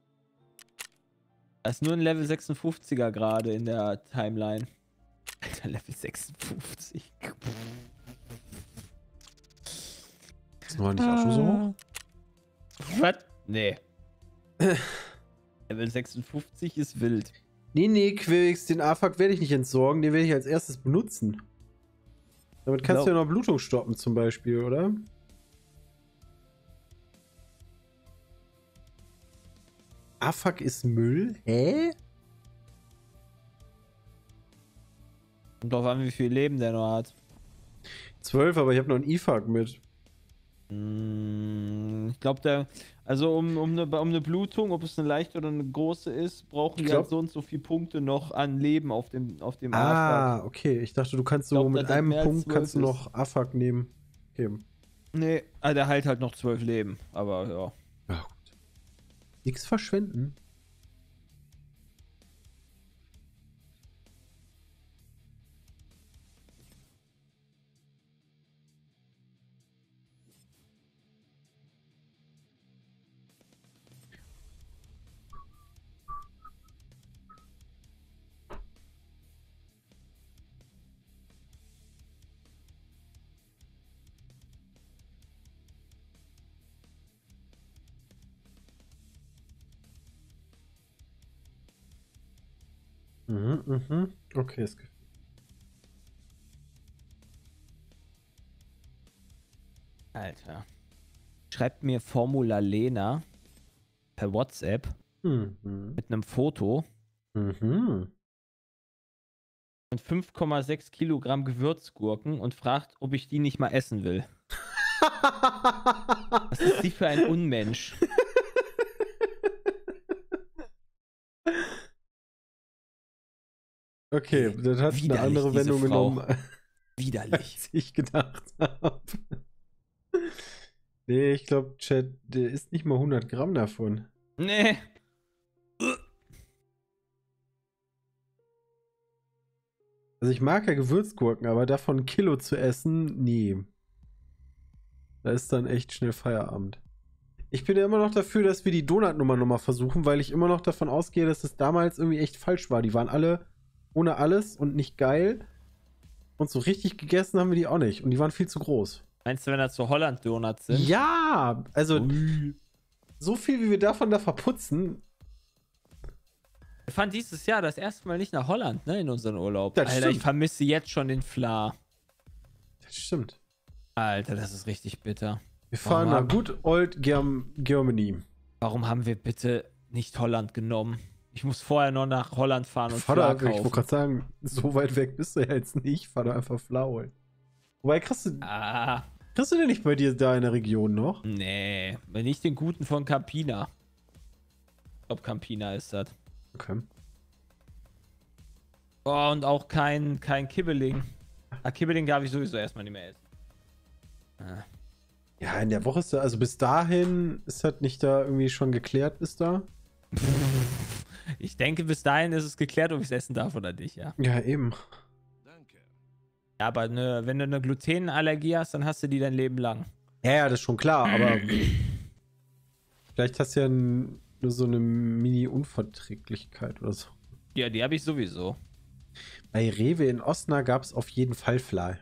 [SPEAKER 3] Das ist nur ein Level 56er gerade in der Timeline. Alter, Level 56.
[SPEAKER 1] Ist noch nicht auch schon so hoch?
[SPEAKER 3] Was? Nee. Level 56 ist wild.
[SPEAKER 1] Nee, Quirix, den AFAK werde ich nicht entsorgen, den werde ich als erstes benutzen. Damit kannst du ja noch Blutung stoppen zum Beispiel, oder? AFAK ist Müll? Hä?
[SPEAKER 3] Kommt drauf an, wie viel Leben der noch hat.
[SPEAKER 1] 12, aber ich habe noch einen IFAK mit.
[SPEAKER 3] Ich glaube, also um eine Blutung, ob es eine leichte oder eine große ist, brauchen die halt so und so viele Punkte noch an Leben auf dem AFAK.
[SPEAKER 1] Ah, okay. Ich dachte, du kannst so mit einem Punkt kannst du noch AFAK nehmen. Okay.
[SPEAKER 3] Nee, der heilt halt noch 12 Leben, aber ja.
[SPEAKER 1] Ja, gut. Nichts verschwenden. Okay, es gefällt.
[SPEAKER 3] Alter. Schreibt mir Formula Lena per WhatsApp mit einem Foto und 5,6 Kilogramm Gewürzgurken und fragt, ob ich die nicht mal essen will. Was ist sie für ein Unmensch?
[SPEAKER 1] Okay, das hat eine andere Wendung genommen,
[SPEAKER 3] Widerlich.
[SPEAKER 1] als ich gedacht habe. Nee, ich glaube, Chat, der isst nicht mal 100 Gramm davon.
[SPEAKER 3] Nee.
[SPEAKER 1] Also ich mag ja Gewürzgurken, aber davon ein Kilo zu essen, nee. Da ist dann echt schnell Feierabend. Ich bin ja immer noch dafür, dass wir die Donut-Nummer nochmal versuchen, weil ich immer noch davon ausgehe, dass es damals irgendwie echt falsch war. Die waren alle ohne alles und nicht geil. Und so richtig gegessen haben wir die auch nicht. Und die waren viel zu groß.
[SPEAKER 3] Meinst du, wenn das so Holland-Donuts sind?
[SPEAKER 1] Ja! Also, so viel wie wir davon da verputzen.
[SPEAKER 3] Wir fahren dieses Jahr das erste Mal nicht nach Holland, ne, in unseren Urlaub.
[SPEAKER 1] Das
[SPEAKER 3] Alter,
[SPEAKER 1] stimmt.
[SPEAKER 3] ich vermisse jetzt schon den Fla.
[SPEAKER 1] Das stimmt.
[SPEAKER 3] Alter, das ist richtig bitter.
[SPEAKER 1] Wir fahren nach Good Old Germany.
[SPEAKER 3] Warum haben wir bitte nicht Holland genommen? Ich muss vorher noch nach Holland fahren und
[SPEAKER 1] Fahr
[SPEAKER 3] Fla
[SPEAKER 1] da, ich wollte
[SPEAKER 3] kaufen.
[SPEAKER 1] gerade sagen, so weit weg bist du ja jetzt nicht. Fahr da einfach Fla holen. Wobei, kriegst du den nicht bei dir da in der Region noch?
[SPEAKER 3] Nee, wenn nicht den guten von Campina. Ich glaube, Campina ist das.
[SPEAKER 1] Okay.
[SPEAKER 3] Oh, und auch kein Kibbeling. Kibbeling darf ich sowieso erstmal nicht mehr essen.
[SPEAKER 1] Ja, in der Woche ist da, also bis dahin ist das nicht da irgendwie schon geklärt, bis da?
[SPEAKER 3] Ich denke, bis dahin ist es geklärt, ob ich es essen darf oder nicht, ja.
[SPEAKER 1] Ja, eben.
[SPEAKER 2] Danke.
[SPEAKER 3] Ja, aber wenn du eine Glutenallergie hast, dann hast du die dein Leben lang.
[SPEAKER 1] Ja, das ist schon klar, aber vielleicht hast du ja nur so eine Mini-Unverträglichkeit oder so.
[SPEAKER 3] Ja, die habe ich sowieso.
[SPEAKER 1] Bei Rewe in Osnabrück gab es auf jeden Fall Fly.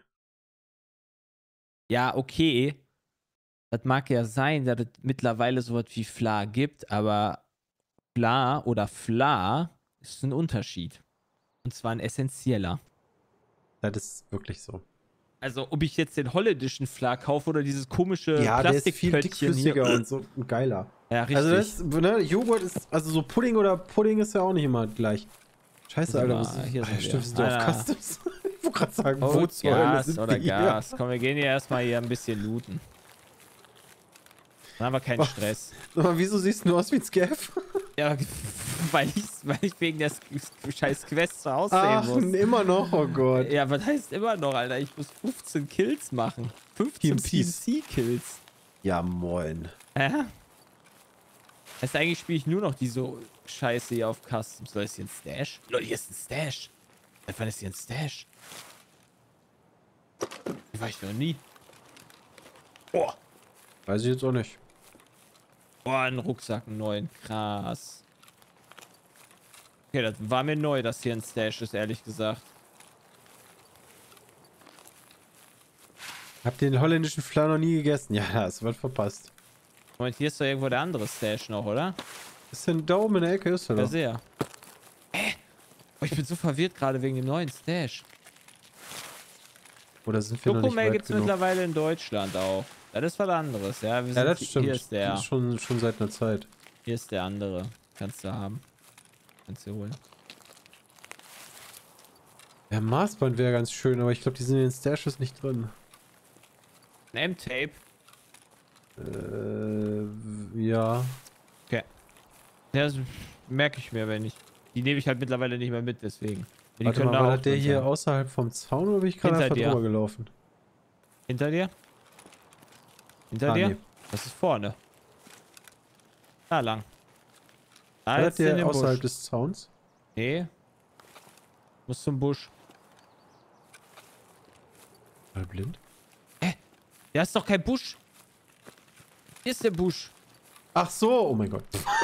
[SPEAKER 3] Ja, okay. Das mag ja sein, dass es mittlerweile sowas wie Fla gibt, aber Fla oder Fla ist ein Unterschied. Und zwar ein essentieller.
[SPEAKER 1] Das ist wirklich so.
[SPEAKER 3] Also, ob ich jetzt den holländischen Fla kaufe oder dieses komische
[SPEAKER 1] Ja, der ist viel
[SPEAKER 3] Plastikpöttchen
[SPEAKER 1] dickflüssiger
[SPEAKER 3] hier.
[SPEAKER 1] und so und geiler.
[SPEAKER 3] Ja, richtig.
[SPEAKER 1] Also das, ne, Joghurt ist, also so Pudding oder Pudding ist ja auch nicht immer gleich. Scheiße, Alter.
[SPEAKER 3] Hier sind
[SPEAKER 1] Stimmt,
[SPEAKER 3] wir.
[SPEAKER 1] sind wir auf Customs. Ich wollte gerade sagen, wo
[SPEAKER 3] Oh,
[SPEAKER 1] zur Hölle
[SPEAKER 3] Gas
[SPEAKER 1] sind
[SPEAKER 3] oder
[SPEAKER 1] wir hier?
[SPEAKER 3] Gas. Komm, wir gehen hier erstmal hier ein bisschen looten. Dann haben wir keinen
[SPEAKER 1] Was?
[SPEAKER 3] Stress.
[SPEAKER 1] Sag mal, wieso siehst du aus wie ein Scav?
[SPEAKER 3] Ja, weil ich wegen der scheiß Quest zu Hause
[SPEAKER 1] Ach,
[SPEAKER 3] sehen muss.
[SPEAKER 1] immer noch, oh Gott.
[SPEAKER 3] Ja, was heißt immer noch, Alter? Ich muss 15 Kills machen. 15
[SPEAKER 1] PMCs.
[SPEAKER 3] PMC-Kills.
[SPEAKER 1] Ja, moin.
[SPEAKER 3] Hä? Heißt, eigentlich spiele ich nur noch diese Scheiße hier auf Customs. Leute, ist hier ein Stash? Leute, hier ist ein Stash. Seit wann ist hier ein Stash? Hier war ich noch nie. Boah.
[SPEAKER 1] Weiß ich jetzt auch nicht.
[SPEAKER 3] Boah, ein Rucksack, einen neuen. Krass. Okay, das war mir neu, dass hier ein Stash ist, ehrlich gesagt.
[SPEAKER 1] Hab den holländischen Flan noch nie gegessen. Ja, da hast du was verpasst.
[SPEAKER 3] Moment, hier ist doch irgendwo der andere Stash noch, oder?
[SPEAKER 1] Ist denn da oben in der Ecke? Ist er
[SPEAKER 3] Ja,
[SPEAKER 1] doch.
[SPEAKER 3] sehr. Oh, ich bin so verwirrt gerade wegen dem neuen Stash.
[SPEAKER 1] Oder sind wir noch nicht
[SPEAKER 3] Schokomel
[SPEAKER 1] weit
[SPEAKER 3] gibt es
[SPEAKER 1] genug?
[SPEAKER 3] mittlerweile in Deutschland auch. Das ist was anderes, ja. Wir
[SPEAKER 1] Ja,
[SPEAKER 3] sind
[SPEAKER 1] das stimmt.
[SPEAKER 3] Hier ist der.
[SPEAKER 1] Das ist schon seit einer Zeit.
[SPEAKER 3] Hier ist der andere. Kannst du haben. Kannst du holen.
[SPEAKER 1] Ja, Maßband wäre ganz schön, aber ich glaube, die sind in den Stashes nicht drin.
[SPEAKER 3] Ein M-Tape.
[SPEAKER 1] Ja.
[SPEAKER 3] Okay. Ja, das merke ich mir, wenn ich. Die nehme ich halt mittlerweile nicht mehr mit, deswegen. Die
[SPEAKER 1] Warte
[SPEAKER 3] können
[SPEAKER 1] mal,
[SPEAKER 3] da
[SPEAKER 1] war
[SPEAKER 3] auch
[SPEAKER 1] das der
[SPEAKER 3] drin
[SPEAKER 1] hier
[SPEAKER 3] sein.
[SPEAKER 1] außerhalb vom Zaun oder bin ich gerade
[SPEAKER 3] Hinter
[SPEAKER 1] einfach
[SPEAKER 3] dir.
[SPEAKER 1] drüber gelaufen?
[SPEAKER 3] Hinter dir? Hinter
[SPEAKER 1] Ah,
[SPEAKER 3] dir?
[SPEAKER 1] nee.
[SPEAKER 3] Das ist vorne. Da lang. Da
[SPEAKER 1] War das
[SPEAKER 3] jetzt in
[SPEAKER 1] der
[SPEAKER 3] den
[SPEAKER 1] außerhalb
[SPEAKER 3] Busch.
[SPEAKER 1] des Zauns?
[SPEAKER 3] Nee. Muss zum Busch.
[SPEAKER 1] War der blind?
[SPEAKER 3] Da ist doch kein Busch. Hier ist der Busch.
[SPEAKER 1] Ach so, oh mein Gott.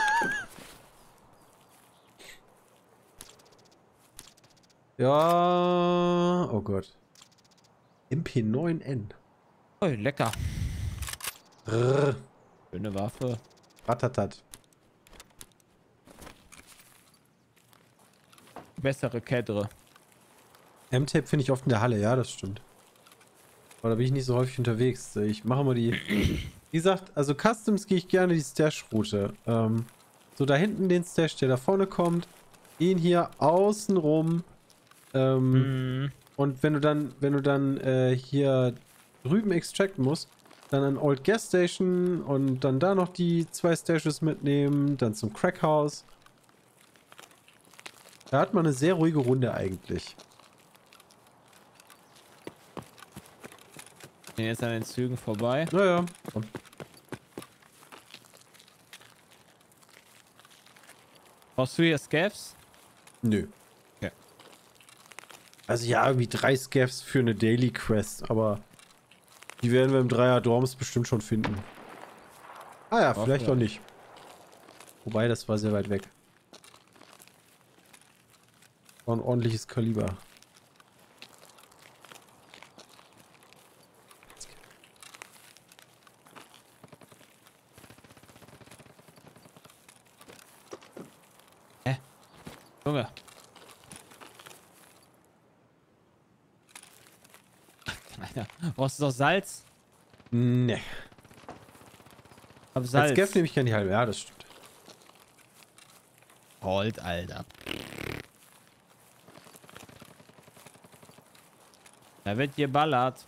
[SPEAKER 1] Ja, oh Gott. MP9N.
[SPEAKER 3] Oh, lecker.
[SPEAKER 1] Rrr,
[SPEAKER 3] Schöne Waffe.
[SPEAKER 1] Ratatat.
[SPEAKER 3] Bessere Kedre.
[SPEAKER 1] M-Tape finde ich oft in der Halle, ja, das stimmt. Aber da bin ich nicht so häufig unterwegs. Ich mache mal die. Wie gesagt, also Customs gehe ich gerne die Stash-Route. So da hinten den Stash, der da vorne kommt. Ihn hier außen rum. Und wenn du dann hier drüben extracten musst, dann an Old Gas Station und dann da noch die 2 Stashes mitnehmen, dann zum Crackhouse. Da hat man eine sehr ruhige Runde eigentlich.
[SPEAKER 3] Bin jetzt an den Zügen vorbei.
[SPEAKER 1] Naja.
[SPEAKER 3] Brauchst du hier Scavs?
[SPEAKER 1] Nö.
[SPEAKER 3] Okay.
[SPEAKER 1] Also ja, irgendwie 3 Scavs für eine Daily Quest, aber die werden wir im Dreier Dorms bestimmt schon finden. Ah ja, vielleicht auch nicht. Wobei, das war sehr weit weg. War ein ordentliches Kaliber.
[SPEAKER 3] Junge. Kleiner. Brauchst du noch Salz?
[SPEAKER 1] Ne.
[SPEAKER 3] Hab
[SPEAKER 1] Als
[SPEAKER 3] Salz.
[SPEAKER 1] Scav nehme ich gerne die halbe. Ja, das stimmt.
[SPEAKER 3] Gold, Alter. Da wird geballert.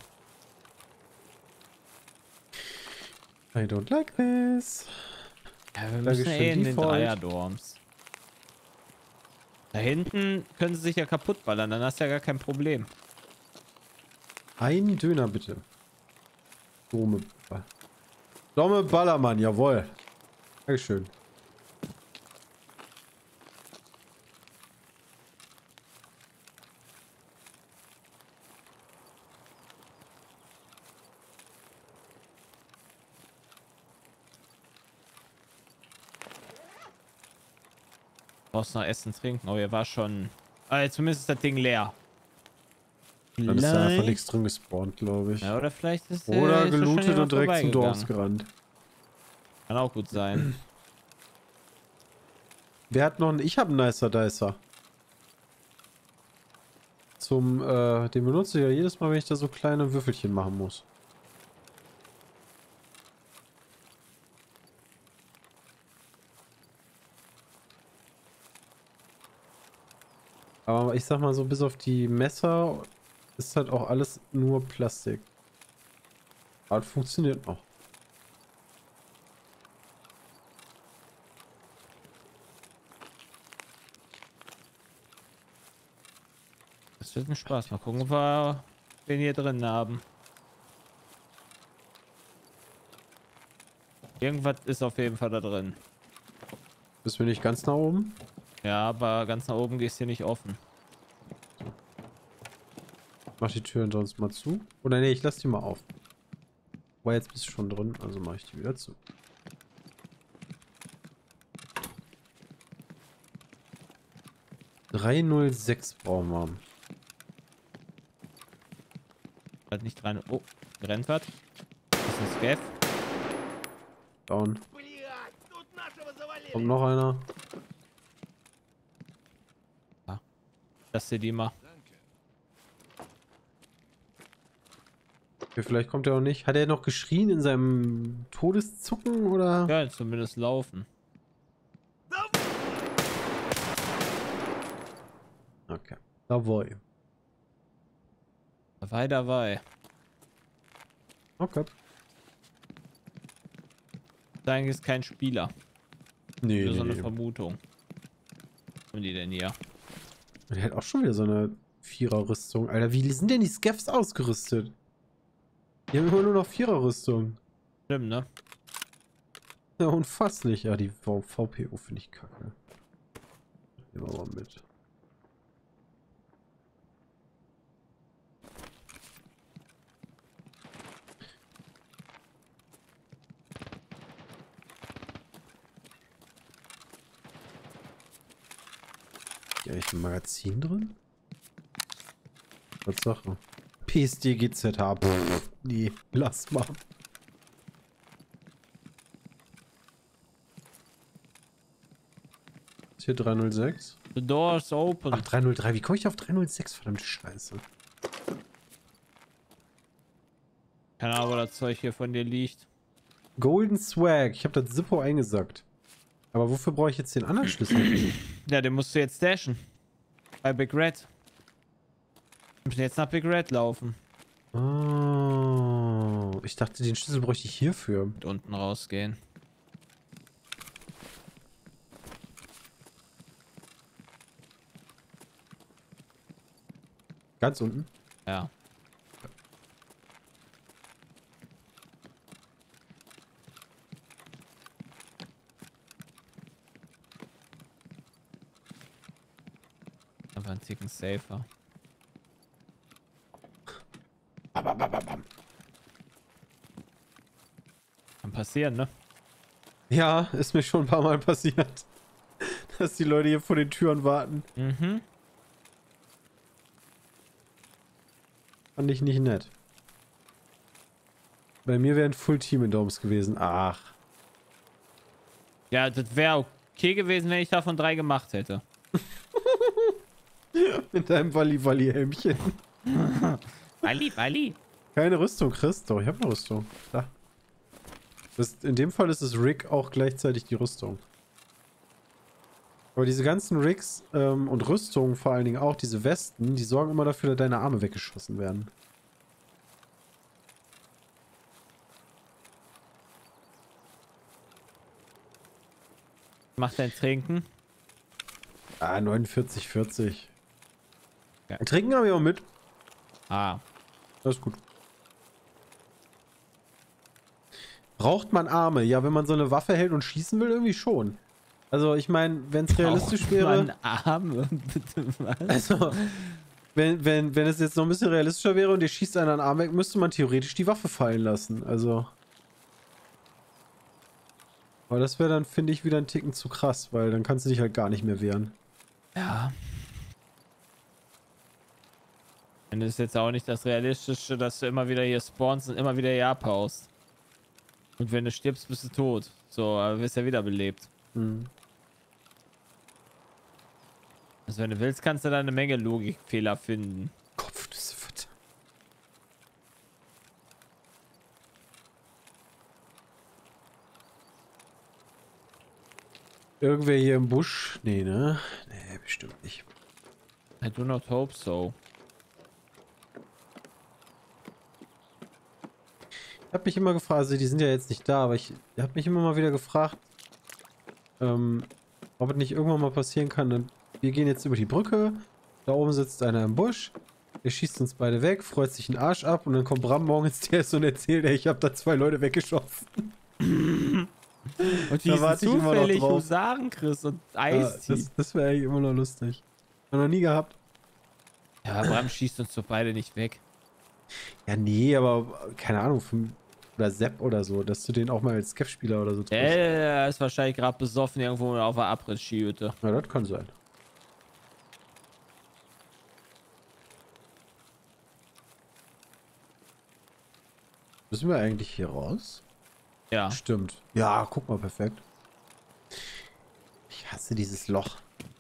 [SPEAKER 1] I don't like this.
[SPEAKER 3] Ja, wir müssen
[SPEAKER 1] Dankeschön,
[SPEAKER 3] eh in den
[SPEAKER 1] Default.
[SPEAKER 3] Dreier-Dorms. Da hinten können sie sich ja kaputt ballern, dann hast du ja gar kein Problem.
[SPEAKER 1] Ein Döner bitte. Domme Ballermann, jawohl. Dankeschön.
[SPEAKER 3] Brauchst noch Essen, Trinken. Oh, hier war schon... Ah, zumindest ist das Ding leer.
[SPEAKER 1] Dann ist da einfach nichts drin gespawnt, glaube ich.
[SPEAKER 3] Ja, oder vielleicht ist
[SPEAKER 1] Oder
[SPEAKER 3] ist doch schon
[SPEAKER 1] gelootet
[SPEAKER 3] jemand
[SPEAKER 1] und direkt zum Dorf
[SPEAKER 3] vorbeigegangen.
[SPEAKER 1] gerannt.
[SPEAKER 3] Kann auch gut sein.
[SPEAKER 1] Wer hat noch einen? Ich habe einen Nicer Dicer. Den benutze ich ja jedes Mal, wenn ich da so kleine Würfelchen machen muss. Aber ich sag mal so, bis auf die Messer ist halt auch alles nur Plastik. Aber das funktioniert noch.
[SPEAKER 3] Das wird mir Spaß. Mal gucken, ob wir den hier drin haben. Irgendwas ist auf jeden Fall da drin.
[SPEAKER 1] Bist du nicht ganz nach oben?
[SPEAKER 3] Ja, aber ganz nach oben gehst du hier nicht offen.
[SPEAKER 1] Mach die Türen sonst mal zu. Oder nee, ich lass die mal auf. Aber jetzt bist du schon drin, also mache ich die wieder zu. ...306 brauchen wir.
[SPEAKER 3] Halt nicht rein. Oh, rennt was? Das ist ein Scav.
[SPEAKER 1] Down. Kommt noch einer.
[SPEAKER 3] Lass dir die mal.
[SPEAKER 2] Danke.
[SPEAKER 1] Okay, vielleicht kommt er auch nicht. Hat er noch geschrien in seinem Todeszucken oder?
[SPEAKER 3] Ja, zumindest laufen.
[SPEAKER 1] Okay. Jawohl.
[SPEAKER 3] Dabei.
[SPEAKER 1] Okay.
[SPEAKER 3] Eigentlich ist kein Spieler.
[SPEAKER 1] Nee,
[SPEAKER 3] Nur so
[SPEAKER 1] nee,
[SPEAKER 3] eine
[SPEAKER 1] nee.
[SPEAKER 3] Vermutung. Was haben die denn hier?
[SPEAKER 1] Der hat auch schon wieder so eine Vierer-Rüstung. Alter, wie sind denn die Scavs ausgerüstet? Die haben immer nur noch Vierer-Rüstung.
[SPEAKER 3] Stimmt, ne?
[SPEAKER 1] Ja, unfasslich. Ja, die VPO finde ich kacke. Nehmen wir mal mit. Ist hier eigentlich ein Magazin drin? Tatsache. PSD GZH. Pff, nee, lass mal. Ist hier 306?
[SPEAKER 3] The door is open.
[SPEAKER 1] Ach, 303. Wie komme ich auf 306? Verdammte Scheiße.
[SPEAKER 3] Keine Ahnung, wo das Zeug hier von dir liegt.
[SPEAKER 1] Golden Swag. Ich habe das Zippo eingesackt. Aber wofür brauche ich jetzt den anderen Schlüssel?
[SPEAKER 3] Ja, den musst du jetzt dashen. Bei Big Red. Wir müssen jetzt nach Big Red laufen.
[SPEAKER 1] Oh, ich dachte, den Schlüssel bräuchte ich hierfür.
[SPEAKER 3] Und unten rausgehen.
[SPEAKER 1] Ganz unten?
[SPEAKER 3] Ja. Aber ein Ticken safer. Kann passieren, ne?
[SPEAKER 1] Ja, ist mir schon ein paar Mal passiert. Dass die Leute hier vor den Türen warten.
[SPEAKER 3] Mhm.
[SPEAKER 1] Fand ich nicht nett. Bei mir wäre ein Full-Team in Doms gewesen. Ach.
[SPEAKER 3] Ja, das wäre okay gewesen, wenn ich davon 3 gemacht hätte.
[SPEAKER 1] Mit deinem Walli-Walli-Helmchen.
[SPEAKER 3] Ali.
[SPEAKER 1] Keine Rüstung, Chris. Doch, ich habe eine Rüstung. Da. In dem Fall ist es Rig auch gleichzeitig die Rüstung. Aber diese ganzen Rigs und Rüstungen, vor allen Dingen auch diese Westen, die sorgen immer dafür, dass deine Arme weggeschossen werden.
[SPEAKER 3] Macht dein Trinken.
[SPEAKER 1] Ah, 49,40.
[SPEAKER 3] Ja.
[SPEAKER 1] Trinken habe ich auch mit.
[SPEAKER 3] Ah.
[SPEAKER 1] Das ist gut. Braucht man Arme? Ja, wenn man so eine Waffe hält und schießen will, irgendwie schon. Also, ich meine, wenn es realistisch wäre.
[SPEAKER 3] Arme, bitte was?
[SPEAKER 1] Also, wenn es jetzt noch ein bisschen realistischer wäre und ihr schießt einen Arm weg, müsste man theoretisch die Waffe fallen lassen. Also. Aber das wäre dann, finde ich, wieder ein Ticken zu krass, weil dann kannst du dich halt gar nicht mehr wehren.
[SPEAKER 3] Ja. Und das ist jetzt auch nicht das Realistische, dass du immer wieder hier spawnst und immer wieder hier abhaust. Und wenn du stirbst, bist du tot. So, aber wirst ja wiederbelebt.
[SPEAKER 1] Hm.
[SPEAKER 3] Also wenn du willst, kannst du da eine Menge Logikfehler finden.
[SPEAKER 1] Kopfnüsse, verdammt. Irgendwer hier im Busch? Nee, ne? Nee, bestimmt nicht.
[SPEAKER 3] I do not hope so.
[SPEAKER 1] Ich habe mich immer gefragt, also die sind ja jetzt nicht da, aber ich habe mich immer mal wieder gefragt, ob es nicht irgendwann mal passieren kann. Und wir gehen jetzt über die Brücke, da oben sitzt einer im Busch, der schießt uns beide weg, freut sich den Arsch ab und dann kommt Bram morgen ins TS und erzählt, ey, ich habe da 2 Leute weggeschossen.
[SPEAKER 3] Und die
[SPEAKER 1] Da
[SPEAKER 3] sind
[SPEAKER 1] warte ich immer noch
[SPEAKER 3] zufällig
[SPEAKER 1] drauf.
[SPEAKER 3] Husaren-Chris und
[SPEAKER 1] Ja,
[SPEAKER 3] Ice-T.
[SPEAKER 1] das wäre eigentlich immer noch lustig. Hab noch nie gehabt.
[SPEAKER 3] Ja, Bram schießt uns doch beide nicht weg.
[SPEAKER 1] Ja, nee, aber keine Ahnung, oder Sepp oder so, dass du den auch mal als Skeff-Spieler oder so triffst.
[SPEAKER 3] Er ist wahrscheinlich gerade besoffen irgendwo auf der Abriss-Skihütte.
[SPEAKER 1] Ja, das kann sein. Müssen wir eigentlich hier raus?
[SPEAKER 3] Ja.
[SPEAKER 1] Stimmt. Ja, guck mal, perfekt. Ich hasse dieses Loch.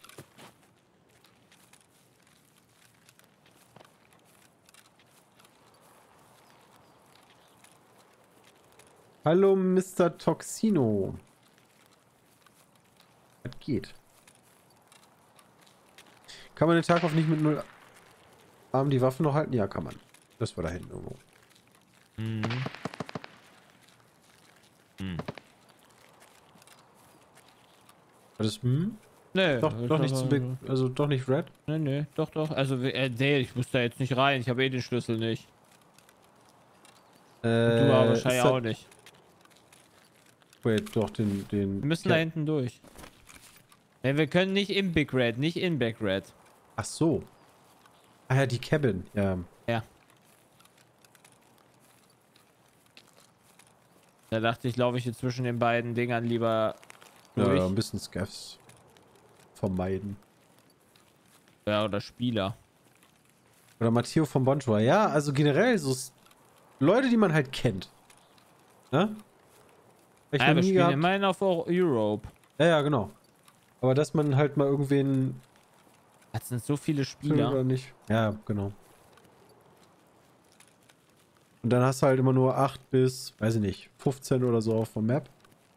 [SPEAKER 1] Hallo, Mr. Toxino. Was geht? Kann man den Tag auf nicht mit 0 Arm die Waffen noch halten? Ja, kann man. Das war da hinten irgendwo.
[SPEAKER 3] Mhm. Hm.
[SPEAKER 1] Was ist,
[SPEAKER 3] Nee.
[SPEAKER 1] Doch nicht zu big, also doch nicht red?
[SPEAKER 3] Nee, doch. Also, nee, ich muss da jetzt nicht rein. Ich habe eh den Schlüssel nicht. Du aber wahrscheinlich auch nicht.
[SPEAKER 1] Wait, doch, den...
[SPEAKER 3] Wir müssen da hinten durch. Nee, wir können nicht im Big Red, nicht in Back Red.
[SPEAKER 1] Ach so. Ah ja, die Cabin, ja.
[SPEAKER 3] Ja. Da dachte ich, laufe ich jetzt zwischen den beiden Dingern lieber durch.
[SPEAKER 1] Ja, ein bisschen Scaffs vermeiden.
[SPEAKER 3] Ja, oder Spieler.
[SPEAKER 1] Oder Matteo von Bonjour. Ja, also generell so Leute, die man halt kennt. Ne? Hab ich
[SPEAKER 3] Ja,
[SPEAKER 1] noch
[SPEAKER 3] wir
[SPEAKER 1] nie
[SPEAKER 3] spielen
[SPEAKER 1] gehabt.
[SPEAKER 3] immerhin auf Europe.
[SPEAKER 1] Ja, genau. Aber dass man halt mal irgendwen
[SPEAKER 3] Das sind so viele
[SPEAKER 1] oder
[SPEAKER 3] Spieler.
[SPEAKER 1] nicht. Ja, genau. Und dann hast du halt immer nur 8 bis, weiß ich nicht, 15 oder so auf der Map.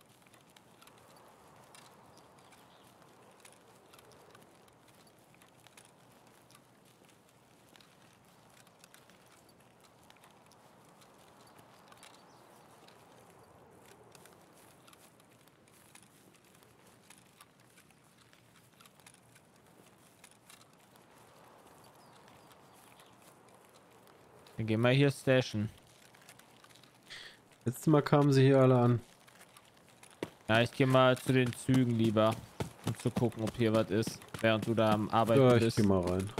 [SPEAKER 3] Dann gehen wir hier stashen.
[SPEAKER 1] Letztes Mal kamen sie hier alle an.
[SPEAKER 3] Ja, ich gehe mal zu den Zügen lieber, um zu gucken, ob hier was ist, während du da am Arbeiten
[SPEAKER 1] Ja, ich
[SPEAKER 3] bist.
[SPEAKER 1] geh mal rein.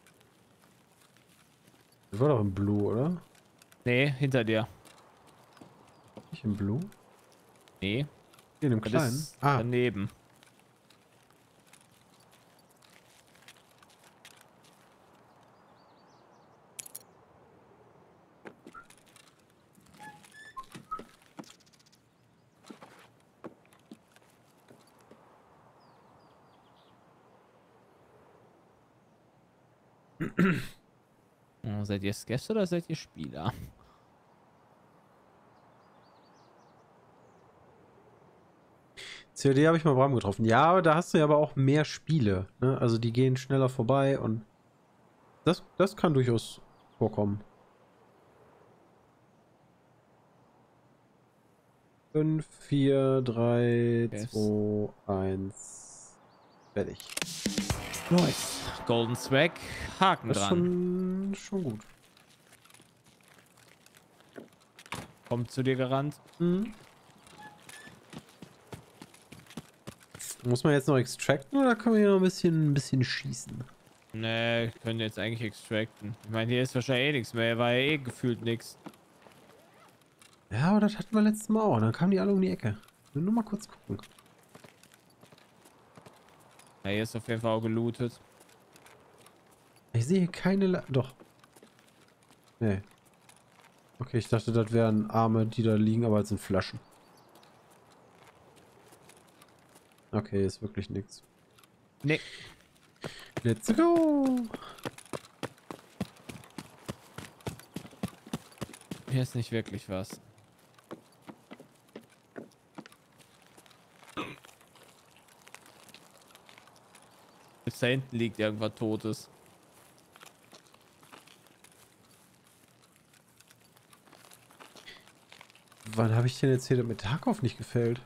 [SPEAKER 1] Das war doch im Blue, oder?
[SPEAKER 3] Nee, hinter dir.
[SPEAKER 1] Nicht im Blue?
[SPEAKER 3] Nee,
[SPEAKER 1] Hier in dem
[SPEAKER 3] das
[SPEAKER 1] kleinen.
[SPEAKER 3] ist
[SPEAKER 1] Ah,
[SPEAKER 3] daneben. Oh, seid ihr Skeffs oder seid ihr Spieler?
[SPEAKER 1] COD habe ich mal Bram getroffen. Ja, aber da hast du ja aber auch mehr Spiele. Ne? Also die gehen schneller vorbei und das kann durchaus vorkommen. 5, 4, 3,
[SPEAKER 3] Yes.
[SPEAKER 1] 2, 1. Fertig.
[SPEAKER 3] Nice. Golden Swag, Haken
[SPEAKER 1] Das ist
[SPEAKER 3] dran.
[SPEAKER 1] schon gut.
[SPEAKER 3] Kommt zu dir gerannt.
[SPEAKER 1] Mhm. Muss man jetzt noch extracten oder können wir hier noch ein bisschen schießen?
[SPEAKER 3] Nee, können jetzt eigentlich extracten. Ich meine, hier ist wahrscheinlich eh nichts mehr. War ja eh gefühlt nichts.
[SPEAKER 1] Ja, aber das hatten wir letztes Mal auch. Dann kamen die alle um die Ecke. Ich will nur mal kurz gucken.
[SPEAKER 3] Ja, hier ist auf jeden Fall auch gelootet.
[SPEAKER 1] Ich sehe hier keine Doch. Nee. Okay, ich dachte, das wären Arme, die da liegen, aber es sind Flaschen. Okay, ist wirklich nichts.
[SPEAKER 3] Nee.
[SPEAKER 1] Let's go!
[SPEAKER 3] Hier ist nicht wirklich was. Jetzt da hinten liegt irgendwas Totes.
[SPEAKER 1] Wann habe ich denn erzählt, dass mir Tarkov nicht gefällt?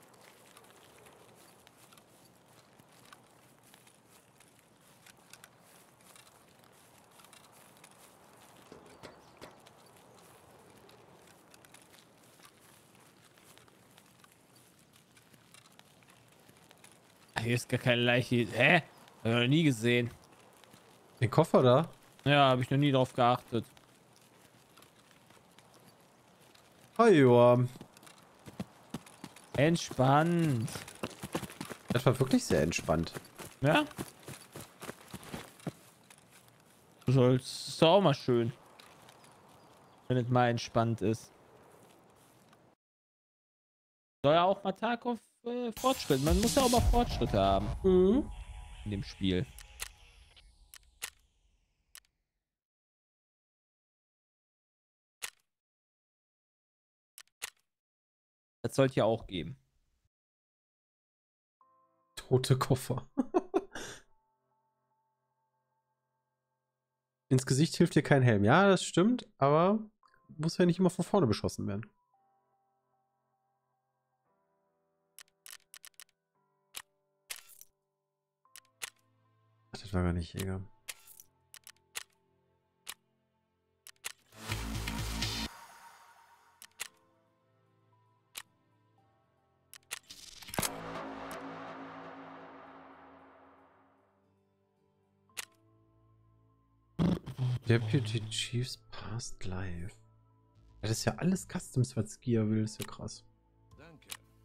[SPEAKER 3] Hier ist gar keine Leiche. Hä? Hab ich noch nie gesehen.
[SPEAKER 1] Den Koffer da?
[SPEAKER 3] Ja, habe ich noch nie drauf geachtet.
[SPEAKER 1] Ah, ja.
[SPEAKER 3] Entspannt.
[SPEAKER 1] Das war wirklich sehr entspannt.
[SPEAKER 3] Ja? Ist doch auch mal schön. Wenn es mal entspannt ist. Soll ja auch mal Tag auf Fortschritt. Man muss ja auch mal Fortschritte haben.
[SPEAKER 1] Mhm.
[SPEAKER 3] In dem Spiel. Das sollte ja auch geben.
[SPEAKER 1] Tote Koffer. Ins Gesicht hilft dir kein Helm. Ja, das stimmt, aber muss ja nicht immer von vorne beschossen werden. Ach, das war gar nicht Jäger. Deputy Chiefs Past Life. Das ist ja alles Customs, was Skia will. Das ist ja krass.
[SPEAKER 2] Danke.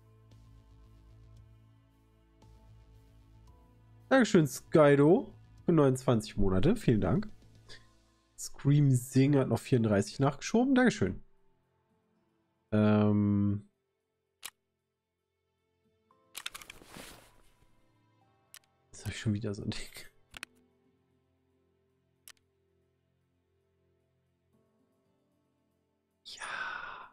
[SPEAKER 1] Dankeschön, Skydo. Für 29 Monate. Vielen Dank. Scream Sing hat noch 34 nachgeschoben. Dankeschön. Jetzt habe ich schon wieder so ein Ding. Ja.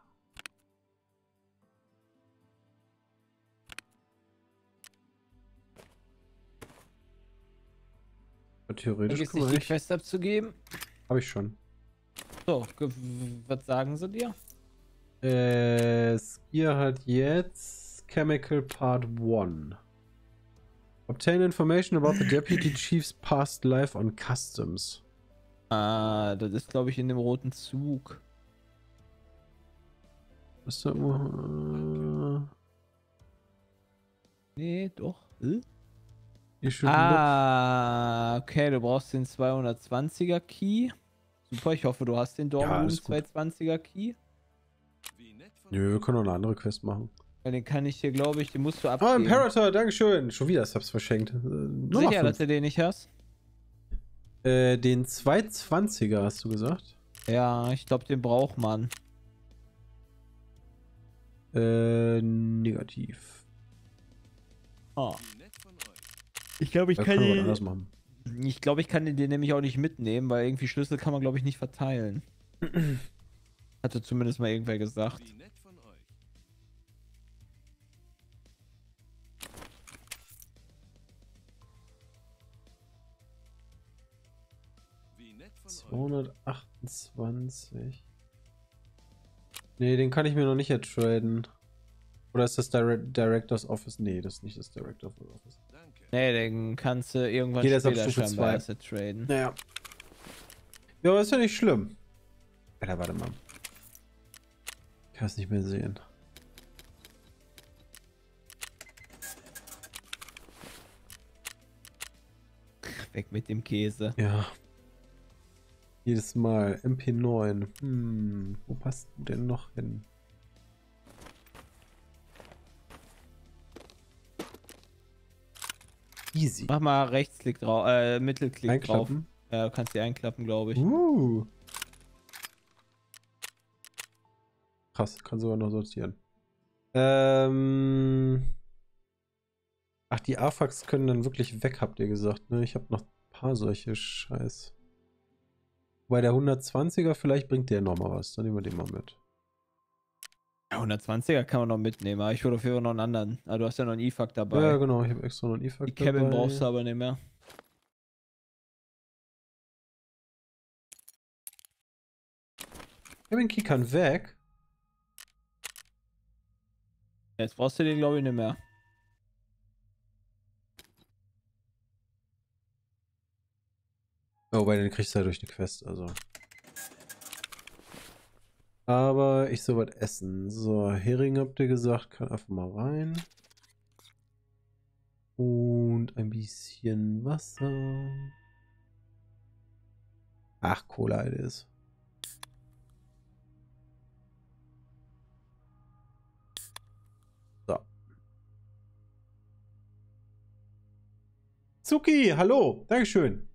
[SPEAKER 1] Theoretisch
[SPEAKER 3] Vergiss
[SPEAKER 1] kann
[SPEAKER 3] nicht,
[SPEAKER 1] man
[SPEAKER 3] die Quest abzugeben.
[SPEAKER 1] Habe ich schon.
[SPEAKER 3] So, was sagen sie dir?
[SPEAKER 1] Skia hat jetzt Chemical Part 1. Obtain information about the Deputy Chief's past life on Customs.
[SPEAKER 3] Ah, das ist, glaube ich, in dem roten Zug.
[SPEAKER 1] Ist da immer.
[SPEAKER 3] Nee, doch.
[SPEAKER 1] You should
[SPEAKER 3] Ah, okay, du brauchst den 220er Key. Super, ich hoffe, du hast den Dorm
[SPEAKER 1] Ja,
[SPEAKER 3] Room
[SPEAKER 1] alles gut.
[SPEAKER 3] 220er Key.
[SPEAKER 2] Wie nett von
[SPEAKER 1] Nö, wir können noch eine andere Quest machen.
[SPEAKER 3] Weil den kann ich hier, glaube ich, den musst du
[SPEAKER 1] Oh,
[SPEAKER 3] abgeben.
[SPEAKER 1] Imperator, Dankeschön. Schon wieder Subs verschenkt. Nummer
[SPEAKER 3] Sicher,
[SPEAKER 1] 5.
[SPEAKER 3] dass du den nicht hast?
[SPEAKER 1] Den 220er hast du gesagt?
[SPEAKER 3] Ja, ich glaube, den braucht man.
[SPEAKER 1] Negativ.
[SPEAKER 3] Oh.
[SPEAKER 2] Wie nett von euch.
[SPEAKER 3] Ich glaube, ich
[SPEAKER 1] Da
[SPEAKER 3] kann
[SPEAKER 1] können wir was
[SPEAKER 3] den.
[SPEAKER 1] anders machen.
[SPEAKER 3] Ich glaube, ich kann den nämlich auch nicht mitnehmen, weil irgendwie Schlüssel kann man, glaube ich, nicht verteilen. Hatte zumindest mal irgendwer gesagt.
[SPEAKER 2] Wie nett von euch. Wie nett von euch.
[SPEAKER 1] 228. Nee, den kann ich mir noch nicht ertraden. Oder ist das Director's Office? Nee, das ist nicht das Director's Office.
[SPEAKER 2] Danke.
[SPEAKER 3] Nee, den kannst du irgendwann
[SPEAKER 1] Geht erst ab
[SPEAKER 3] später
[SPEAKER 1] Stufe
[SPEAKER 3] scheinbar
[SPEAKER 1] 2.
[SPEAKER 3] erst traden.
[SPEAKER 1] Naja. Ja, aber ist ja nicht schlimm. Alter, warte mal. Ich kann es nicht mehr sehen.
[SPEAKER 3] Weg mit dem Käse.
[SPEAKER 1] Ja. Jedes Mal. MP9. Wo passt du denn noch hin? Easy.
[SPEAKER 3] Mach mal Rechtsklick drauf, Mittelklick
[SPEAKER 1] Einklappen.
[SPEAKER 3] drauf. Ja, du kannst die einklappen, glaube ich.
[SPEAKER 1] Krass, kann sogar noch sortieren. Ach, die AFAX können dann wirklich weg, habt ihr gesagt, ne? Ich habe noch ein paar solche Scheiß. Bei der 120er vielleicht bringt der nochmal was. Dann nehmen wir den mal mit.
[SPEAKER 3] Ja, 120er kann man noch mitnehmen, aber ich würde auf jeden Fall noch einen anderen. Ah, du hast ja noch einen IFAK dabei.
[SPEAKER 1] Ja, genau. Ich habe extra noch einen IFAK
[SPEAKER 3] Die Cabin
[SPEAKER 1] dabei.
[SPEAKER 3] brauchst du aber nicht mehr.
[SPEAKER 1] Cabin Key kann weg.
[SPEAKER 3] Jetzt brauchst du den, glaube ich, nicht mehr.
[SPEAKER 1] Oh, weil den kriegst du ja durch eine Quest, also. Aber ich soll was essen. So, Hering habt ihr gesagt, kann einfach mal rein. Und ein bisschen Wasser. Ach, Cola it is. So. Zuki, hallo. Dankeschön.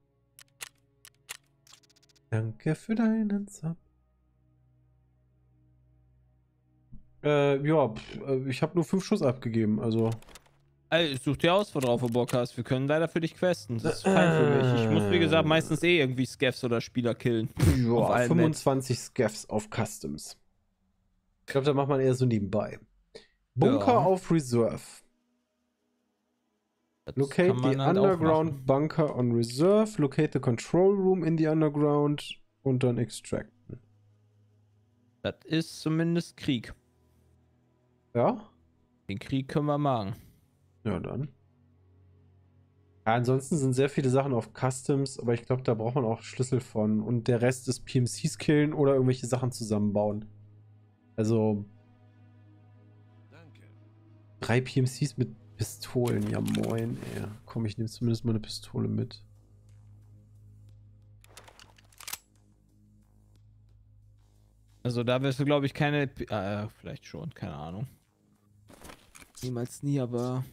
[SPEAKER 1] Danke für deinen Sub. Ja, ich habe nur 5 Schuss abgegeben, also.
[SPEAKER 3] Also, such dir aus, worauf du Bock hast. Wir können leider für dich questen. Das ist fein für mich. Ich muss, wie gesagt, meistens irgendwie Scavs oder Spieler killen. Auf
[SPEAKER 1] Ja,
[SPEAKER 3] allen
[SPEAKER 1] 25 Scaffs auf Customs. Ich glaube, da macht man eher so nebenbei. Bunker
[SPEAKER 3] Ja.
[SPEAKER 1] auf Reserve.
[SPEAKER 3] Das
[SPEAKER 1] Locate
[SPEAKER 3] kann man
[SPEAKER 1] the
[SPEAKER 3] halt auch
[SPEAKER 1] underground
[SPEAKER 3] machen.
[SPEAKER 1] bunker on reserve. Locate the control room in the underground. Und dann extracten.
[SPEAKER 3] Das ist zumindest Krieg.
[SPEAKER 1] Ja?
[SPEAKER 3] Den Krieg können wir machen.
[SPEAKER 1] Ja, dann. Ja, ansonsten sind sehr viele Sachen auf Customs, aber ich glaube, da braucht man auch Schlüssel von. Und der Rest ist PMCs killen oder irgendwelche Sachen zusammenbauen. Also
[SPEAKER 2] Danke.
[SPEAKER 1] 3 PMCs mit Pistolen. Ja, moin, ey. Komm, ich nehme zumindest mal eine Pistole mit.
[SPEAKER 3] Also da wirst du, glaube ich, keine... vielleicht schon, keine Ahnung. Niemals nie, aber...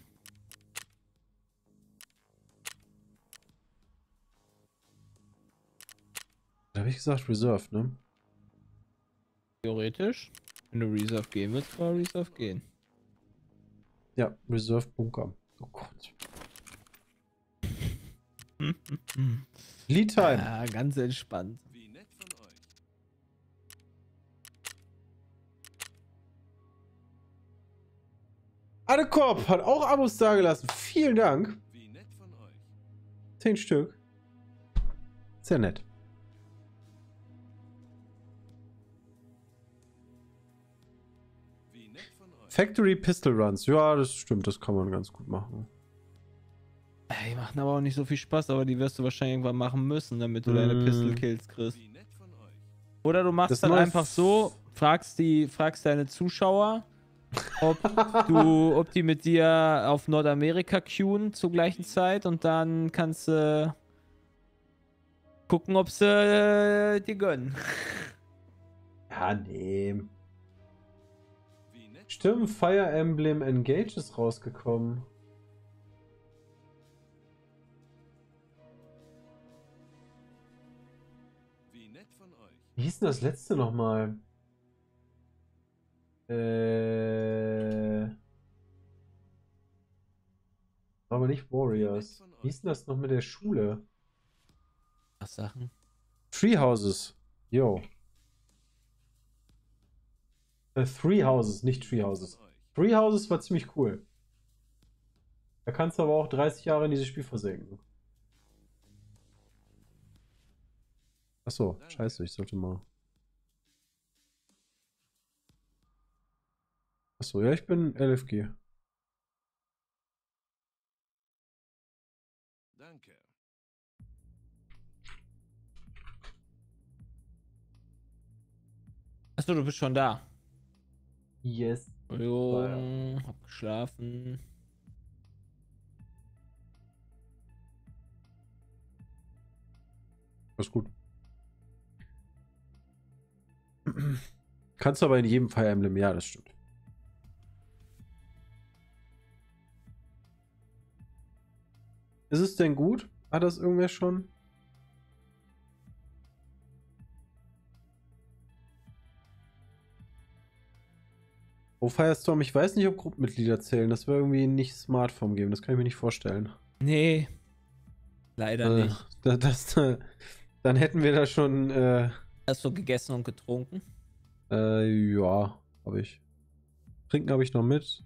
[SPEAKER 1] Da habe ich gesagt Reserve, ne?
[SPEAKER 3] Theoretisch, wenn du Reserve gehen willst, kann Reserve gehen.
[SPEAKER 1] Ja, Reserve Bunker. Oh Gott. Lead Time.
[SPEAKER 3] Ah, ganz entspannt.
[SPEAKER 2] Wie nett von euch.
[SPEAKER 1] Adekorp hat auch Abos dagelassen. Vielen Dank.
[SPEAKER 2] Wie nett von euch.
[SPEAKER 1] 10 Stück. Sehr nett.
[SPEAKER 2] Wie nett von euch.
[SPEAKER 1] Factory Pistol Runs. Ja, das stimmt. Das kann man ganz gut machen.
[SPEAKER 3] Die machen aber auch nicht so viel Spaß, aber die wirst du wahrscheinlich irgendwann machen müssen, damit du deine Pistol Kills kriegst.
[SPEAKER 2] Wie nett von euch.
[SPEAKER 3] Oder du machst
[SPEAKER 1] Das
[SPEAKER 3] dann
[SPEAKER 1] neue
[SPEAKER 3] einfach so, fragst deine Zuschauer, ob die mit dir auf Nordamerika queuen zur gleichen Zeit und dann kannst du gucken, ob sie dir gönnen.
[SPEAKER 1] Ja, nee.
[SPEAKER 2] Wie nett.
[SPEAKER 1] Stimmt, Fire Emblem Engage ist rausgekommen.
[SPEAKER 2] Wie nett von euch.
[SPEAKER 1] Wie hieß denn das letzte nochmal? Aber nicht Warriors. Wie hieß denn das noch mit der Schule?
[SPEAKER 3] Was Sachen?
[SPEAKER 1] Treehouses. Yo. Three Houses, nicht
[SPEAKER 2] Wie nett
[SPEAKER 1] Treehouses.
[SPEAKER 2] von euch.
[SPEAKER 1] Three Houses war ziemlich cool. Da kannst du aber auch 30 Jahre in dieses Spiel versenken. Achso,
[SPEAKER 2] Danke.
[SPEAKER 1] scheiße, ich sollte mal. Achso, ja, ich bin LFG.
[SPEAKER 2] Danke.
[SPEAKER 3] Achso, du bist schon da.
[SPEAKER 1] Yes.
[SPEAKER 3] Entschuldigung, hab geschlafen.
[SPEAKER 1] Alles gut. Kannst du aber in jedem Fire Emblem, ja, das stimmt. Ist es denn gut? Hat das irgendwer schon? Oh, Firestorm, ich weiß nicht, ob Gruppenmitglieder zählen. Das wäre irgendwie nicht smart vom Game. Das kann ich mir nicht vorstellen.
[SPEAKER 3] Nee. Leider nicht.
[SPEAKER 1] Dann hätten wir da schon.
[SPEAKER 3] Hast du gegessen und getrunken?
[SPEAKER 1] Ja, habe ich. Trinken habe ich noch mit.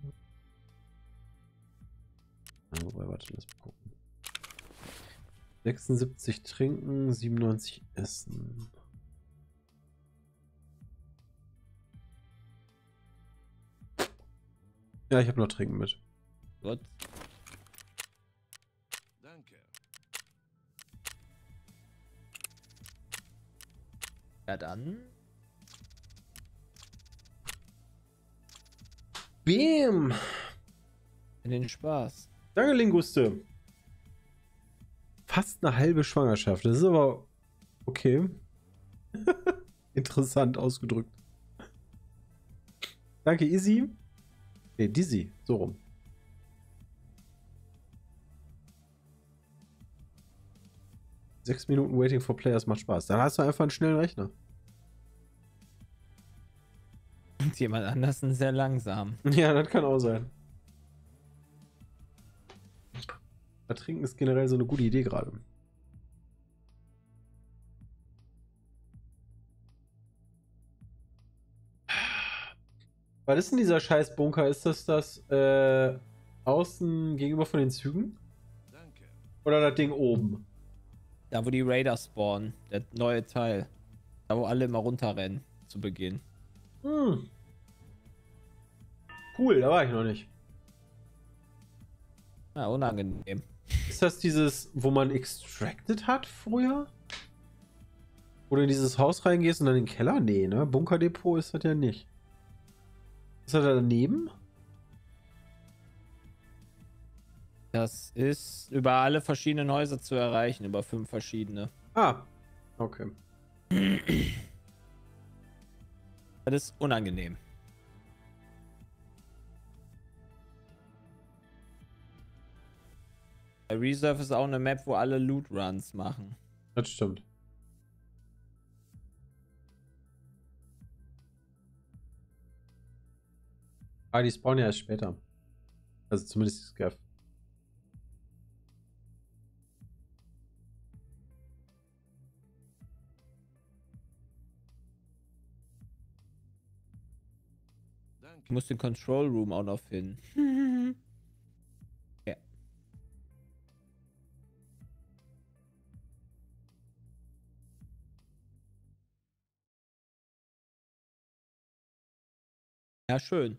[SPEAKER 1] Wobei, warte, lass mal gucken. 76 trinken, 97 essen. Ja, ich habe noch Trinken mit.
[SPEAKER 3] Gut.
[SPEAKER 2] Danke.
[SPEAKER 3] Ja, dann.
[SPEAKER 1] Bim!
[SPEAKER 3] In den Spaß.
[SPEAKER 1] Danke, Linguste. Fast eine halbe Schwangerschaft. Das ist aber okay. Interessant ausgedrückt. Danke, Izzy. Nee, Dizzy. So rum. Sechs Minuten Waiting for Players macht Spaß. Dann hast du einfach einen schnellen Rechner.
[SPEAKER 3] Und jemand anders sind sehr langsam.
[SPEAKER 1] Ja, das kann auch sein. Trinken ist generell so eine gute Idee gerade. Was ist denn dieser scheiß Bunker? Ist das außen gegenüber von den Zügen?
[SPEAKER 2] Danke.
[SPEAKER 1] Oder das Ding oben?
[SPEAKER 3] Da, wo die Raider spawnen. Der neue Teil. Da, wo alle immer runterrennen. Zu Beginn.
[SPEAKER 1] Hm. Cool, da war ich noch nicht.
[SPEAKER 3] Ja, unangenehm.
[SPEAKER 1] Ist das dieses, wo man extracted hat früher? Wo du in dieses Haus reingehst und dann in den Keller? Nee, ne? Bunkerdepot ist das ja nicht. Ist das da daneben?
[SPEAKER 3] Das ist über alle verschiedenen Häuser zu erreichen. Über 5 verschiedene.
[SPEAKER 1] Ah, okay.
[SPEAKER 3] Das ist unangenehm. Der Reserve ist auch eine Map, wo alle Loot Runs machen.
[SPEAKER 1] Das stimmt. Ah, die spawnen ja erst später. Also zumindest die Scav.
[SPEAKER 3] Ich
[SPEAKER 2] Danke.
[SPEAKER 3] muss den Control Room auch noch finden. Ja. Ja, schön.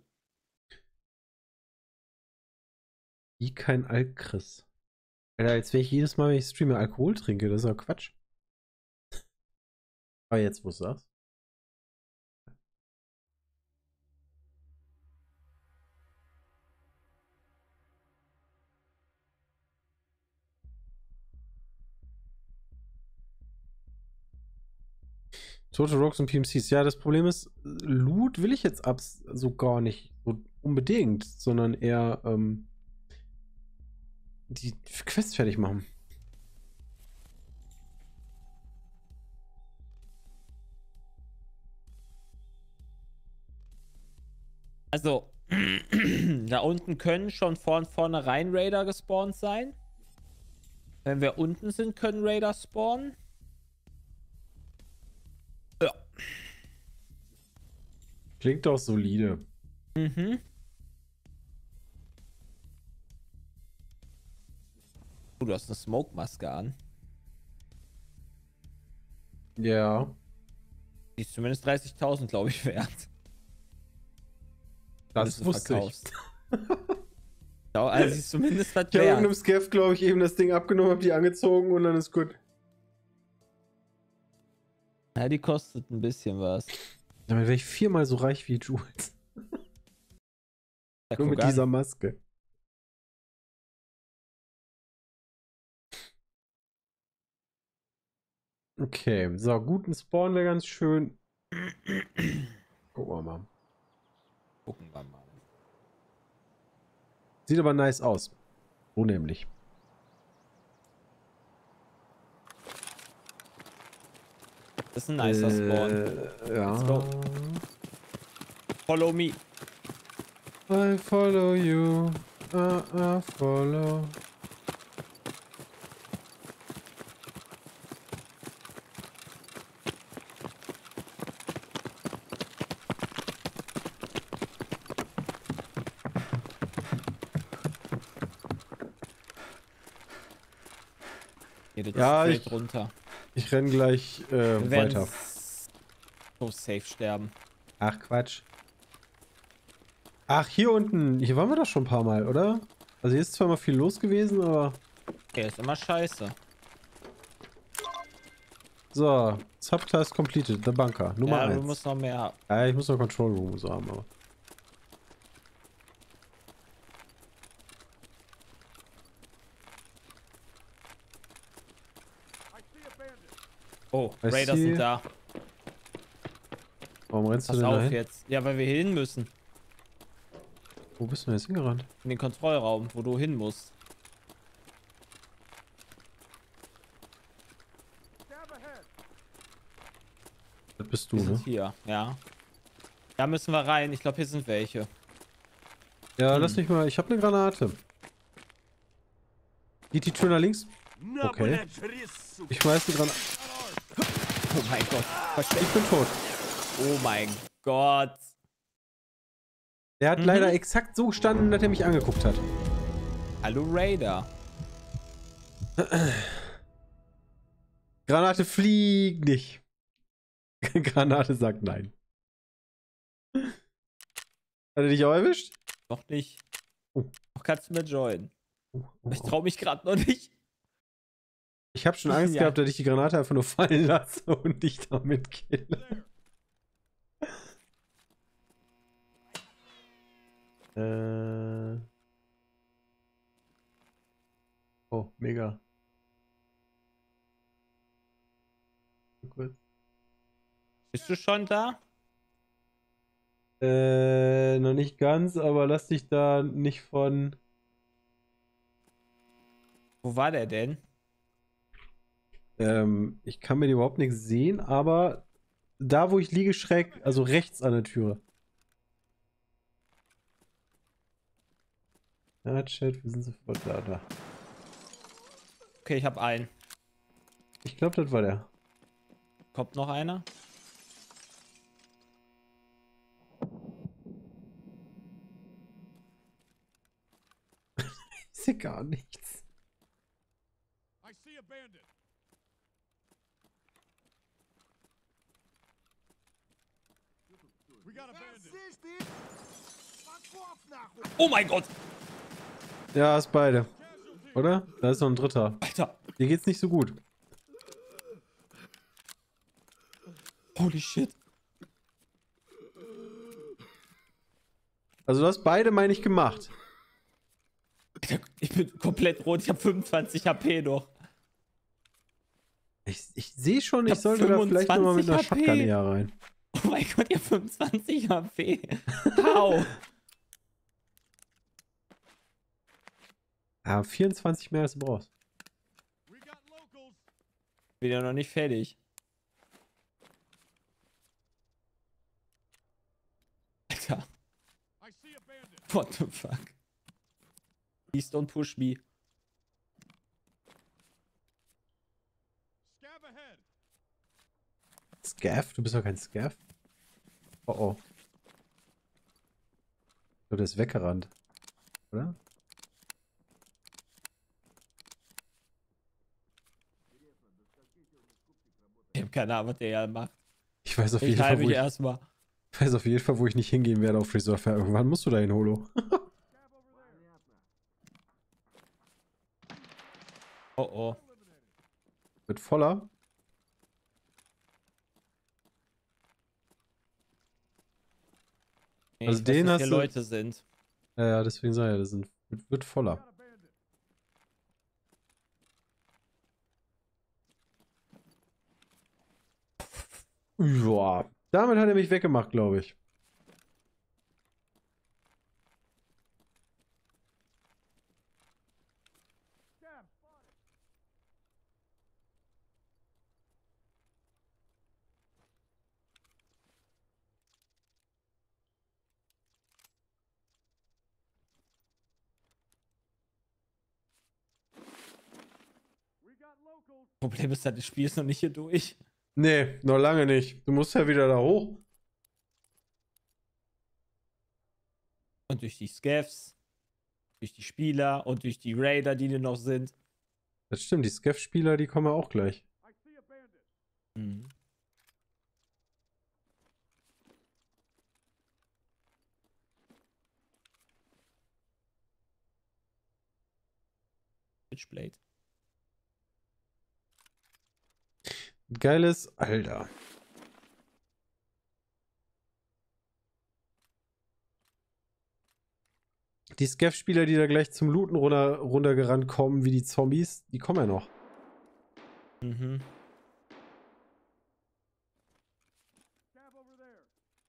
[SPEAKER 1] Wie kein Alkris. Alter, jetzt will ich jedes Mal, wenn ich streame, Alkohol trinke. Das ist ja Quatsch. Aber jetzt, wo du sagst. Total Rocks und PMCs. Ja, das Problem ist, Loot will ich jetzt so gar nicht so unbedingt, sondern eher die Quest fertig machen.
[SPEAKER 3] Also, da unten können schon von vornherein Raider gespawnt sein. Wenn wir unten sind, können Raider spawnen. Ja.
[SPEAKER 1] Klingt doch solide.
[SPEAKER 3] Mhm. Oh, du hast eine Smoke-Maske an.
[SPEAKER 1] Ja.
[SPEAKER 3] Die ist zumindest 30.000, glaube ich, wert.
[SPEAKER 1] Das wusste ich.
[SPEAKER 3] Ja, also sie ist zumindest was
[SPEAKER 1] Ich habe
[SPEAKER 3] wert.
[SPEAKER 1] irgendeinem Scav, glaube ich, eben das Ding abgenommen, habe die angezogen und dann ist gut.
[SPEAKER 3] Ja, die kostet ein bisschen was.
[SPEAKER 1] Damit wäre ich 4-mal so reich wie Jules.
[SPEAKER 3] Ja,
[SPEAKER 1] Nur
[SPEAKER 3] guck
[SPEAKER 1] mit
[SPEAKER 3] an.
[SPEAKER 1] dieser Maske. Okay, so, guten Spawn wäre ganz schön. Gucken wir mal.
[SPEAKER 3] Gucken wir mal.
[SPEAKER 1] Sieht aber nice aus. So nämlich.
[SPEAKER 3] Das ist ein nicer Spawn.
[SPEAKER 1] Ja.
[SPEAKER 3] Let's go. Follow me.
[SPEAKER 1] I follow you. I follow.
[SPEAKER 3] Hier, das
[SPEAKER 1] Ja,
[SPEAKER 3] ist straight runter.
[SPEAKER 1] Ich renn gleich
[SPEAKER 3] Wir werden
[SPEAKER 1] weiter.
[SPEAKER 3] so safe sterben.
[SPEAKER 1] Ach, Quatsch. Ach, hier unten. Hier waren wir doch schon ein paar Mal, oder? Also hier ist zwar mal viel los gewesen, aber...
[SPEAKER 3] Der ist immer scheiße.
[SPEAKER 1] So, Subtask completed, the Bunker, Nummer
[SPEAKER 3] Ja,
[SPEAKER 1] 1.
[SPEAKER 3] du musst noch mehr haben.
[SPEAKER 1] Ja, ich muss noch Control Room so haben, aber...
[SPEAKER 3] Oh,
[SPEAKER 1] I
[SPEAKER 3] Raiders
[SPEAKER 1] see.
[SPEAKER 3] sind da.
[SPEAKER 1] Warum rennst du
[SPEAKER 3] Pass
[SPEAKER 1] denn
[SPEAKER 3] auf
[SPEAKER 1] dahin?
[SPEAKER 3] jetzt. Ja, weil wir hier hin müssen.
[SPEAKER 1] Wo bist du denn jetzt hingerannt?
[SPEAKER 3] In den Kontrollraum, wo du hin musst.
[SPEAKER 1] Das bist du,
[SPEAKER 3] Wir
[SPEAKER 1] ne?
[SPEAKER 3] sind hier, ja. Da müssen wir rein. Ich glaube, hier sind welche.
[SPEAKER 1] Ja, lass mich mal. Ich habe eine Granate. Geht die Tür nach links? Okay. Ich schmeiß die Granate.
[SPEAKER 3] Oh mein Gott.
[SPEAKER 1] Ich bin tot.
[SPEAKER 3] Oh mein Gott.
[SPEAKER 1] Der hat leider exakt so gestanden, dass er mich angeguckt hat.
[SPEAKER 3] Hallo Raider.
[SPEAKER 1] Granate fliegt nicht. Granate sagt nein. Hat er dich auch erwischt?
[SPEAKER 3] Noch nicht.
[SPEAKER 1] Oh.
[SPEAKER 3] Noch kannst du mir joinen. Ich
[SPEAKER 1] Oh.
[SPEAKER 3] traue mich gerade noch nicht.
[SPEAKER 1] Ich habe schon Angst
[SPEAKER 3] Ja.
[SPEAKER 1] gehabt, dass ich die Granate einfach nur fallen lasse und dich damit kille. Oh, mega. Kurz.
[SPEAKER 3] Bist du schon da?
[SPEAKER 1] Noch nicht ganz, aber lass dich da nicht von...
[SPEAKER 3] Wo war der denn?
[SPEAKER 1] Ich kann mir die überhaupt nichts sehen, aber da, wo ich liege, schräg, also rechts an der Türe. Ja, Chat, wir sind sofort da.
[SPEAKER 3] Okay, ich habe einen.
[SPEAKER 1] Ich glaube, das war der.
[SPEAKER 3] Kommt noch einer?
[SPEAKER 1] Ich sehe gar nichts.
[SPEAKER 2] I see a bandit. We got a bandit.
[SPEAKER 3] Oh mein Gott!
[SPEAKER 1] Ja, ist beide. Oder? Da ist noch ein dritter.
[SPEAKER 3] Alter!
[SPEAKER 1] Dir geht's nicht so gut.
[SPEAKER 3] Holy shit!
[SPEAKER 1] Also du hast beide, meine ich, gemacht.
[SPEAKER 3] Alter, ich bin komplett rot. Ich habe 25 HP noch.
[SPEAKER 1] Ich sehe schon,
[SPEAKER 3] Ich
[SPEAKER 1] ich
[SPEAKER 3] hab
[SPEAKER 1] sollte da vielleicht nochmal mit einer
[SPEAKER 3] 25 HP.
[SPEAKER 1] Shotgun hier rein.
[SPEAKER 3] Oh mein Gott, ihr 25 HP. Au!
[SPEAKER 1] Ja, 24 mehr als du brauchst.
[SPEAKER 2] We got locals.
[SPEAKER 3] Bin ja noch nicht fertig. Alter,
[SPEAKER 2] I see a bandit.
[SPEAKER 3] what the fuck? Please don't push me.
[SPEAKER 2] Scab ahead.
[SPEAKER 1] Scav? Du bist doch kein Scav? Oh oh. So, der ist weggerannt. Oder?
[SPEAKER 3] Ich hab keine Ahnung, was der ja macht.
[SPEAKER 1] Ich weiß auf
[SPEAKER 3] Ich
[SPEAKER 1] jeden Fall,
[SPEAKER 3] halte
[SPEAKER 1] wo
[SPEAKER 3] mich
[SPEAKER 1] ich,
[SPEAKER 3] erstmal.
[SPEAKER 1] weiß auf jeden Fall, wo ich nicht hingehen werde auf Reserve. Irgendwann musst du da hin, Holo.
[SPEAKER 3] Oh oh.
[SPEAKER 1] Wird voller.
[SPEAKER 3] Nee,
[SPEAKER 1] Also
[SPEAKER 3] ich
[SPEAKER 1] den
[SPEAKER 3] weiß, dass
[SPEAKER 1] hast
[SPEAKER 3] hier
[SPEAKER 1] du-
[SPEAKER 3] Leute sind.
[SPEAKER 1] Ja, deswegen sage ich, das wird voller. Ja, damit hat er mich weggemacht, glaube ich.
[SPEAKER 3] Problem ist, das Spiel ist noch nicht hier durch.
[SPEAKER 1] Nee, noch lange nicht. Du musst ja wieder da hoch.
[SPEAKER 3] Und durch die Scavs, durch die Spieler und durch die Raider, die noch sind.
[SPEAKER 1] Das stimmt, die Scav-Spieler, die kommen ja auch gleich.
[SPEAKER 2] I see a bandit.
[SPEAKER 3] Mhm. Switchblade.
[SPEAKER 1] Geiles, Alter. Die Scav-Spieler, die da gleich zum Looten runtergerannt kommen, wie die Zombies, die kommen ja noch.
[SPEAKER 3] Mhm.
[SPEAKER 2] Scav over there.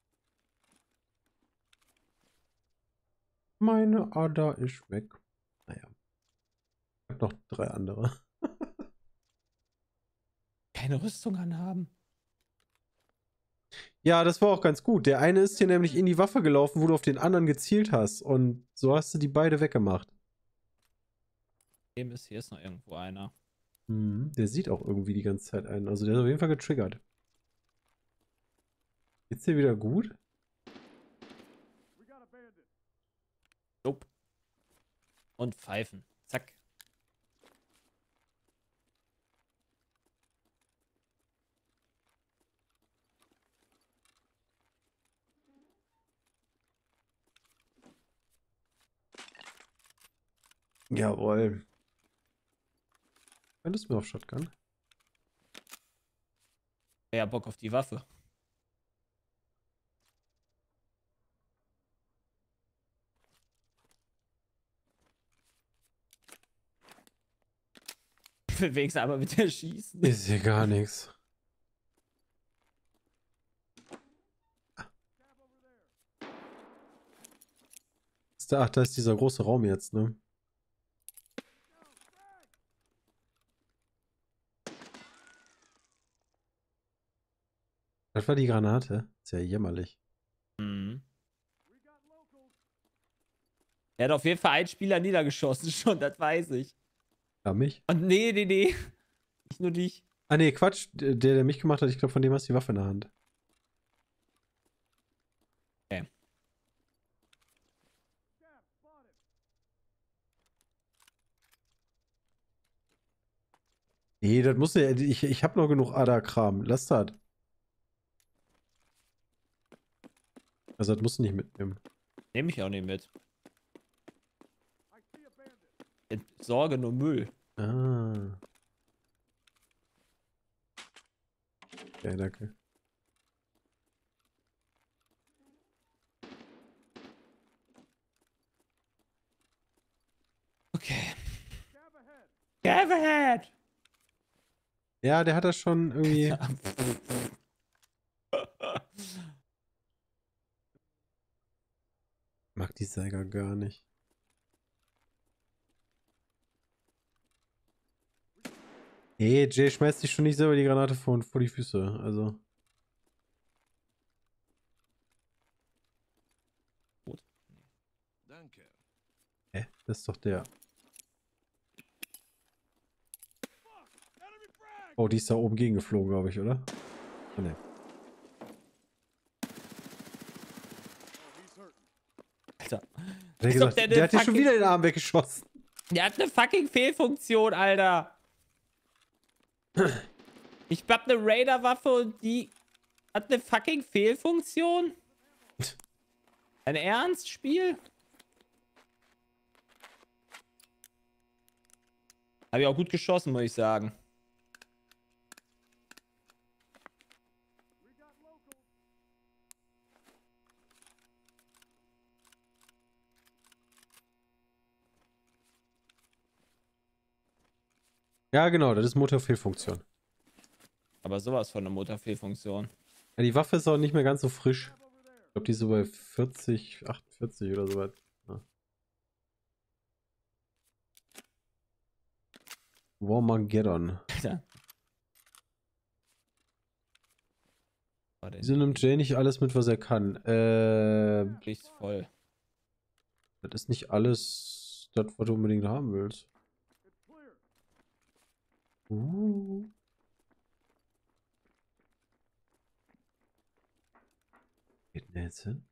[SPEAKER 1] Meine Ada ist weg. Naja. Ich hab noch 3 andere.
[SPEAKER 3] Keine Rüstung anhaben.
[SPEAKER 1] Ja, das war auch ganz gut. Der eine ist hier nämlich in die Waffe gelaufen, wo du auf den anderen gezielt hast. Und so hast du die beide weggemacht.
[SPEAKER 3] Hier ist noch irgendwo einer.
[SPEAKER 1] Der sieht auch irgendwie die ganze Zeit einen. Also der ist auf jeden Fall getriggert. Geht's dir wieder gut?
[SPEAKER 2] We got a bandit.
[SPEAKER 3] Nope. Und Pfeifen. Zack.
[SPEAKER 1] Jawohl. Könntest du mir auf Shotgun?
[SPEAKER 3] Ja, Bock auf die Waffe. Bewegst aber mit der Schießen.
[SPEAKER 1] Ist hier gar nichts. Ach, da ist dieser große Raum jetzt, ne? Das war die Granate. Ist ja jämmerlich.
[SPEAKER 3] Mhm.
[SPEAKER 2] We got locals.
[SPEAKER 3] Er hat auf jeden Fall einen Spieler niedergeschossen schon, das weiß ich.
[SPEAKER 1] Ja, mich?
[SPEAKER 3] Und nee. Nicht nur dich.
[SPEAKER 1] Ah, nee, Quatsch. Der mich gemacht hat, ich glaube, von dem hast du die Waffe in der Hand.
[SPEAKER 3] Okay.
[SPEAKER 2] Scav spotted.
[SPEAKER 1] Nee, das muss ja. Ich hab noch genug Ada-Kram. Lass das. Also, das musst du nicht mitnehmen.
[SPEAKER 3] Nehme ich auch nicht mit.
[SPEAKER 2] I see a bandit.
[SPEAKER 3] Entsorge nur Müll.
[SPEAKER 1] Ah. Ja, danke.
[SPEAKER 3] Okay.
[SPEAKER 2] Scav ahead.
[SPEAKER 3] Give ahead!
[SPEAKER 1] Ja, der hat das schon irgendwie. Mag die Seiger gar nicht. Nee, Jay schmeißt sich schon nicht selber die Granate vor die Füße. Also.
[SPEAKER 2] Danke.
[SPEAKER 1] Hä? Das ist doch der.
[SPEAKER 2] Enemy frag.
[SPEAKER 1] Oh, die ist da oben gegengeflogen, glaube ich, oder? Oh, ne.
[SPEAKER 2] Oh, he's hurting.
[SPEAKER 3] Alter.
[SPEAKER 1] Der,
[SPEAKER 3] Als ob
[SPEAKER 1] gesagt,
[SPEAKER 3] der
[SPEAKER 1] der
[SPEAKER 3] eine
[SPEAKER 1] hat dir schon
[SPEAKER 3] fucking-
[SPEAKER 1] wieder den Arm weggeschossen.
[SPEAKER 3] Der hat eine fucking Fehlfunktion, Alter. Ich hab eine Raider-Waffe und die hat eine fucking Fehlfunktion? Ein Ernstspiel? Hab ich auch gut geschossen, muss ich sagen.
[SPEAKER 2] We got locals.
[SPEAKER 1] Ja, genau, das ist Motorfehlfunktion.
[SPEAKER 3] Aber sowas von einer Motorfehlfunktion.
[SPEAKER 1] Ja, die Waffe ist auch nicht mehr ganz so frisch.
[SPEAKER 2] Scav over there.
[SPEAKER 1] Ich glaube, die ist so bei 40, 48 oder so weit. Ja. Warmageddon.
[SPEAKER 3] Alter. Warte,
[SPEAKER 1] Wieso nimmt Jay nicht alles mit, was er kann?
[SPEAKER 3] ist voll.
[SPEAKER 1] Das ist nicht alles, das, was du unbedingt haben willst.
[SPEAKER 2] It's clear.
[SPEAKER 1] Geht denn jetzt hin?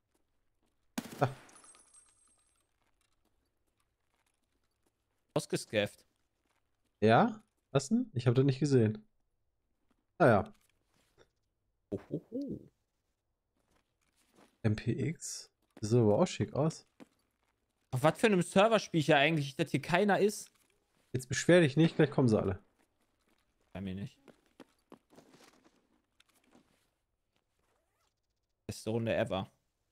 [SPEAKER 3] Ausgescafft.
[SPEAKER 1] Ja? Was denn? Ich habe das nicht gesehen. Ah ja.
[SPEAKER 3] Ohoho.
[SPEAKER 1] MPX. Das sieht aber auch schick aus.
[SPEAKER 3] Auf was für einem Server spiele ich ja eigentlich, dass hier keiner ist?
[SPEAKER 1] Jetzt beschwer dich nicht, gleich kommen sie alle.
[SPEAKER 3] Bei mir nicht. Beste Runde ever.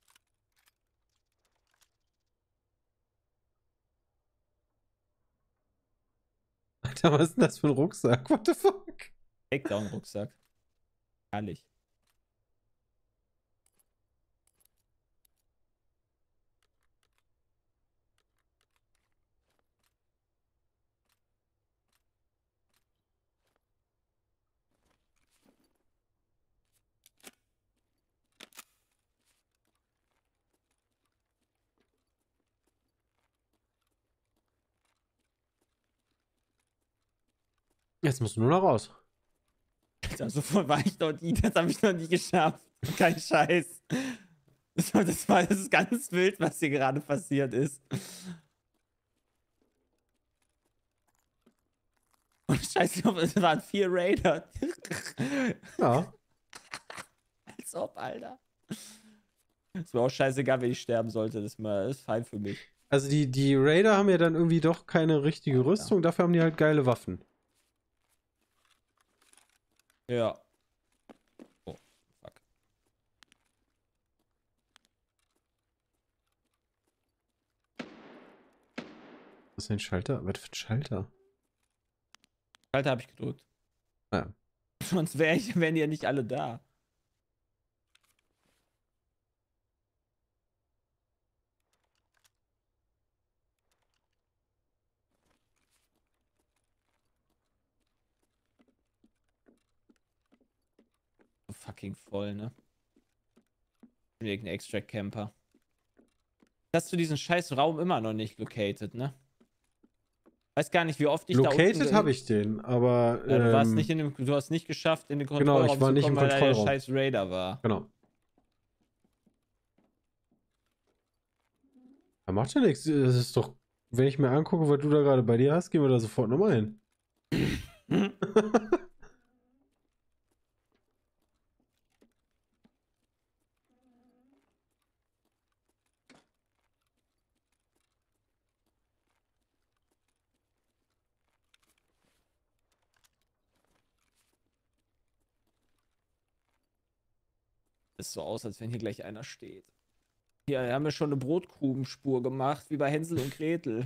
[SPEAKER 1] Alter, was ist denn das für ein Rucksack? What the fuck?
[SPEAKER 3] Takedown-Rucksack. Herrlich.
[SPEAKER 1] Jetzt musst du nur noch raus.
[SPEAKER 3] Also war ich noch nie, das habe ich noch nie geschafft. Kein Scheiß. Das ist ganz wild, was hier gerade passiert ist. Und Scheiße, es waren 4 Raider.
[SPEAKER 1] Ja.
[SPEAKER 3] Als ob, Alter. Es war auch scheißegal, wenn ich sterben sollte. Das ist fein für mich.
[SPEAKER 1] Also die Raider haben ja dann irgendwie doch keine richtige
[SPEAKER 3] Alter.
[SPEAKER 1] Rüstung, dafür haben die halt geile Waffen.
[SPEAKER 3] Ja. Oh, fuck.
[SPEAKER 1] Was ist denn ein Schalter? Was für ein Schalter?
[SPEAKER 3] Schalter habe ich gedrückt.
[SPEAKER 1] Ja.
[SPEAKER 3] Sonst wären die ja nicht alle da. So fucking voll, ne? Wegen Extract Camper. Hast du diesen scheiß Raum immer noch nicht located, ne? Weiß gar nicht, wie oft ich da
[SPEAKER 1] Located habe ich den, aber
[SPEAKER 3] Ja, du warst nicht in dem, du hast nicht geschafft, in den
[SPEAKER 1] genau,
[SPEAKER 3] Kontrollraum
[SPEAKER 1] ich war
[SPEAKER 3] zu
[SPEAKER 1] nicht
[SPEAKER 3] kommen,
[SPEAKER 1] im
[SPEAKER 3] weil da der
[SPEAKER 1] Kontrollraum.
[SPEAKER 3] scheiß Raider war.
[SPEAKER 1] Genau. Da macht ja nichts. Das ist doch, wenn ich mir angucke, was du da gerade bei dir hast, gehen wir da sofort nochmal hin.
[SPEAKER 3] Ist so aus, als wenn hier gleich einer steht. Hier, wir haben ja schon eine Brotkrumenspur gemacht, wie bei Hänsel und Gretel.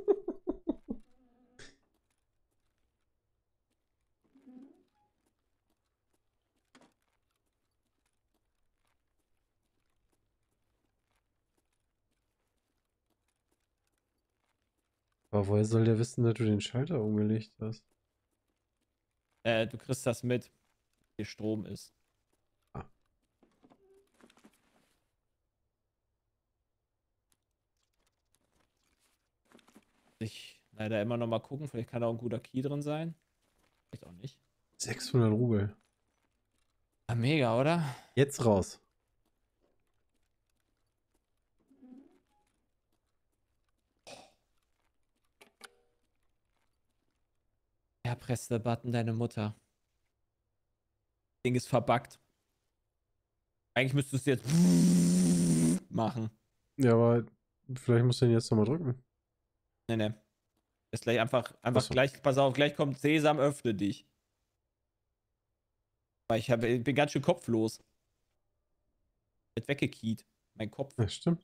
[SPEAKER 1] Aber woher soll der wissen, dass du den Schalter umgelegt hast?
[SPEAKER 3] Du kriegst das mit. Hier Strom ist.
[SPEAKER 1] Ah.
[SPEAKER 3] Ich leider immer noch mal gucken, vielleicht kann da auch ein guter Key drin sein. Vielleicht auch nicht.
[SPEAKER 1] 600 Rubel.
[SPEAKER 3] Ah, mega, oder?
[SPEAKER 1] Jetzt raus.
[SPEAKER 3] Ja, press the button, deine Mutter. Ding ist verbuggt. Eigentlich müsstest du es jetzt machen.
[SPEAKER 1] Ja, aber vielleicht musst du den jetzt nochmal drücken.
[SPEAKER 3] Nee. Ist gleich einfach
[SPEAKER 1] Achso.
[SPEAKER 3] gleich, pass auf, gleich kommt Sesam, öffne dich. Weil ich bin ganz schön kopflos. Wird weggekiet. Mein Kopf.
[SPEAKER 1] Ja, stimmt.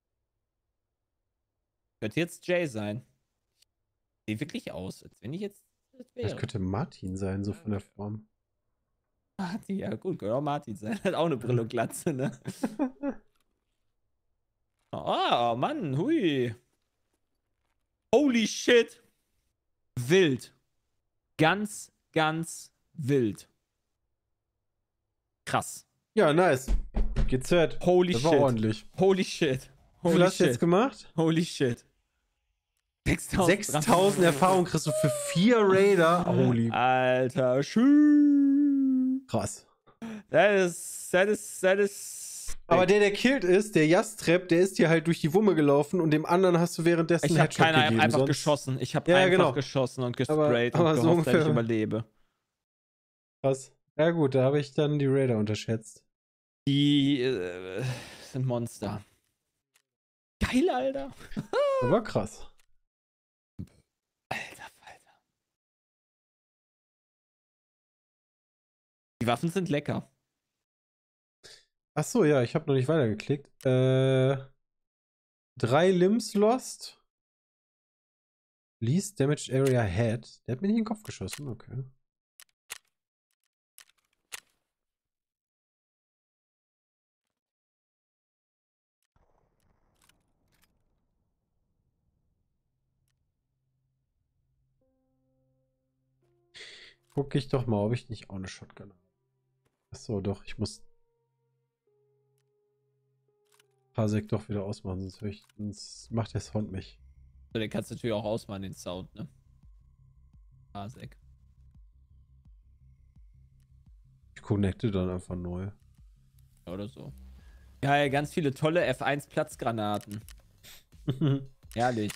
[SPEAKER 3] Könnte jetzt Jay sein. Sieht wirklich aus, als wenn ich jetzt das
[SPEAKER 1] Das
[SPEAKER 3] wäre.
[SPEAKER 1] könnte Martin sein, so von der Form.
[SPEAKER 3] Martin, ja gut, könnte auch Martin sein. Hat auch eine Brille und Glatze, ne? Oh, Mann, hui. Holy shit. Wild. Ganz, ganz wild. Krass.
[SPEAKER 1] Ja, nice. GZ.
[SPEAKER 3] Holy
[SPEAKER 1] Das
[SPEAKER 3] shit.
[SPEAKER 1] war ordentlich.
[SPEAKER 3] Holy shit.
[SPEAKER 1] Wie viel
[SPEAKER 3] Holy
[SPEAKER 1] hast du jetzt
[SPEAKER 3] shit.
[SPEAKER 1] gemacht?
[SPEAKER 3] Holy shit.
[SPEAKER 1] 6000 Erfahrung kriegst du für 4 Raider. Holy
[SPEAKER 3] Alter, schön.
[SPEAKER 1] krass.
[SPEAKER 3] Das ist.
[SPEAKER 1] Aber der killt ist, der Jastrep, der ist dir halt durch die Wumme gelaufen und dem anderen hast du währenddessen
[SPEAKER 3] Ich
[SPEAKER 1] einen
[SPEAKER 3] habe
[SPEAKER 1] Headshot
[SPEAKER 3] keiner
[SPEAKER 1] gegeben.
[SPEAKER 3] einfach
[SPEAKER 1] sonst-
[SPEAKER 3] geschossen. Ich habe
[SPEAKER 1] Ja,
[SPEAKER 3] einfach
[SPEAKER 1] genau.
[SPEAKER 3] geschossen und
[SPEAKER 1] Aber
[SPEAKER 3] gesprayt und
[SPEAKER 1] so
[SPEAKER 3] gehofft, dass
[SPEAKER 1] ungefähr.
[SPEAKER 3] ich überlebe.
[SPEAKER 1] Krass. Ja gut, da habe ich dann die Raider unterschätzt.
[SPEAKER 3] Die sind Monster. Geil, Alter.
[SPEAKER 1] Das war krass.
[SPEAKER 3] Alter Falter. Die Waffen sind lecker.
[SPEAKER 1] Achso, ja, ich habe noch nicht weitergeklickt. 3 Limbs lost. Least damaged area head. Der hat mir nicht in den Kopf geschossen, okay. Guck ich doch mal, ob ich nicht auch eine Shotgun habe. Achso, doch, ich muss Pasek doch wieder ausmachen, sonst macht der Sound mich.
[SPEAKER 3] So, den kannst du natürlich auch ausmachen, den Sound, ne? Pasek.
[SPEAKER 1] Ich connecte dann einfach neu.
[SPEAKER 3] Oder so. Geil, ganz viele tolle F1-Platzgranaten. Herrlich.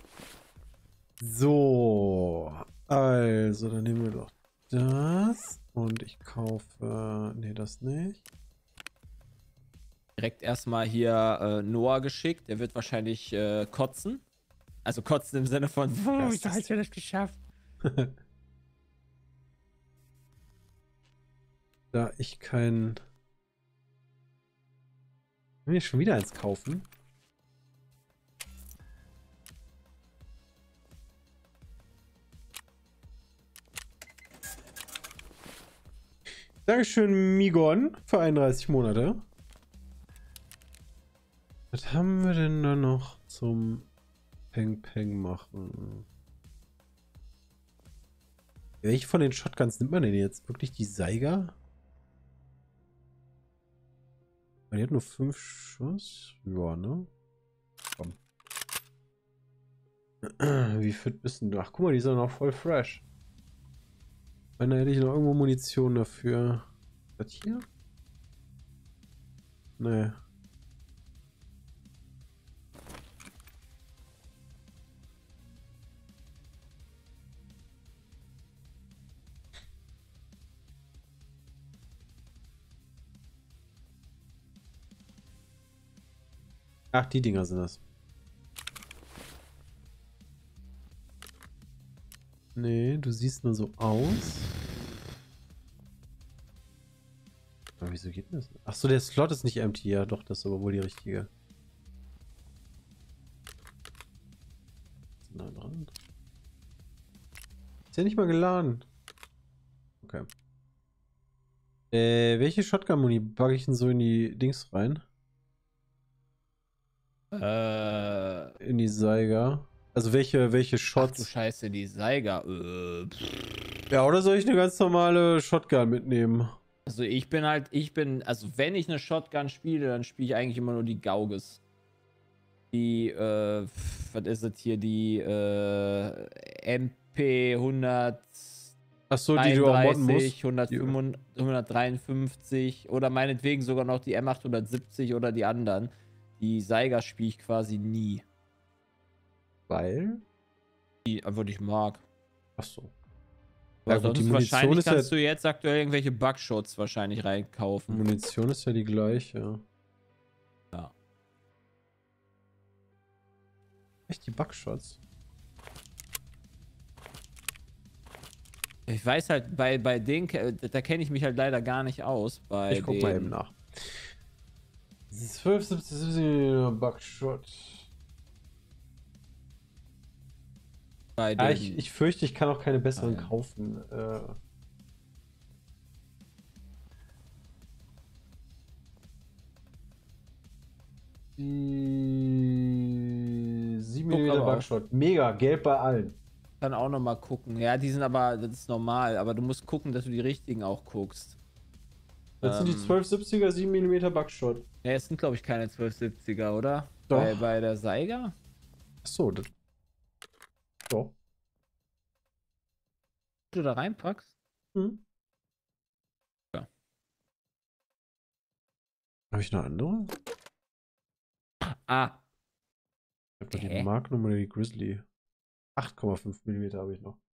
[SPEAKER 1] So, also, dann nehmen wir doch das. Und ich kaufe. Nee, das nicht.
[SPEAKER 3] Direkt erstmal hier Noah geschickt. Der wird wahrscheinlich kotzen. Also kotzen im Sinne von, ich habe das geschafft.
[SPEAKER 1] Da ich kein. Will ich schon wieder eins kaufen? Dankeschön, Migon, für 31 Monate. Was haben wir denn da noch zum Peng Peng machen? Welche von den Shotguns nimmt man denn jetzt? Wirklich die Saiga? Die hat nur 5 Schuss. Ja, ne? Komm. Wie fit bist denn du? Ach, guck mal, die sind noch voll fresh. Wenn da hätte ich noch irgendwo Munition dafür. Das hier? Nee. Ach, die Dinger sind das. Nee, du siehst nur so aus. Aber wieso geht das? Ach so, der Slot ist nicht empty. Ja, doch, das ist aber wohl die richtige. Ist nah dran. Ist ja nicht mal geladen. Okay. Welche Shotgun-Muni packe ich denn so in die Dings rein? In die Saiga. Also welche
[SPEAKER 3] Ach du
[SPEAKER 1] Shots?
[SPEAKER 3] Scheiße, die Saiga.
[SPEAKER 1] Ja, oder soll ich eine ganz normale Shotgun mitnehmen?
[SPEAKER 3] Also also wenn ich eine Shotgun spiele, dann spiele ich eigentlich immer nur die Gauges. Die, was ist das hier? Die, MP 100.
[SPEAKER 1] Ach so, die du auch modden musst.
[SPEAKER 3] 153 oder meinetwegen sogar noch die M870 oder die anderen. Die Saiga spiele ich quasi nie.
[SPEAKER 1] Weil?
[SPEAKER 3] Die einfach nicht mag.
[SPEAKER 1] Ach so.
[SPEAKER 3] Ja,
[SPEAKER 1] Ja, gut, die
[SPEAKER 3] sonst
[SPEAKER 1] Munition
[SPEAKER 3] wahrscheinlich
[SPEAKER 1] ist ja,
[SPEAKER 3] kannst du jetzt aktuell irgendwelche Bugshots wahrscheinlich reinkaufen.
[SPEAKER 1] Munition ist ja die gleiche.
[SPEAKER 3] Ja.
[SPEAKER 1] Echt die Bugshots?
[SPEAKER 3] Ich weiß halt, bei denen, da kenne ich mich halt leider gar nicht aus.
[SPEAKER 1] Ich guck mal eben nach. 12, 17, 17 Buckshot.
[SPEAKER 3] Bei
[SPEAKER 1] Ja,
[SPEAKER 3] den,
[SPEAKER 1] ich fürchte, ich kann auch keine besseren
[SPEAKER 3] ja.
[SPEAKER 1] kaufen. Die 7
[SPEAKER 3] Guck
[SPEAKER 1] mm
[SPEAKER 3] aber
[SPEAKER 1] Buckshot. Mega, gelb bei allen.
[SPEAKER 3] kann auch noch mal gucken. Ja, die sind aber, das ist normal, aber du musst gucken, dass du die richtigen auch guckst.
[SPEAKER 1] Das sind die 1270er 7 mm Buckshot.
[SPEAKER 3] Ja, es sind glaube ich keine 1270er, oder?
[SPEAKER 1] Doch.
[SPEAKER 3] Bei der Saiga?
[SPEAKER 1] Achso, das. Doch.
[SPEAKER 3] Du da reinpackst?
[SPEAKER 1] Hm.
[SPEAKER 3] Ja.
[SPEAKER 1] Habe ich noch andere?
[SPEAKER 3] Ah.
[SPEAKER 1] Ich habe die Magnum oder die Grizzly. 8,5 mm habe ich noch.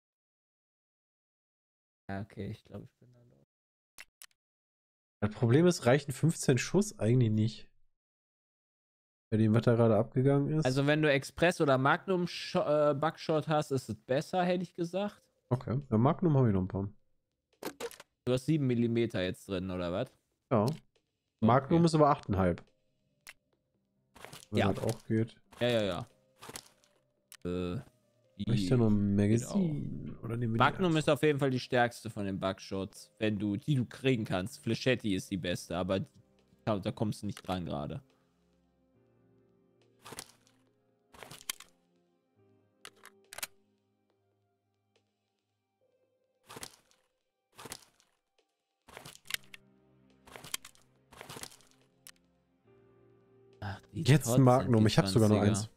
[SPEAKER 3] Ja, okay, ich glaube, ich bin da los.
[SPEAKER 1] Das Problem ist, reichen 15 Schuss eigentlich nicht. Bei dem, was da gerade abgegangen ist.
[SPEAKER 3] Also wenn du Express oder Magnum Buckshot hast, ist es besser, hätte ich gesagt.
[SPEAKER 1] Okay, bei Magnum habe ich noch ein paar.
[SPEAKER 3] Du hast 7 mm jetzt drin, oder was?
[SPEAKER 1] Ja. Magnum ist aber 8,5. Wenn
[SPEAKER 3] Ja.
[SPEAKER 1] das auch geht.
[SPEAKER 3] Ja.
[SPEAKER 1] Ich noch ein Magazin. Oder nehmen wir
[SPEAKER 3] Magnum
[SPEAKER 1] die
[SPEAKER 3] ist auf jeden Fall die stärkste von den Buckshots, wenn du die du kriegen kannst. Flechetti ist die beste, aber da kommst du nicht dran gerade. Ach, die
[SPEAKER 1] Jetzt ein Magnum. Ich habe sogar noch
[SPEAKER 3] 20er.
[SPEAKER 1] eins.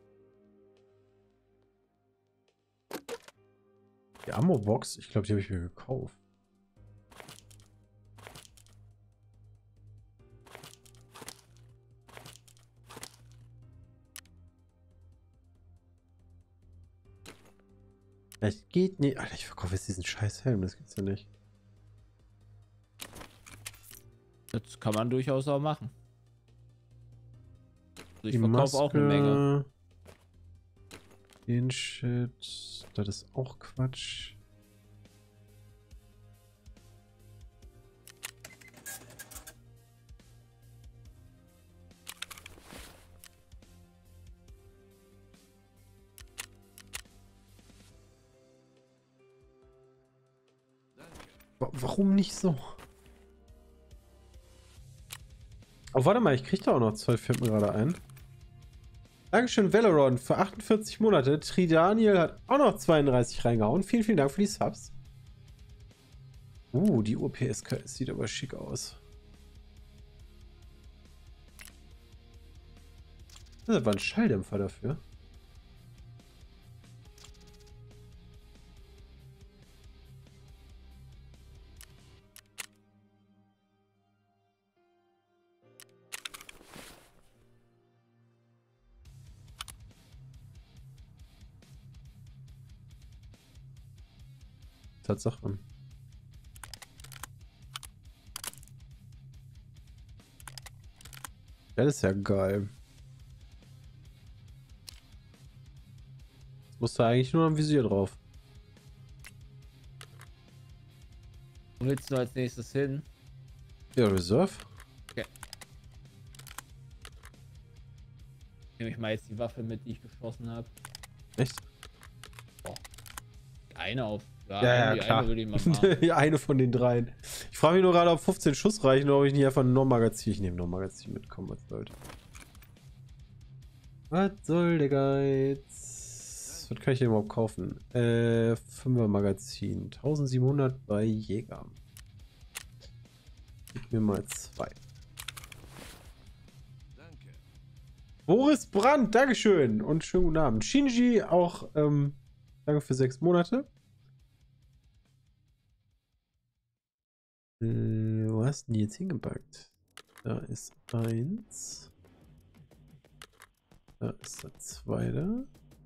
[SPEAKER 1] Die Ammo-Box, ich glaube, die habe ich mir gekauft. Das geht nicht. Alter, ich verkaufe jetzt diesen scheiß Helm. Das gibt's ja nicht.
[SPEAKER 3] Das kann man durchaus auch machen. Also ich
[SPEAKER 1] Die
[SPEAKER 3] verkaufe auch eine Menge.
[SPEAKER 1] Maske, den Shit. Das ist auch Quatsch. Warum nicht so? Oh, warte mal, ich krieg da auch noch 12, fällt mir gerade ein. Dankeschön, Valoron, für 48 Monate. Tridaniel hat auch noch 32 reingehauen. Vielen, vielen Dank für die Subs. Die UPSK sieht aber schick aus. Das war ein Schalldämpfer dafür. Tatsache. Das ist ja geil. Jetzt musst du eigentlich nur am Visier drauf.
[SPEAKER 3] Wo willst du als nächstes hin?
[SPEAKER 1] Ja, Reserve.
[SPEAKER 3] Nehme ich mal jetzt die Waffe mit, die ich geschossen habe.
[SPEAKER 1] Echt?
[SPEAKER 3] Die eine auf.
[SPEAKER 1] Ja,
[SPEAKER 3] die
[SPEAKER 1] klar.
[SPEAKER 3] eine würde ich mal machen.
[SPEAKER 1] Die eine von den dreien. Ich frage mich nur gerade, ob 15 Schuss reichen oder ob ich nicht einfach ein No-Magazin. Ich nehme No-Magazin mitkommen, was soll. Was soll der Geiz? Was kann ich denn überhaupt kaufen? 5er Magazin. 1700 bei Jäger. Gib mir mal 2.
[SPEAKER 2] Danke.
[SPEAKER 1] Boris Brandt, Dankeschön und schönen guten Abend. Shinji auch, danke für 6 Monate. Wo hast du denn die jetzt hingepackt? Da ist 1. Da ist der 2.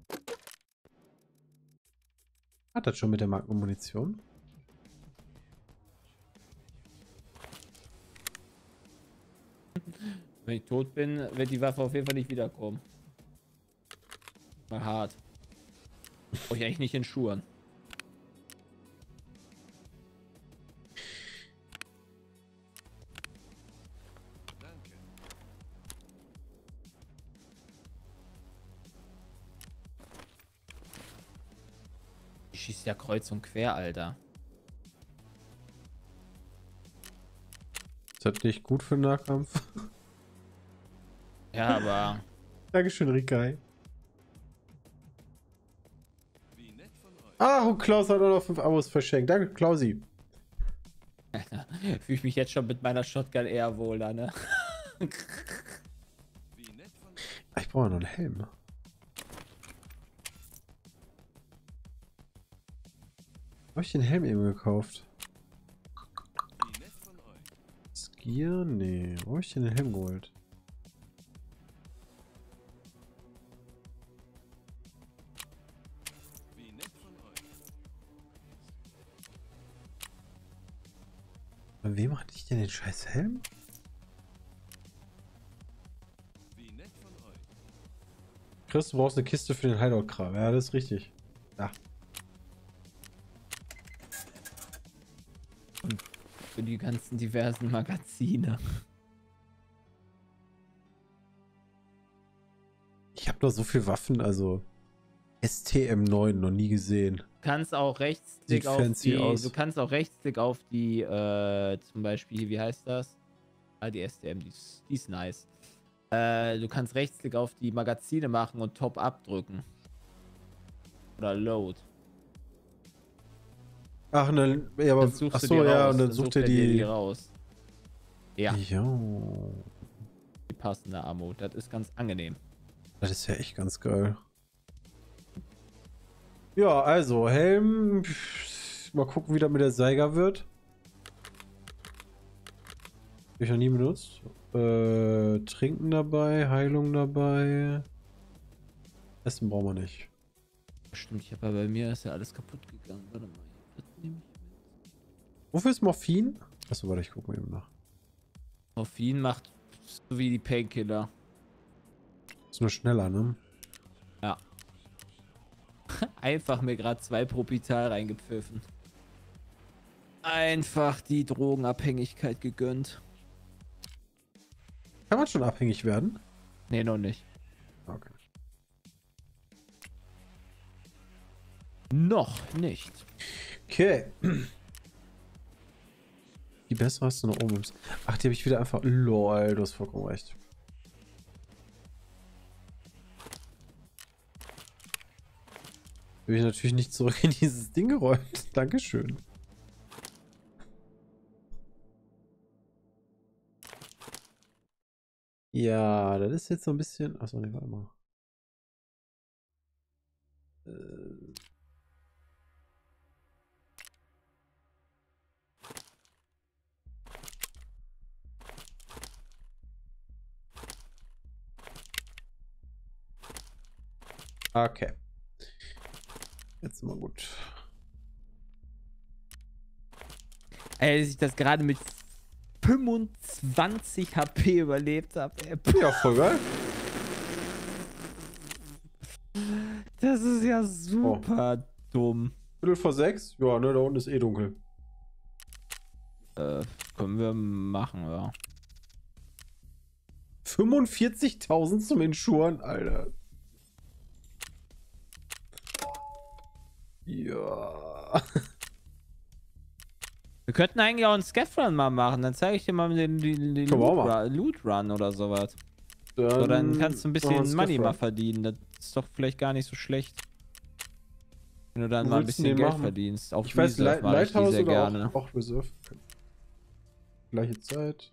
[SPEAKER 1] Hat das schon mit der Magnum-Munition?
[SPEAKER 3] Wenn ich tot bin, wird die Waffe auf jeden Fall nicht wiederkommen. Mal hart. Brauche ich eigentlich nicht in Schuhen.
[SPEAKER 2] Danke.
[SPEAKER 3] Ich schieße ja kreuz und quer, Alter.
[SPEAKER 1] Ist das nicht gut für den Nahkampf?
[SPEAKER 3] Ja, aber
[SPEAKER 1] Dankeschön, Rikai.
[SPEAKER 2] Wie nett von euch.
[SPEAKER 1] Ah, und Klaus hat auch noch 5 Abos verschenkt. Danke, Klausi.
[SPEAKER 3] fühle ich mich jetzt schon mit meiner Shotgun eher wohler, ne?
[SPEAKER 2] Wie nett von euch.
[SPEAKER 1] Ich brauche noch einen Helm. Habe ich den Helm eben gekauft?
[SPEAKER 2] Wie nett von euch.
[SPEAKER 1] Skier? Nee. Wo habe ich denn den Helm geholt?
[SPEAKER 2] Wie nett von euch.
[SPEAKER 1] Bei wem hatte ich denn den scheiß Helm?
[SPEAKER 2] Wie nett von euch.
[SPEAKER 1] Chris, du brauchst eine Kiste für den Hideout-Kram. Ja, das ist richtig. Ja.
[SPEAKER 3] für die ganzen diversen Magazine.
[SPEAKER 1] Ich habe noch so viel Waffen, also STM9 noch nie gesehen.
[SPEAKER 3] Du kannst auch Rechtsklick
[SPEAKER 1] Sieht
[SPEAKER 3] auf
[SPEAKER 1] fancy
[SPEAKER 3] die,
[SPEAKER 1] aus.
[SPEAKER 3] du kannst auch Rechtsklick auf die, zum Beispiel, wie heißt das? Ah, die STM, die ist nice. Du kannst Rechtsklick auf die Magazine machen und Top abdrücken. Oder Load.
[SPEAKER 1] Ach, ne, ja, aber
[SPEAKER 3] Dann suchst
[SPEAKER 1] ach
[SPEAKER 3] du
[SPEAKER 1] so,
[SPEAKER 3] die
[SPEAKER 1] ja,
[SPEAKER 3] raus,
[SPEAKER 1] und dann
[SPEAKER 3] dann
[SPEAKER 1] sucht
[SPEAKER 3] sucht
[SPEAKER 1] er die.
[SPEAKER 3] raus. Ja,
[SPEAKER 1] Jo.
[SPEAKER 3] die passende Ammo. Das ist ganz angenehm.
[SPEAKER 1] Das ist ja echt ganz geil. Ja, also Helm. Mal gucken, wie das mit der Seiger wird. Hab ich noch nie benutzt. Trinken dabei, Heilung dabei. Essen brauchen wir nicht.
[SPEAKER 3] Stimmt, ich habe ja bei mir ist ja alles kaputt gegangen. Warte mal, das nehme ich mit.
[SPEAKER 1] Wofür ist Morphin? Achso, warte, ich guck mal eben nach.
[SPEAKER 3] Morphin macht so wie die Painkiller.
[SPEAKER 1] Ist nur schneller, ne?
[SPEAKER 3] Ja. Einfach mir gerade 2 Propital reingepfiffen. Einfach die Drogenabhängigkeit gegönnt.
[SPEAKER 1] Kann man schon abhängig werden?
[SPEAKER 3] Nee, noch nicht.
[SPEAKER 1] Okay.
[SPEAKER 3] Noch nicht.
[SPEAKER 1] Okay. Die bessere hast du noch oben. Ach, die habe ich wieder einfach. Lol, du hast vollkommen recht. Will ich natürlich nicht zurück in dieses Ding geräumt. Dankeschön. Ja, das ist jetzt so ein bisschen. Achso, nee, warte mal. Okay. Jetzt mal gut.
[SPEAKER 3] Ey, dass ich das gerade mit 25 HP überlebt habe.
[SPEAKER 1] Ja, voll geil.
[SPEAKER 3] Das ist ja super dumm.
[SPEAKER 1] Viertel vor 6? Ja, ne, da unten ist eh dunkel.
[SPEAKER 3] Können wir machen, ja.
[SPEAKER 1] 45.000 zum Inschuren, Alter. Ja.
[SPEAKER 3] Wir könnten eigentlich auch einen Scaff-Run mal machen. Dann zeige ich dir mal den
[SPEAKER 1] Können wir auch mal.
[SPEAKER 3] Loot-Run oder sowas. So, dann kannst du ein
[SPEAKER 1] machen wir
[SPEAKER 3] bisschen Money
[SPEAKER 1] Scaff-Run.
[SPEAKER 3] mal verdienen. Das ist doch vielleicht gar nicht so schlecht. Wenn du dann
[SPEAKER 1] Wo
[SPEAKER 3] mal ein
[SPEAKER 1] willst du
[SPEAKER 3] bisschen
[SPEAKER 1] den
[SPEAKER 3] Geld
[SPEAKER 1] machen?
[SPEAKER 3] verdienst. Auf
[SPEAKER 1] Ich weiß,
[SPEAKER 3] Reserve mache ich die
[SPEAKER 1] Lighthouse
[SPEAKER 3] sehr
[SPEAKER 1] oder
[SPEAKER 3] gerne.
[SPEAKER 1] auch Reserve. Gleiche Zeit.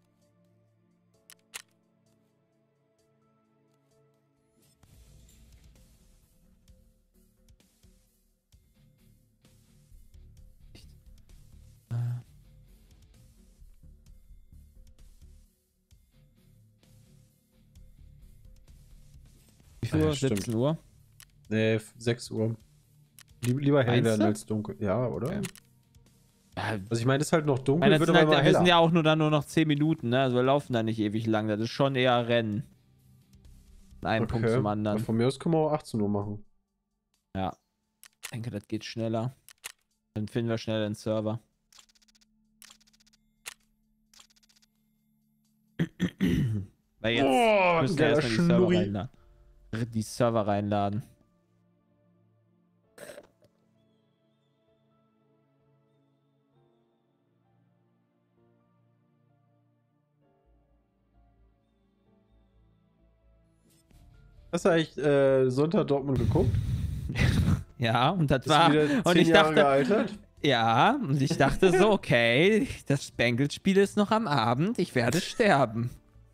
[SPEAKER 3] Wie viel Uhr?
[SPEAKER 1] Ja, stimmt.
[SPEAKER 3] 17 Uhr?
[SPEAKER 1] Nee, 6 Uhr. Lieber hell
[SPEAKER 3] Meinst
[SPEAKER 1] werden
[SPEAKER 3] du?
[SPEAKER 1] als dunkel. Ja, oder?
[SPEAKER 3] Okay. Ja,
[SPEAKER 1] Also ich meine, es ist halt noch dunkel,
[SPEAKER 3] das
[SPEAKER 1] wird
[SPEAKER 3] sind
[SPEAKER 1] aber
[SPEAKER 3] halt,
[SPEAKER 1] immer
[SPEAKER 3] wir sind
[SPEAKER 1] heller.
[SPEAKER 3] ja auch nur noch 10 Minuten, ne? Also wir laufen da nicht ewig lang. Das ist schon eher Rennen. Von einem Punkt zum
[SPEAKER 1] Aber
[SPEAKER 3] anderen.
[SPEAKER 1] von mir aus können wir auch 18 Uhr machen.
[SPEAKER 3] Ja. Ich denke, das geht schneller. Dann finden wir schnell den Server. Weil jetzt
[SPEAKER 1] Oh,
[SPEAKER 3] müssen wir
[SPEAKER 1] geiler
[SPEAKER 3] erstmal die Server
[SPEAKER 1] Schnurri.
[SPEAKER 3] reinladen. Die Server reinladen.
[SPEAKER 1] Hast du eigentlich Sonntag Dortmund geguckt?
[SPEAKER 3] Ja, und das
[SPEAKER 1] Ist
[SPEAKER 3] war.
[SPEAKER 1] wieder
[SPEAKER 3] Und
[SPEAKER 1] 10
[SPEAKER 3] ich
[SPEAKER 1] Jahre
[SPEAKER 3] dachte,
[SPEAKER 1] gealtert?
[SPEAKER 3] ja, und ich dachte so, okay, das Bengals-Spiel ist noch am Abend, ich werde sterben.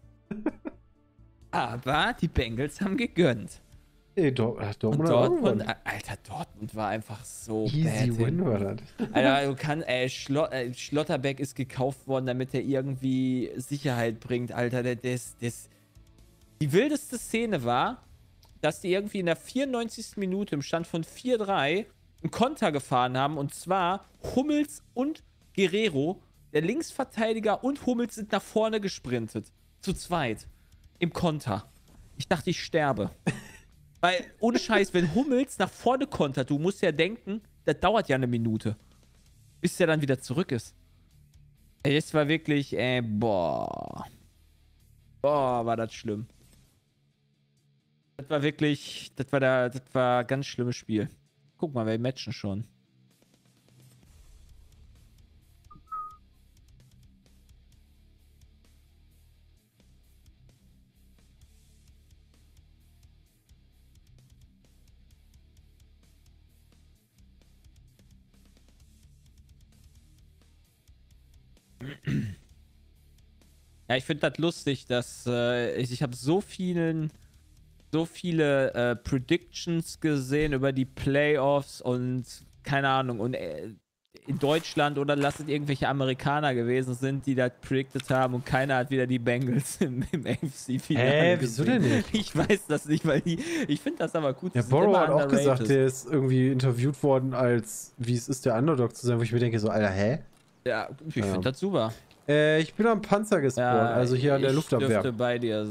[SPEAKER 3] Aber die Bengals haben gegönnt.
[SPEAKER 1] Nee,
[SPEAKER 3] Und
[SPEAKER 1] Dortmund hat auch
[SPEAKER 3] Dortmund,
[SPEAKER 1] gewonnen.
[SPEAKER 3] Alter, Dortmund war einfach so
[SPEAKER 1] Easy
[SPEAKER 3] bad
[SPEAKER 1] win war
[SPEAKER 3] hinten.
[SPEAKER 1] das.
[SPEAKER 3] Alter, du kannst, Schlotterbeck ist gekauft worden, damit er irgendwie Sicherheit bringt, Alter. Die wildeste Szene war, dass die irgendwie in der 94. Minute im Stand von 4-3 einen Konter gefahren haben. Und zwar Hummels und Guerrero, der Linksverteidiger und Hummels sind nach vorne gesprintet. Zu zweit. Im Konter. Ich dachte, ich sterbe. Weil, ohne Scheiß, wenn Hummels nach vorne kontert, du musst ja denken, das dauert ja eine Minute. Bis der dann wieder zurück ist. Ey, das war wirklich, boah. Boah, war das schlimm. Das war wirklich, das war ein ganz schlimmes Spiel. Guck mal, wir matchen schon. Ja, ich finde das lustig, dass ich habe so viele Predictions gesehen über die Playoffs und keine Ahnung und in Deutschland oder lass es irgendwelche Amerikaner gewesen sind, die das predicted haben und keiner hat wieder die Bengals im AFC-Finale
[SPEAKER 1] Wieso
[SPEAKER 3] gesehen.
[SPEAKER 1] denn nicht?
[SPEAKER 3] Ich weiß das nicht, weil ich finde das aber gut.
[SPEAKER 1] Ja,
[SPEAKER 3] die sind
[SPEAKER 1] Burrow
[SPEAKER 3] immer
[SPEAKER 1] hat auch
[SPEAKER 3] underrated.
[SPEAKER 1] gesagt, der ist irgendwie interviewt worden als, wie es ist, der Underdog zu sein, wo ich mir denke, so, Alter, hä?
[SPEAKER 3] Ja, ich finde das super.
[SPEAKER 1] Ich bin am Panzer gespawnt, also hier an der
[SPEAKER 3] Ich
[SPEAKER 1] Luftabwehr.
[SPEAKER 3] dürfte bei dir.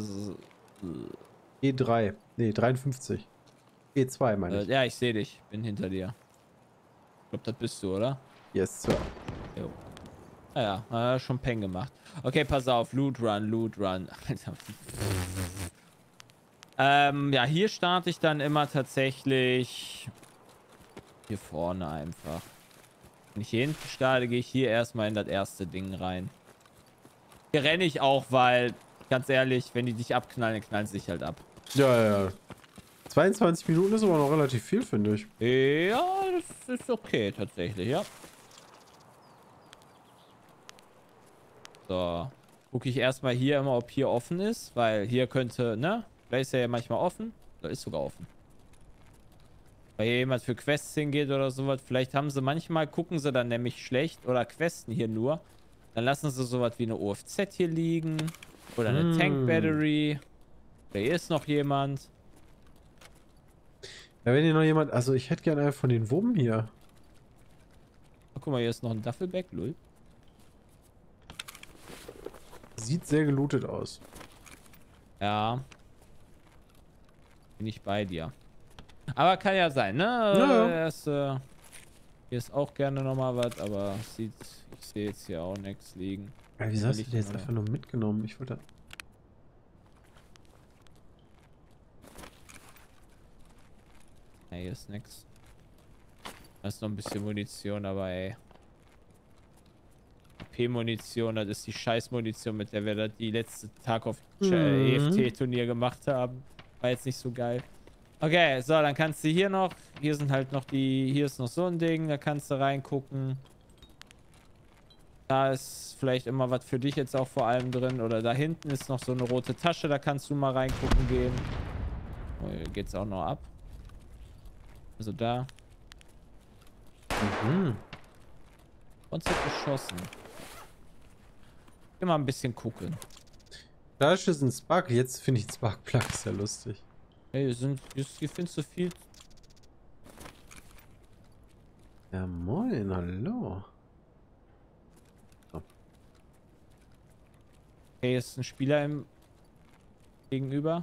[SPEAKER 1] E3. Nee, 53. E2 meine ich.
[SPEAKER 3] Ja, ich sehe dich. Bin hinter dir. Ich glaube, das bist du, oder?
[SPEAKER 1] Yes, Sir.
[SPEAKER 3] Jo. Ja, schon Peng gemacht. Okay, pass auf. Loot Run, Loot Run. Ja, hier starte ich dann immer tatsächlich hier vorne einfach. Wenn ich hier hinten starte, gehe ich hier erstmal in das erste Ding rein. Hier renne ich auch, weil, ganz ehrlich, wenn die dich abknallen, dann knallen sie dich halt ab.
[SPEAKER 1] Ja. 22 Minuten ist aber noch relativ viel, finde ich.
[SPEAKER 3] Ja, das ist okay, tatsächlich, ja. So. Gucke ich erstmal hier immer, ob hier offen ist, weil hier könnte, ne? Vielleicht ist er ja manchmal offen. Da ist sogar offen. Weil hier jemand für Quests hingeht oder sowas. Vielleicht haben sie manchmal, gucken sie dann nämlich schlecht oder questen hier nur. Dann lassen sie sowas wie eine OFZ hier liegen. Oder eine Tank Battery. Da ist noch jemand.
[SPEAKER 1] Ja, wenn hier noch jemand... Also, ich hätte gerne einen von den Wummen hier.
[SPEAKER 3] Oh, guck mal, hier ist noch ein Duffelbag, lol.
[SPEAKER 1] Sieht sehr gelootet aus.
[SPEAKER 3] Ja. Bin ich bei dir. Aber kann ja sein, ne?
[SPEAKER 1] Ja.
[SPEAKER 3] Hier ist auch gerne nochmal was, aber ich sehe jetzt hier auch nichts liegen.
[SPEAKER 1] Ja, wieso hast du den jetzt einfach nur mitgenommen? Ich wollte...
[SPEAKER 3] Ja, hier ist nix. Da ist noch ein bisschen Munition, aber ey. AP-Munition, das ist die Scheiß-Munition, mit der wir da die letzte Tag auf EFT-Turnier gemacht haben. War jetzt nicht so geil. Okay, so, dann kannst du hier noch. Hier sind halt noch die. Hier ist noch so ein Ding, da kannst du reingucken. Da ist vielleicht immer was für dich jetzt auch vor allem drin. Oder da hinten ist noch so eine rote Tasche, da kannst du mal reingucken gehen. Oh, hier geht's auch noch ab. Also da. Und wird geschossen. Immer ein bisschen gucken.
[SPEAKER 1] Da ist ein Spark. Jetzt finde ich den Spark-Plug. Ist ja lustig.
[SPEAKER 3] Hey, hier findest du viel.
[SPEAKER 1] Ja, moin. Hallo. So.
[SPEAKER 3] Hey, ist ein Spieler im Gegenüber.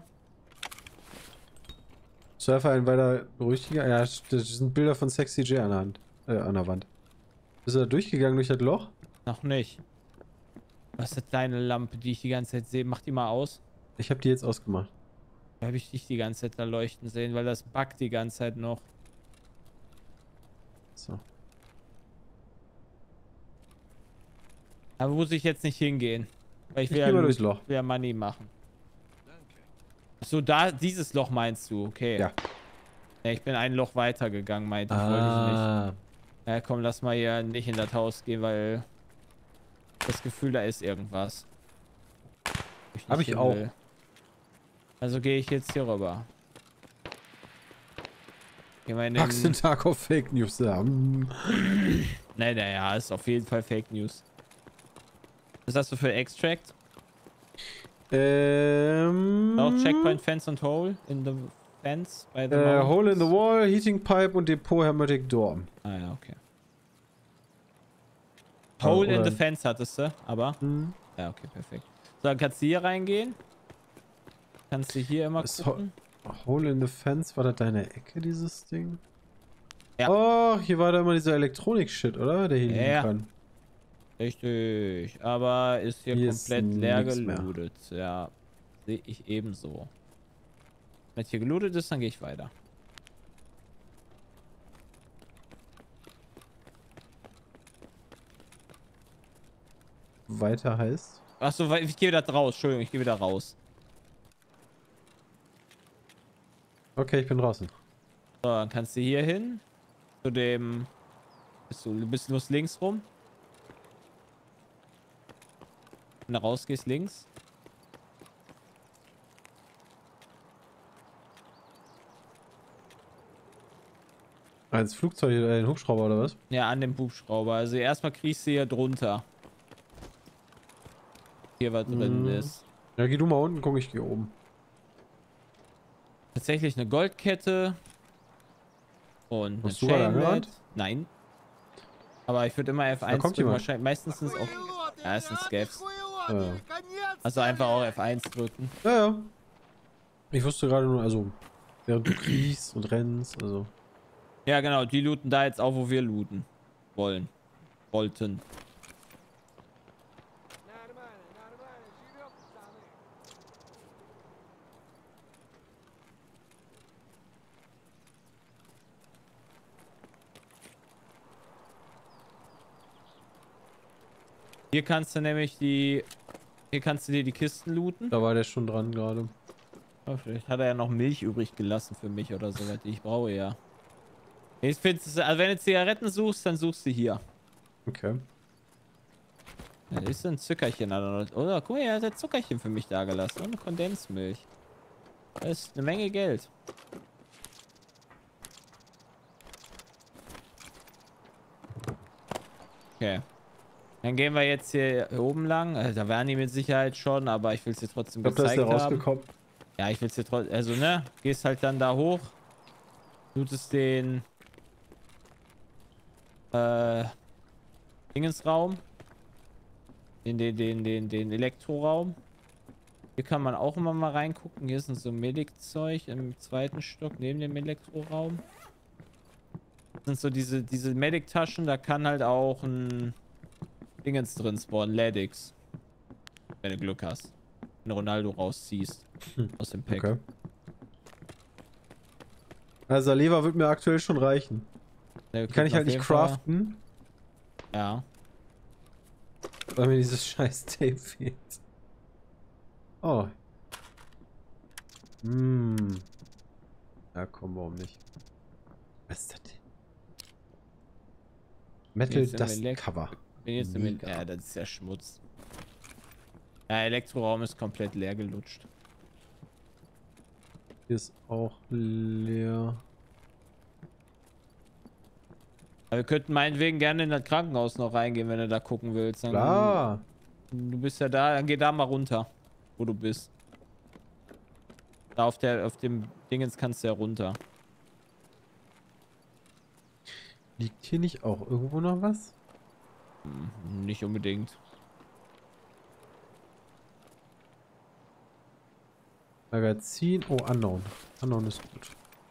[SPEAKER 1] Surfer ein weiter ruhiger. Ja, das sind Bilder von Sexy J an der Hand. An der Wand. Bist du da durchgegangen durch das Loch?
[SPEAKER 3] Noch nicht. Was ist deine Lampe, die ich die ganze Zeit sehe? Mach die mal aus.
[SPEAKER 1] Ich habe die jetzt ausgemacht.
[SPEAKER 3] Da habe ich dich die ganze Zeit da leuchten sehen, weil das buggt die ganze Zeit noch.
[SPEAKER 1] So.
[SPEAKER 3] Aber muss ich jetzt nicht hingehen. Weil ich will
[SPEAKER 1] geh mal durchs Loch.
[SPEAKER 3] will ja Money machen.
[SPEAKER 2] Danke.
[SPEAKER 3] So, da, dieses Loch meinst du, okay.
[SPEAKER 1] Ja.
[SPEAKER 3] Ja, ich bin ein Loch weiter gegangen, meinte ich, wollte ich nicht. Ja, komm, lass mal hier nicht in das Haus gehen, weil das Gefühl, da ist irgendwas.
[SPEAKER 1] Hab ich auch.
[SPEAKER 3] Also gehe ich jetzt hier rüber. Geh mal in den...
[SPEAKER 1] Packst den Tag auf Fake News. Ja.
[SPEAKER 3] Naja, ist auf jeden Fall Fake News. Was hast du für Extract? Auch Checkpoint, Fence und Hole in the Fence by the
[SPEAKER 1] Hole in the Wall, Heating Pipe und Depot Hermetic Door.
[SPEAKER 3] Ah ja, okay. Hole in the Fence hattest du, aber... Ja, okay, perfekt. So, dann kannst du hier reingehen. Kannst du hier immer gucken.
[SPEAKER 1] Hole in the Fence, war das deine Ecke, dieses Ding?
[SPEAKER 3] Ja.
[SPEAKER 1] Oh, hier war da immer dieser Elektronik-Shit, oder? Der hier liegen kann.
[SPEAKER 3] Richtig. Aber ist hier
[SPEAKER 1] Hier ist
[SPEAKER 3] komplett leer
[SPEAKER 1] nix mehr.
[SPEAKER 3] gelootet. Ja, sehe ich ebenso. Wenn hier gelootet ist, dann gehe ich weiter.
[SPEAKER 1] Weiter heißt.
[SPEAKER 3] Achso, ich gehe wieder raus. Entschuldigung, ich gehe wieder raus.
[SPEAKER 1] Okay, ich bin draußen.
[SPEAKER 3] So, dann kannst du hier hin. Zu dem... Du bist bloß links rum. Wenn du rausgehst, links.
[SPEAKER 1] Als Flugzeug oder den Hubschrauber oder was?
[SPEAKER 3] Ja, an dem Hubschrauber. Also erstmal kriegst du hier drunter. Hier was drin ist.
[SPEAKER 1] Ja, geh du mal unten, guck, ich gehe oben.
[SPEAKER 3] Tatsächlich eine Goldkette. Und eine
[SPEAKER 1] Hast du gerade
[SPEAKER 3] Chainlet.
[SPEAKER 1] angerannt?
[SPEAKER 3] Nein. Aber ich würde immer F1
[SPEAKER 1] Da kommt
[SPEAKER 3] drücken.
[SPEAKER 1] jemand.
[SPEAKER 3] Wahrscheinlich. Meistens sind es auch... Ja, es sind Scavs.
[SPEAKER 1] Ja.
[SPEAKER 3] Also einfach auch F1 drücken.
[SPEAKER 1] Ja, ja. Ich wusste gerade nur, also, während du kriechst und rennst, also.
[SPEAKER 3] Ja, genau. Die looten da jetzt auch, wo wir looten wollen. Wollten. Hier kannst du nämlich die... Hier kannst du dir die Kisten looten.
[SPEAKER 1] Da war der schon dran gerade.
[SPEAKER 3] Oh, vielleicht hat er ja noch Milch übrig gelassen für mich oder so, die ich brauche, ja. Ich find's, also wenn du Zigaretten suchst, dann suchst du hier.
[SPEAKER 1] Okay.
[SPEAKER 3] Ja, da ist ein Zuckerchen. Oder guck mal, er hat ein Zuckerchen für mich da gelassen. Und eine Kondensmilch. Das ist eine Menge Geld. Okay. Dann gehen wir jetzt hier oben lang. Also, da waren die mit Sicherheit schon, aber ich will es dir trotzdem
[SPEAKER 1] Ich glaube, da ist
[SPEAKER 3] gezeigt
[SPEAKER 1] der
[SPEAKER 3] haben.
[SPEAKER 1] rausgekommen.
[SPEAKER 3] Ja, ich will es dir trotzdem... Also, ne? Gehst halt dann da hoch. Lootest den... Dingensraum. In den Elektroraum. Hier kann man auch immer mal reingucken. Hier ist so Medic-Zeug im zweiten Stock neben dem Elektroraum. Das sind so diese Medic-Taschen. Da kann halt auch ein Dingens drin spawnen. Ladix. Wenn du Glück hast. Wenn du Ronaldo rausziehst. Aus dem Pack.
[SPEAKER 1] Okay. Also, Lever wird mir aktuell schon reichen.
[SPEAKER 3] Der
[SPEAKER 1] Kann ich halt
[SPEAKER 3] auf
[SPEAKER 1] nicht
[SPEAKER 3] jeden Fall-
[SPEAKER 1] craften,
[SPEAKER 3] Ja.
[SPEAKER 1] weil mir dieses scheiß Tape fehlt. Oh. Ja, komm, warum nicht? Was ist das denn? Metal
[SPEAKER 3] Jetzt im
[SPEAKER 1] Dust
[SPEAKER 3] Elek-
[SPEAKER 1] Cover.
[SPEAKER 3] Bin jetzt damit.
[SPEAKER 1] Mega.
[SPEAKER 3] Ja, das ist ja Schmutz. Ja, Elektroraum ist komplett leer gelutscht.
[SPEAKER 1] Hier ist auch leer.
[SPEAKER 3] Aber wir könnten meinetwegen gerne in das Krankenhaus noch reingehen, wenn du da gucken willst. Dann,
[SPEAKER 1] Klar.
[SPEAKER 3] du bist ja da, dann geh da mal runter, wo du bist. Da auf dem Dingens kannst du ja runter.
[SPEAKER 1] Liegt hier nicht auch irgendwo noch was?
[SPEAKER 3] Nicht unbedingt.
[SPEAKER 1] Magazin. Oh, Unknown. Unknown ist gut.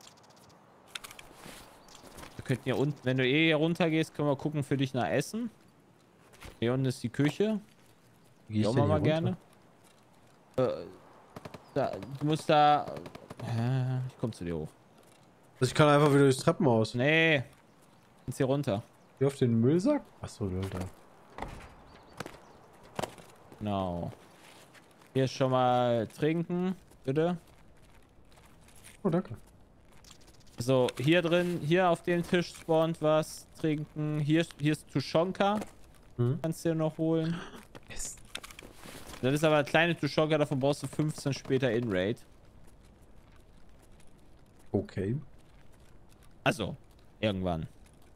[SPEAKER 3] Wir könnten hier unten, wenn du eh hier runter gehst, können wir gucken für dich nach Essen. Hier unten ist die Küche.
[SPEAKER 1] Geh ich
[SPEAKER 3] Schauen
[SPEAKER 1] denn
[SPEAKER 3] wir mal
[SPEAKER 1] hier
[SPEAKER 3] gerne.
[SPEAKER 1] runter?
[SPEAKER 3] Du musst da... Ich komm zu dir hoch.
[SPEAKER 1] Also ich kann einfach wieder durchs Treppenhaus.
[SPEAKER 3] Nee. Jetzt hier runter.
[SPEAKER 1] Hier auf den Müllsack? Achso, Alter.
[SPEAKER 3] Genau. Hier schon mal trinken, bitte.
[SPEAKER 1] Oh, danke.
[SPEAKER 3] So, hier drin, hier auf dem Tisch spawnt was. Trinken. Hier ist Tushonka. Kannst du dir noch holen.
[SPEAKER 1] Yes.
[SPEAKER 3] Das ist aber eine kleine Tushonka, davon brauchst du 15 später in Raid.
[SPEAKER 1] Okay.
[SPEAKER 3] Also, irgendwann.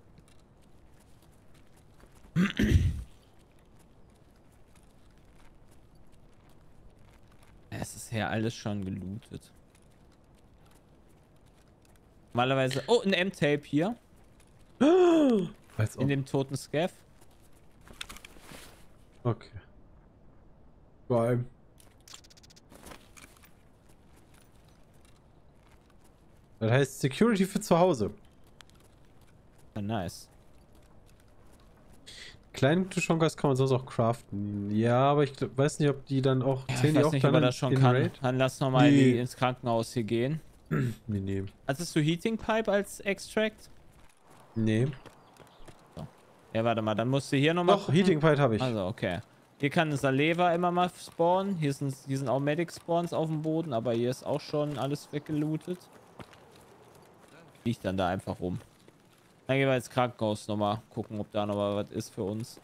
[SPEAKER 3] Es ist ja alles schon gelootet. Normalerweise... Oh, ein M-Tape hier.
[SPEAKER 1] Als ob.
[SPEAKER 3] In dem toten Scav.
[SPEAKER 1] Okay. Geil. Das heißt Security für zu Hause.
[SPEAKER 3] Ah, nice.
[SPEAKER 1] kleinen Tushonkas kann man sonst auch craften. Ja, aber ich weiß nicht, ob die dann auch...
[SPEAKER 3] Ja,
[SPEAKER 1] zählen
[SPEAKER 3] ich
[SPEAKER 1] die
[SPEAKER 3] weiß
[SPEAKER 1] auch
[SPEAKER 3] nicht,
[SPEAKER 1] dann
[SPEAKER 3] ob er das schon
[SPEAKER 1] in
[SPEAKER 3] kann.
[SPEAKER 1] Raid?
[SPEAKER 3] Dann lass nochmal
[SPEAKER 1] Nee.
[SPEAKER 3] ins Krankenhaus hier gehen.
[SPEAKER 1] Nee, nee.
[SPEAKER 3] Hattest du Heating Pipe als Extract?
[SPEAKER 1] Nee.
[SPEAKER 3] Ja, warte mal, dann musst du hier nochmal
[SPEAKER 1] Doch, Heating Pipe habe ich.
[SPEAKER 3] Also, okay. Hier kann Saleva immer mal spawnen. Hier sind auch Medic Spawns auf dem Boden, aber hier ist auch schon alles weggelootet. Liegt dann da einfach rum. Dann gehen wir ins Krankenhaus nochmal gucken, ob da nochmal was ist für uns.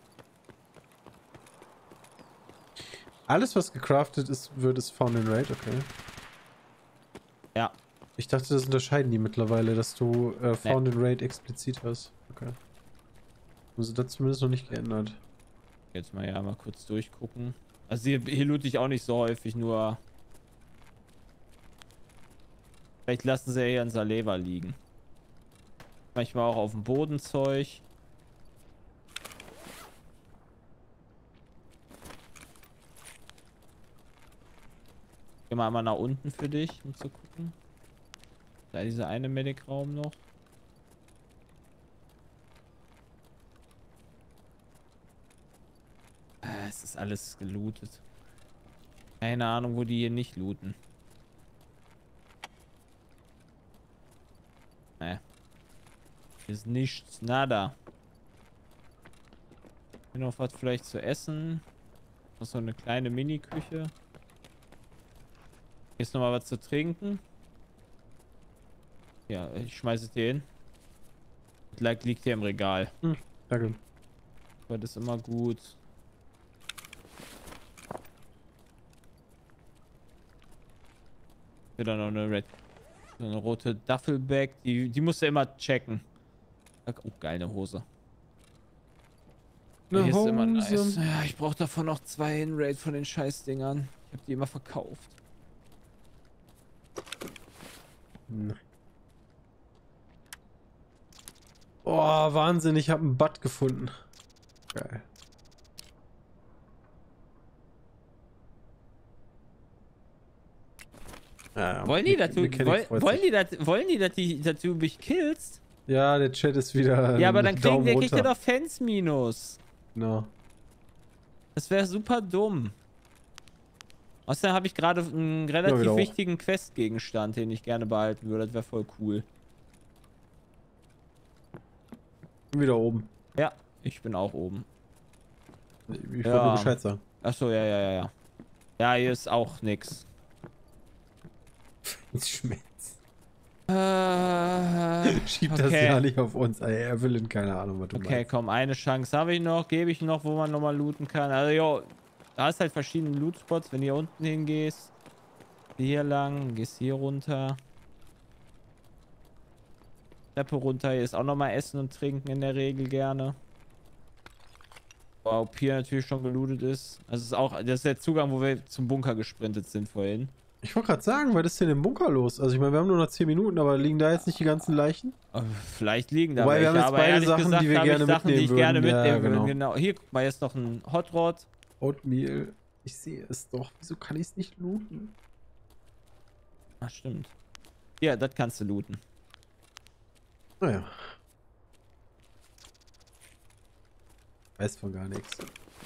[SPEAKER 1] Alles, was gecraftet ist, wird es found in Raid, okay.
[SPEAKER 3] Ja.
[SPEAKER 1] Ich dachte, das unterscheiden die mittlerweile, dass du found in Raid explizit hast. Okay. Also das zumindest noch nicht geändert.
[SPEAKER 3] Jetzt mal ja mal kurz durchgucken. Also hier loot ich auch nicht so häufig, nur... Vielleicht lassen sie ja hier in Saleva liegen. Manchmal auch auf dem Boden Zeug. Geh mal einmal nach unten für dich, um zu gucken. Da ist dieser eine Medic-Raum noch. Es ist alles gelootet. Keine Ahnung, wo die hier nicht looten. Hier ist nichts, nada. Hier noch was vielleicht zu essen. Noch so eine kleine Mini-Küche. Hier ist noch mal was zu trinken. Ja, ich schmeiße es dir hin. Liegt hier im Regal.
[SPEAKER 1] Danke.
[SPEAKER 3] Aber das ist immer gut. Hier dann noch so eine rote Duffelbag. Die musst du immer checken. Oh, geil, eine Hose.
[SPEAKER 1] Eine
[SPEAKER 3] Hier ist immer
[SPEAKER 1] Hose.
[SPEAKER 3] nice. Ja, ich brauche davon noch 2 in Raid von den Scheißdingern. Ich habe die immer verkauft.
[SPEAKER 1] Nein. Oh, Wahnsinn, ich habe einen Butt gefunden. Geil. Ja,
[SPEAKER 3] Wollen die, dass du,
[SPEAKER 1] Mechanic freut
[SPEAKER 3] wollen
[SPEAKER 1] sich.
[SPEAKER 3] die, dass du mich killst?
[SPEAKER 1] Ja, der Chat ist wieder.
[SPEAKER 3] Ja, aber dann kriegt
[SPEAKER 1] Daumen
[SPEAKER 3] der
[SPEAKER 1] runter.
[SPEAKER 3] doch Fans-Minus.
[SPEAKER 1] Genau.
[SPEAKER 3] Das wäre super dumm. Außerdem habe ich gerade einen relativ
[SPEAKER 1] wieder hoch.
[SPEAKER 3] wichtigen Questgegenstand, den ich gerne behalten würde. Das wäre voll cool.
[SPEAKER 1] Bin wieder oben.
[SPEAKER 3] Ja, ich bin auch oben.
[SPEAKER 1] Ich wollte
[SPEAKER 3] Ja.
[SPEAKER 1] nur Bescheid sagen.
[SPEAKER 3] Achso, ja. Ja, hier ist auch nix.
[SPEAKER 1] Es schmerzt.
[SPEAKER 3] Okay,
[SPEAKER 1] Schieb das ja nicht auf uns. Er will in keine Ahnung, was du meinst.
[SPEAKER 3] komm, eine Chance habe ich noch. Gebe ich noch, wo man nochmal looten kann. Also, jo, da ist halt verschiedene Loot-Spots. Wenn du hier unten hingehst, hier lang, gehst hier runter. Treppe runter. Hier ist auch nochmal Essen und Trinken in der Regel gerne. Ob hier natürlich schon gelootet ist. Also das ist der Zugang, wo wir zum Bunker gesprintet sind vorhin.
[SPEAKER 1] Ich wollte gerade sagen, was ist denn im Bunker los? Also ich meine, wir haben nur noch 10 Minuten, aber liegen da jetzt nicht die ganzen Leichen?
[SPEAKER 3] Vielleicht liegen da
[SPEAKER 1] Wobei, wir
[SPEAKER 3] welche,
[SPEAKER 1] haben jetzt
[SPEAKER 3] aber
[SPEAKER 1] beide
[SPEAKER 3] ehrlich
[SPEAKER 1] Sachen,
[SPEAKER 3] gesagt
[SPEAKER 1] die wir
[SPEAKER 3] habe ich
[SPEAKER 1] gerne
[SPEAKER 3] Sachen, die ich
[SPEAKER 1] mitnehmen
[SPEAKER 3] gerne
[SPEAKER 1] würden. Ja,
[SPEAKER 3] mitnehmen würde.
[SPEAKER 1] genau.
[SPEAKER 3] Genau. Hier, guck mal, hier ist noch ein Hot Rod.
[SPEAKER 1] Oatmeal. Ich sehe es doch. Wieso kann ich es nicht looten?
[SPEAKER 3] Ach, stimmt. Ja, das kannst du looten.
[SPEAKER 1] Naja. Weiß von gar nichts.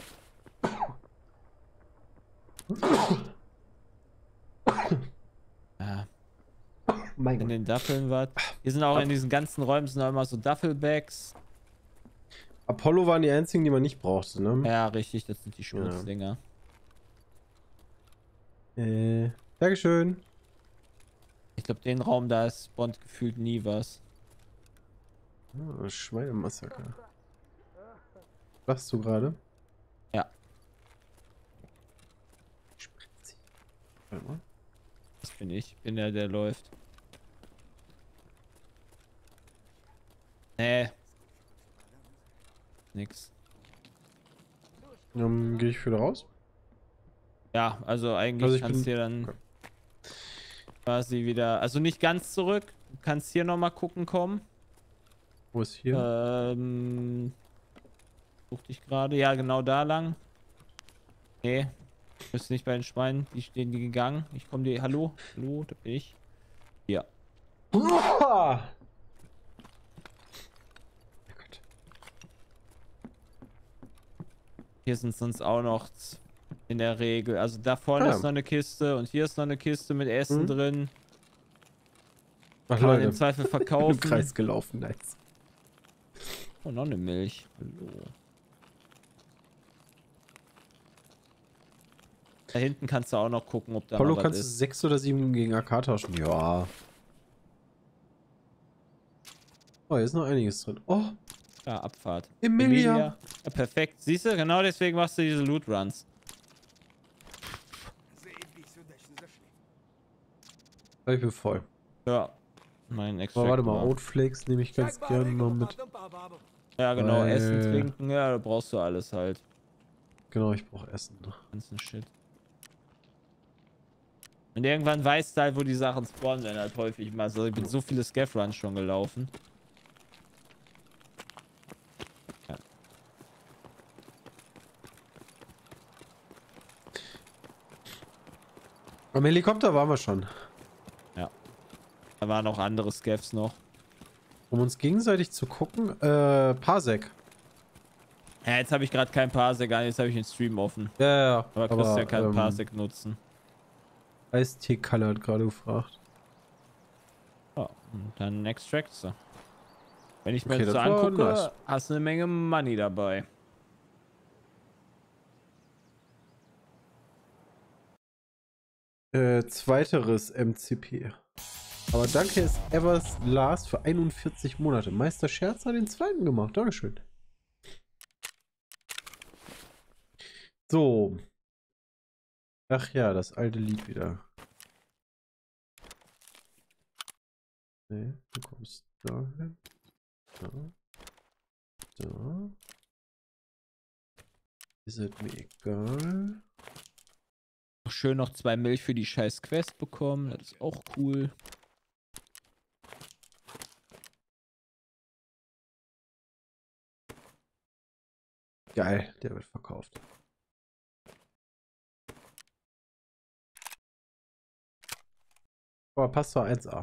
[SPEAKER 3] Ja,
[SPEAKER 1] Mein
[SPEAKER 3] in
[SPEAKER 1] Gott.
[SPEAKER 3] den Duffeln was. Hier sind auch in diesen ganzen Räumen sind auch immer so Duffelbags.
[SPEAKER 1] Apollo waren die einzigen, die man nicht brauchte, ne?
[SPEAKER 3] Ja, richtig, das sind die Schmutzdinger.
[SPEAKER 1] Dankeschön.
[SPEAKER 3] Ich glaube, den Raum da ist Bond gefühlt nie was.
[SPEAKER 1] Ah, Schweinemassaker. Lachst du gerade?
[SPEAKER 3] Ja.
[SPEAKER 1] Spritzi. Warte mal.
[SPEAKER 3] Das bin ich. Bin der läuft. Nee. Nix.
[SPEAKER 1] Gehe ich wieder raus?
[SPEAKER 3] Ja, also eigentlich
[SPEAKER 1] Also ich
[SPEAKER 3] kannst du
[SPEAKER 1] bin-
[SPEAKER 3] hier dann
[SPEAKER 1] okay.
[SPEAKER 3] quasi wieder, also nicht ganz zurück. Du kannst hier nochmal gucken kommen.
[SPEAKER 1] Wo ist hier?
[SPEAKER 3] Such dich gerade. Ja, genau da lang. Nee. Du bist nicht bei den Schweinen. Die stehen die gegangen. Ich komme dir. Hallo? Hallo, da bin ich. Ja.
[SPEAKER 1] Uah! Oh Gott.
[SPEAKER 3] Hier sind sonst auch noch in der Regel. Also da vorne
[SPEAKER 1] Ah.
[SPEAKER 3] ist noch eine Kiste und hier ist noch eine Kiste mit Essen drin.
[SPEAKER 1] Ach,
[SPEAKER 3] Kann man
[SPEAKER 1] Leute.
[SPEAKER 3] im Zweifel
[SPEAKER 1] Im
[SPEAKER 3] verkaufen.
[SPEAKER 1] Kreis gelaufen, nice.
[SPEAKER 3] Oh, noch eine Milch. Hallo. Da hinten kannst du auch noch gucken, ob da
[SPEAKER 1] Polo
[SPEAKER 3] noch was
[SPEAKER 1] kannst du
[SPEAKER 3] ist.
[SPEAKER 1] 6 oder 7 gegen AK tauschen. Ja. Oh, hier ist noch einiges drin. Oh,
[SPEAKER 3] Ja, Abfahrt.
[SPEAKER 1] Emilia.
[SPEAKER 3] Ja, perfekt. Siehst du, genau deswegen machst du diese Loot Runs.
[SPEAKER 1] Ich bin voll.
[SPEAKER 3] Ja. Mein
[SPEAKER 1] Aber
[SPEAKER 3] Extract.
[SPEAKER 1] warte mal, Oatflakes nehme ich ganz gerne mal mit.
[SPEAKER 3] Ja, genau.
[SPEAKER 1] weil-
[SPEAKER 3] Essen, trinken, ja, da brauchst du alles halt.
[SPEAKER 1] Genau, ich brauche Essen.
[SPEAKER 3] Ganzen Shit. Und irgendwann weißt du halt, wo die Sachen spawnen, wenn halt häufig mal so. Ich bin so viele Scav Runs schon gelaufen. Ja.
[SPEAKER 1] Am Helikopter waren wir schon.
[SPEAKER 3] Da waren auch andere Scavs noch.
[SPEAKER 1] Um uns gegenseitig zu gucken. Parsec.
[SPEAKER 3] Ja, jetzt habe ich gerade kein Parsec an, jetzt habe ich den Stream offen.
[SPEAKER 1] Ja,
[SPEAKER 3] Aber kriegst ja keinen Parsec nutzen.
[SPEAKER 1] Eistee-Kalle hat gerade gefragt.
[SPEAKER 3] Ja, und dann extractst du. Wenn ich mir
[SPEAKER 1] Okay,
[SPEAKER 3] das so
[SPEAKER 1] das war
[SPEAKER 3] angucke,
[SPEAKER 1] nice.
[SPEAKER 3] hast du eine Menge Money dabei.
[SPEAKER 1] Zweiteres MCP. Aber danke es Evers Lars für 41 Monate. Meister Scherz hat den zweiten gemacht. Dankeschön. So. Ach ja, das alte Lied wieder. Nee, du kommst da hin. Da. Da. Ist es mir egal.
[SPEAKER 3] Schön noch 2 Milch für die scheiß Quest bekommen. Das ist auch cool.
[SPEAKER 1] Geil, der wird verkauft. Aber passt doch 1A.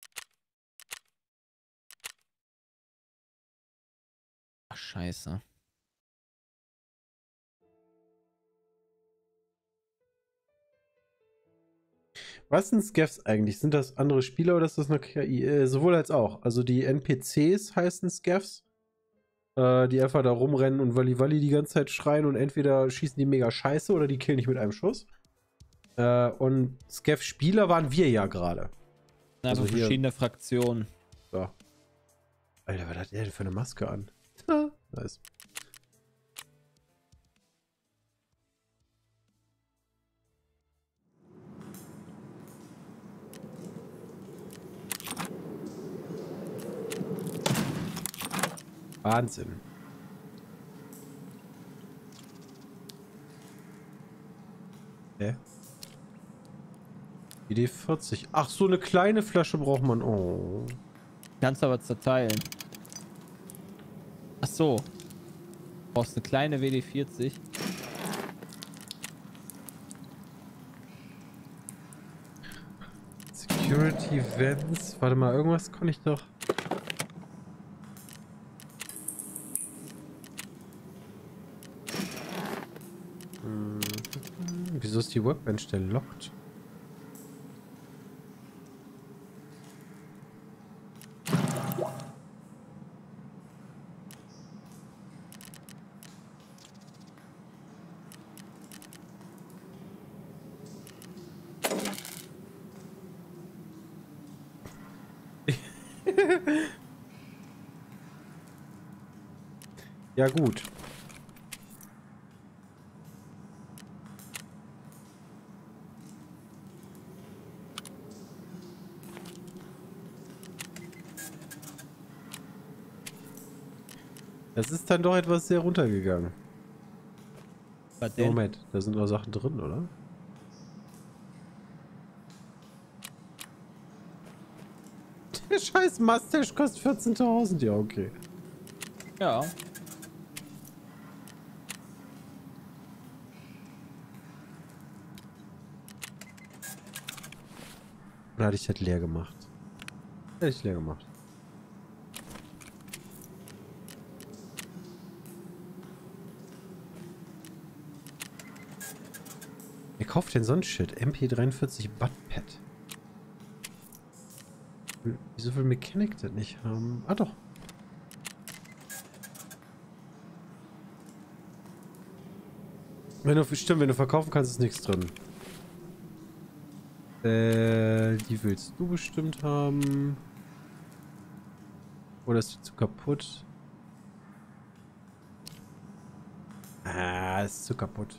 [SPEAKER 3] Ach, scheiße.
[SPEAKER 1] Was sind Scavs eigentlich? Sind das andere Spieler oder ist das eine KI? Sowohl als auch. Also die NPCs heißen Scavs, die einfach da rumrennen und Walli die ganze Zeit schreien und entweder schießen die mega scheiße oder die killen dich mit einem Schuss. Und Scav-Spieler waren wir ja gerade.
[SPEAKER 3] Also
[SPEAKER 1] hier-
[SPEAKER 3] verschiedene Fraktionen.
[SPEAKER 1] So. Alter, was hat der denn für eine Maske an? Nice. Wahnsinn. Hä? Idee 40. Ach, so eine kleine Flasche braucht man. Oh.
[SPEAKER 3] Kannst aber zerteilen. Ach so. Brauchst eine kleine WD-40.
[SPEAKER 1] Security Vents. Warte mal, irgendwas konnte ich doch. Wieso ist die Workbench denn locked? Ja, gut. Das ist dann doch etwas sehr runtergegangen.
[SPEAKER 3] Was denn?
[SPEAKER 1] Moment, da sind noch Sachen drin, oder? Der scheiß Mustache kostet 14.000. Ja, okay.
[SPEAKER 3] Ja.
[SPEAKER 1] Oder hatte ich das leer gemacht? Hätte ich leer gemacht. Wer kauft denn so ein Shit? MP43 Buttpad. Wieso will Mechanic das nicht haben? Ah doch. Stimmt, wenn du verkaufen kannst, ist nichts drin. Die willst du bestimmt haben. Oder ist die zu kaputt? Ah, ist zu kaputt.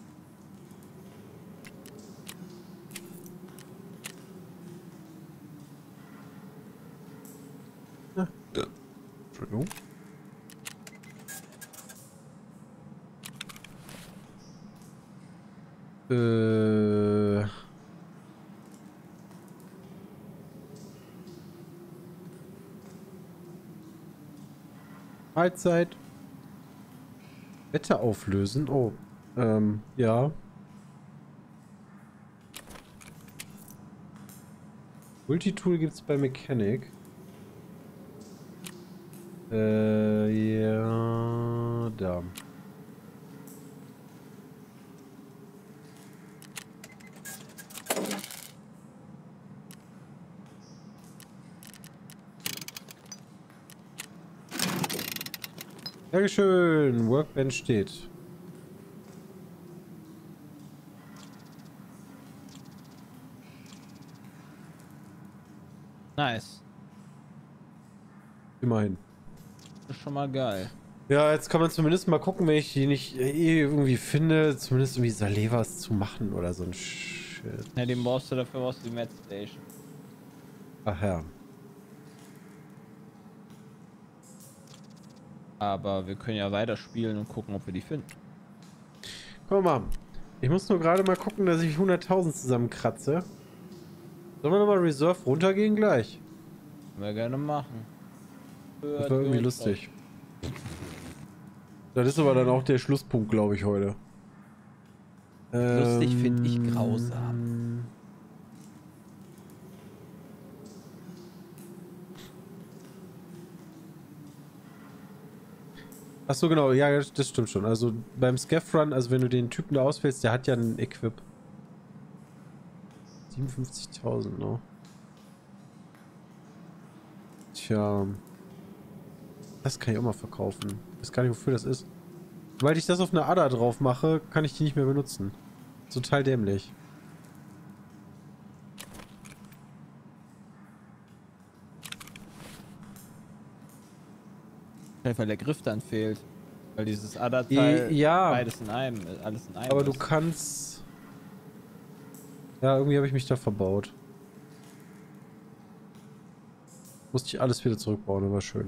[SPEAKER 1] Ah. Entschuldigung. Mahlzeit. Wette auflösen. Oh, ja. Multitool gibt's bei Mechanic. Ja, da. Dankeschön. Workbench steht.
[SPEAKER 3] Nice.
[SPEAKER 1] Immerhin.
[SPEAKER 3] Das ist schon mal geil.
[SPEAKER 1] Ja, jetzt kann man zumindest mal gucken, wenn ich die nicht irgendwie finde, zumindest irgendwie Salevas zu machen oder so ein Shit.
[SPEAKER 3] Ja, den brauchst du dafür, brauchst du die Med Station.
[SPEAKER 1] Ach ja.
[SPEAKER 3] Aber wir können ja weiterspielen und gucken, ob wir die finden.
[SPEAKER 1] Guck mal. Ich muss nur gerade mal gucken, dass ich 100.000 zusammenkratze. Sollen wir nochmal Reserve runtergehen gleich?
[SPEAKER 3] Können wir gerne machen.
[SPEAKER 1] Das war irgendwie lustig. Das ist aber dann auch der Schlusspunkt, glaube ich, heute.
[SPEAKER 3] Lustig finde ich grausam.
[SPEAKER 1] Ach so, genau, ja, das stimmt schon. Also beim Scaff Run, also wenn du den Typen da auswählst, der hat ja einen Equip. 57.000, ne? Tja. Das kann ich auch mal verkaufen. Ich weiß gar nicht, wofür das ist. Sobald ich das auf eine Ada drauf mache, kann ich die nicht mehr benutzen. Total dämlich.
[SPEAKER 3] Weil der Griff dann fehlt. Weil dieses Ada-Teil
[SPEAKER 1] Ja,
[SPEAKER 3] beides in einem, alles in einem
[SPEAKER 1] aber
[SPEAKER 3] ist.
[SPEAKER 1] du kannst... Ja, irgendwie habe ich mich da verbaut. Musste ich alles wieder zurückbauen, aber schön.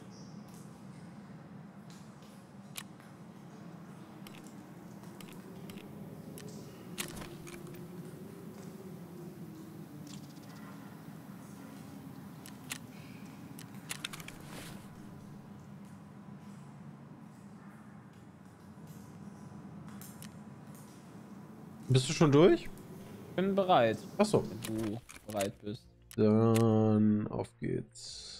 [SPEAKER 1] Bist du schon durch?
[SPEAKER 3] Bin bereit,
[SPEAKER 1] Achso.
[SPEAKER 3] wenn du bereit bist.
[SPEAKER 1] Dann auf geht's.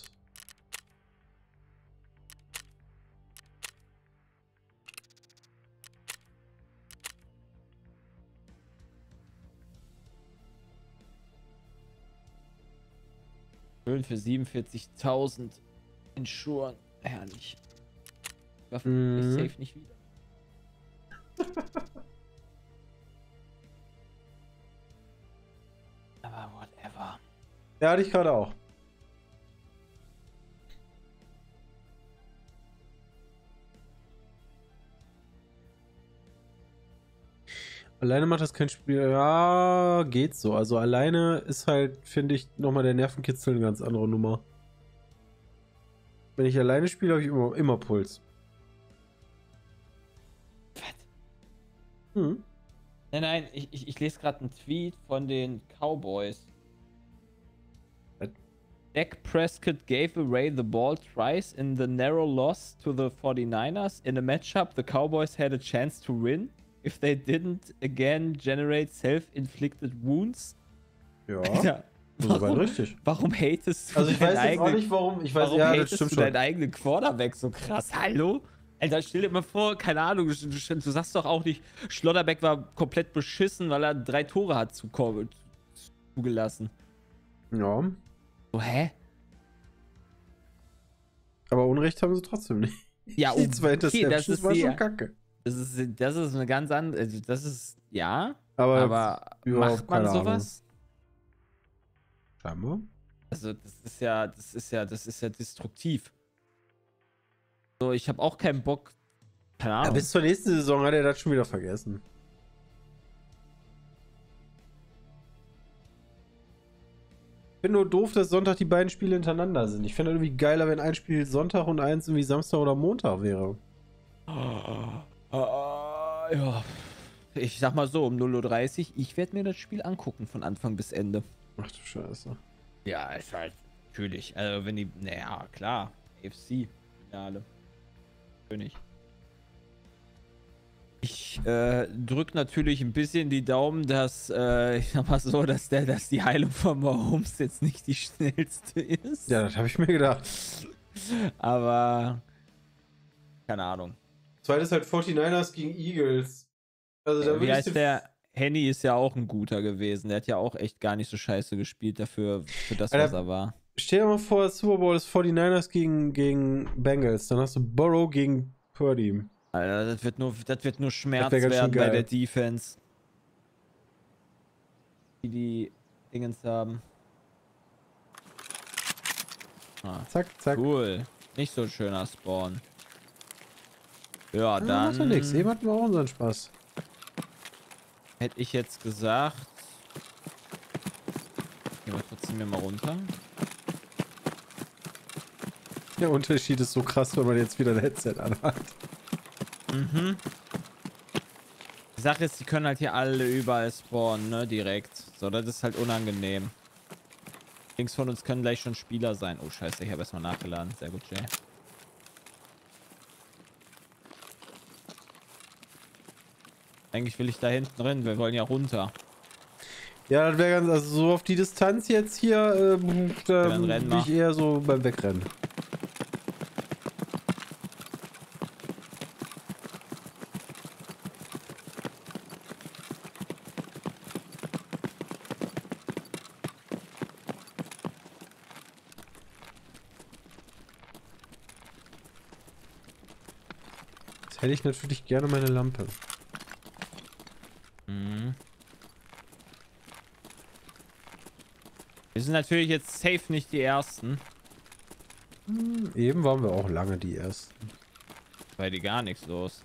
[SPEAKER 3] Schön für 47.000 insuren. Herrlich. Waffe
[SPEAKER 1] Mhm.
[SPEAKER 3] safe nicht wieder. Aber whatever.
[SPEAKER 1] Ja, hatte ich gerade auch. Alleine macht das kein Spiel. Ja, geht so. Also alleine ist halt, finde ich, nochmal der Nervenkitzel eine ganz andere Nummer. Wenn ich alleine spiele, habe ich immer Puls. Hm.
[SPEAKER 3] Nein, ich lese gerade einen Tweet von den Cowboys.
[SPEAKER 1] Was?
[SPEAKER 3] Dak Prescott gave away the ball twice in the narrow loss to the 49ers. In a matchup, the Cowboys had a chance to win if they didn't again generate self-inflicted wounds.
[SPEAKER 1] Ja,
[SPEAKER 3] Alter,
[SPEAKER 1] das ist aber richtig.
[SPEAKER 3] warum hatest du
[SPEAKER 1] Also ich weiß
[SPEAKER 3] deinen
[SPEAKER 1] jetzt auch
[SPEAKER 3] eigenen,
[SPEAKER 1] nicht, warum. Ich weiß,
[SPEAKER 3] warum
[SPEAKER 1] ja, das
[SPEAKER 3] hatest
[SPEAKER 1] stimmt
[SPEAKER 3] du
[SPEAKER 1] schon.
[SPEAKER 3] deinen eigenen Quarterback so krass? Hallo? Alter, stell dir mal vor, keine Ahnung, du sagst doch auch nicht, Schlotterbeck war komplett beschissen, weil er 3 Tore hat zugelassen.
[SPEAKER 1] Ja.
[SPEAKER 3] So, hä?
[SPEAKER 1] Aber Unrecht haben sie trotzdem nicht.
[SPEAKER 3] Ja,
[SPEAKER 1] Die 2
[SPEAKER 3] okay, das
[SPEAKER 1] Interceptions
[SPEAKER 3] ist
[SPEAKER 1] war
[SPEAKER 3] die,
[SPEAKER 1] schon kacke.
[SPEAKER 3] das ist eine ganz andere, also das ist, ja,
[SPEAKER 1] Aber
[SPEAKER 3] aber
[SPEAKER 1] überhaupt
[SPEAKER 3] macht man
[SPEAKER 1] keine
[SPEAKER 3] sowas?
[SPEAKER 1] Scheinbar.
[SPEAKER 3] Also, das ist ja destruktiv. So, ich habe auch keinen Bock, keine
[SPEAKER 1] Ja,
[SPEAKER 3] Ahnung.
[SPEAKER 1] bis zur nächsten Saison hat er das schon wieder vergessen. Ich finde nur doof, dass Sonntag die beiden Spiele hintereinander sind. Ich fände irgendwie geiler, wenn ein Spiel Sonntag und eins irgendwie Samstag oder Montag wäre.
[SPEAKER 3] Ja. Ich sag mal so, um 0:30 Uhr, ich werde mir das Spiel angucken von Anfang bis Ende.
[SPEAKER 1] Ach du Scheiße.
[SPEAKER 3] Ja, ist halt natürlich. Also wenn die, naja, klar, AFC-Finale. König. Ich drück natürlich ein bisschen die Daumen, dass, ich sag mal so, dass die Heilung von Mahomes jetzt nicht die schnellste ist.
[SPEAKER 1] Ja, das habe ich mir gedacht.
[SPEAKER 3] Aber keine Ahnung.
[SPEAKER 1] Zweites halt 49ers gegen Eagles. Also da
[SPEAKER 3] Wie
[SPEAKER 1] würde
[SPEAKER 3] heißt der? Henny ist ja auch ein guter gewesen. Der hat ja auch echt gar nicht so scheiße gespielt dafür, für das, was
[SPEAKER 1] Alter,
[SPEAKER 3] er war.
[SPEAKER 1] Stell dir mal vor, Super Bowl ist 49ers gegen Bengals. Dann hast du Burrow gegen Purdy.
[SPEAKER 3] Alter, das wird nur Schmerz
[SPEAKER 1] wär ganz schön
[SPEAKER 3] werden bei
[SPEAKER 1] geil.
[SPEAKER 3] der Defense. Die Dingens haben. Ah,
[SPEAKER 1] Zack, zack.
[SPEAKER 3] cool. Nicht so ein schöner Spawn. Ja,
[SPEAKER 1] Macht
[SPEAKER 3] dann
[SPEAKER 1] ja nichts. Eben hatten wir auch unseren Spaß.
[SPEAKER 3] hätte ich jetzt gesagt. Gehen wir trotzdem hier mal runter.
[SPEAKER 1] Der Unterschied ist so krass, wenn man jetzt wieder ein Headset anhat.
[SPEAKER 3] Mhm. Die Sache ist, die können halt hier alle überall spawnen, ne, direkt. So, das ist halt unangenehm. Links von uns können gleich schon Spieler sein. Oh, scheiße, ich habe erstmal nachgeladen. Sehr gut, Jay. Eigentlich will ich da hinten rein. Wir wollen ja runter.
[SPEAKER 1] Ja, das wäre ganz, also so auf die Distanz jetzt hier, da
[SPEAKER 3] dann rennen
[SPEAKER 1] bin ich
[SPEAKER 3] wir.
[SPEAKER 1] eher so beim Wegrennen. Jetzt hätte ich natürlich gerne meine Lampe.
[SPEAKER 3] Mhm. Wir sind natürlich jetzt safe nicht die Ersten.
[SPEAKER 1] Eben waren wir auch lange die Ersten.
[SPEAKER 3] Weil die gar nichts los.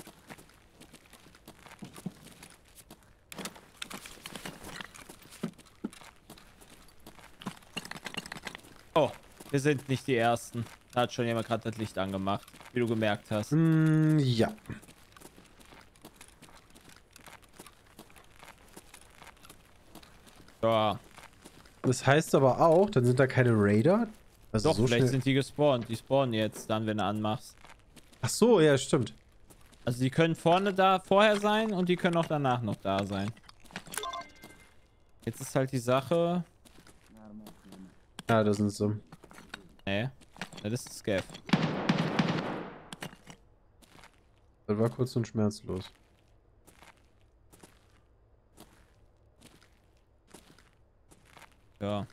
[SPEAKER 3] Oh, wir sind nicht die Ersten. Da hat schon jemand gerade das Licht angemacht, wie du gemerkt hast.
[SPEAKER 1] Ja.
[SPEAKER 3] Ja,
[SPEAKER 1] Das heißt aber auch, dann sind da keine Raider. Also
[SPEAKER 3] doch,
[SPEAKER 1] so
[SPEAKER 3] vielleicht
[SPEAKER 1] schnell.
[SPEAKER 3] sind die gespawnt. Die spawnen jetzt dann, wenn du anmachst.
[SPEAKER 1] Ach so, ja, stimmt.
[SPEAKER 3] Also die können vorne da vorher sein und die können auch danach noch da sein. Jetzt ist halt die Sache.
[SPEAKER 1] Ja, das sind so.
[SPEAKER 3] Nee, das ist Scav.
[SPEAKER 1] Das war kurz und schmerzlos.
[SPEAKER 3] Ja.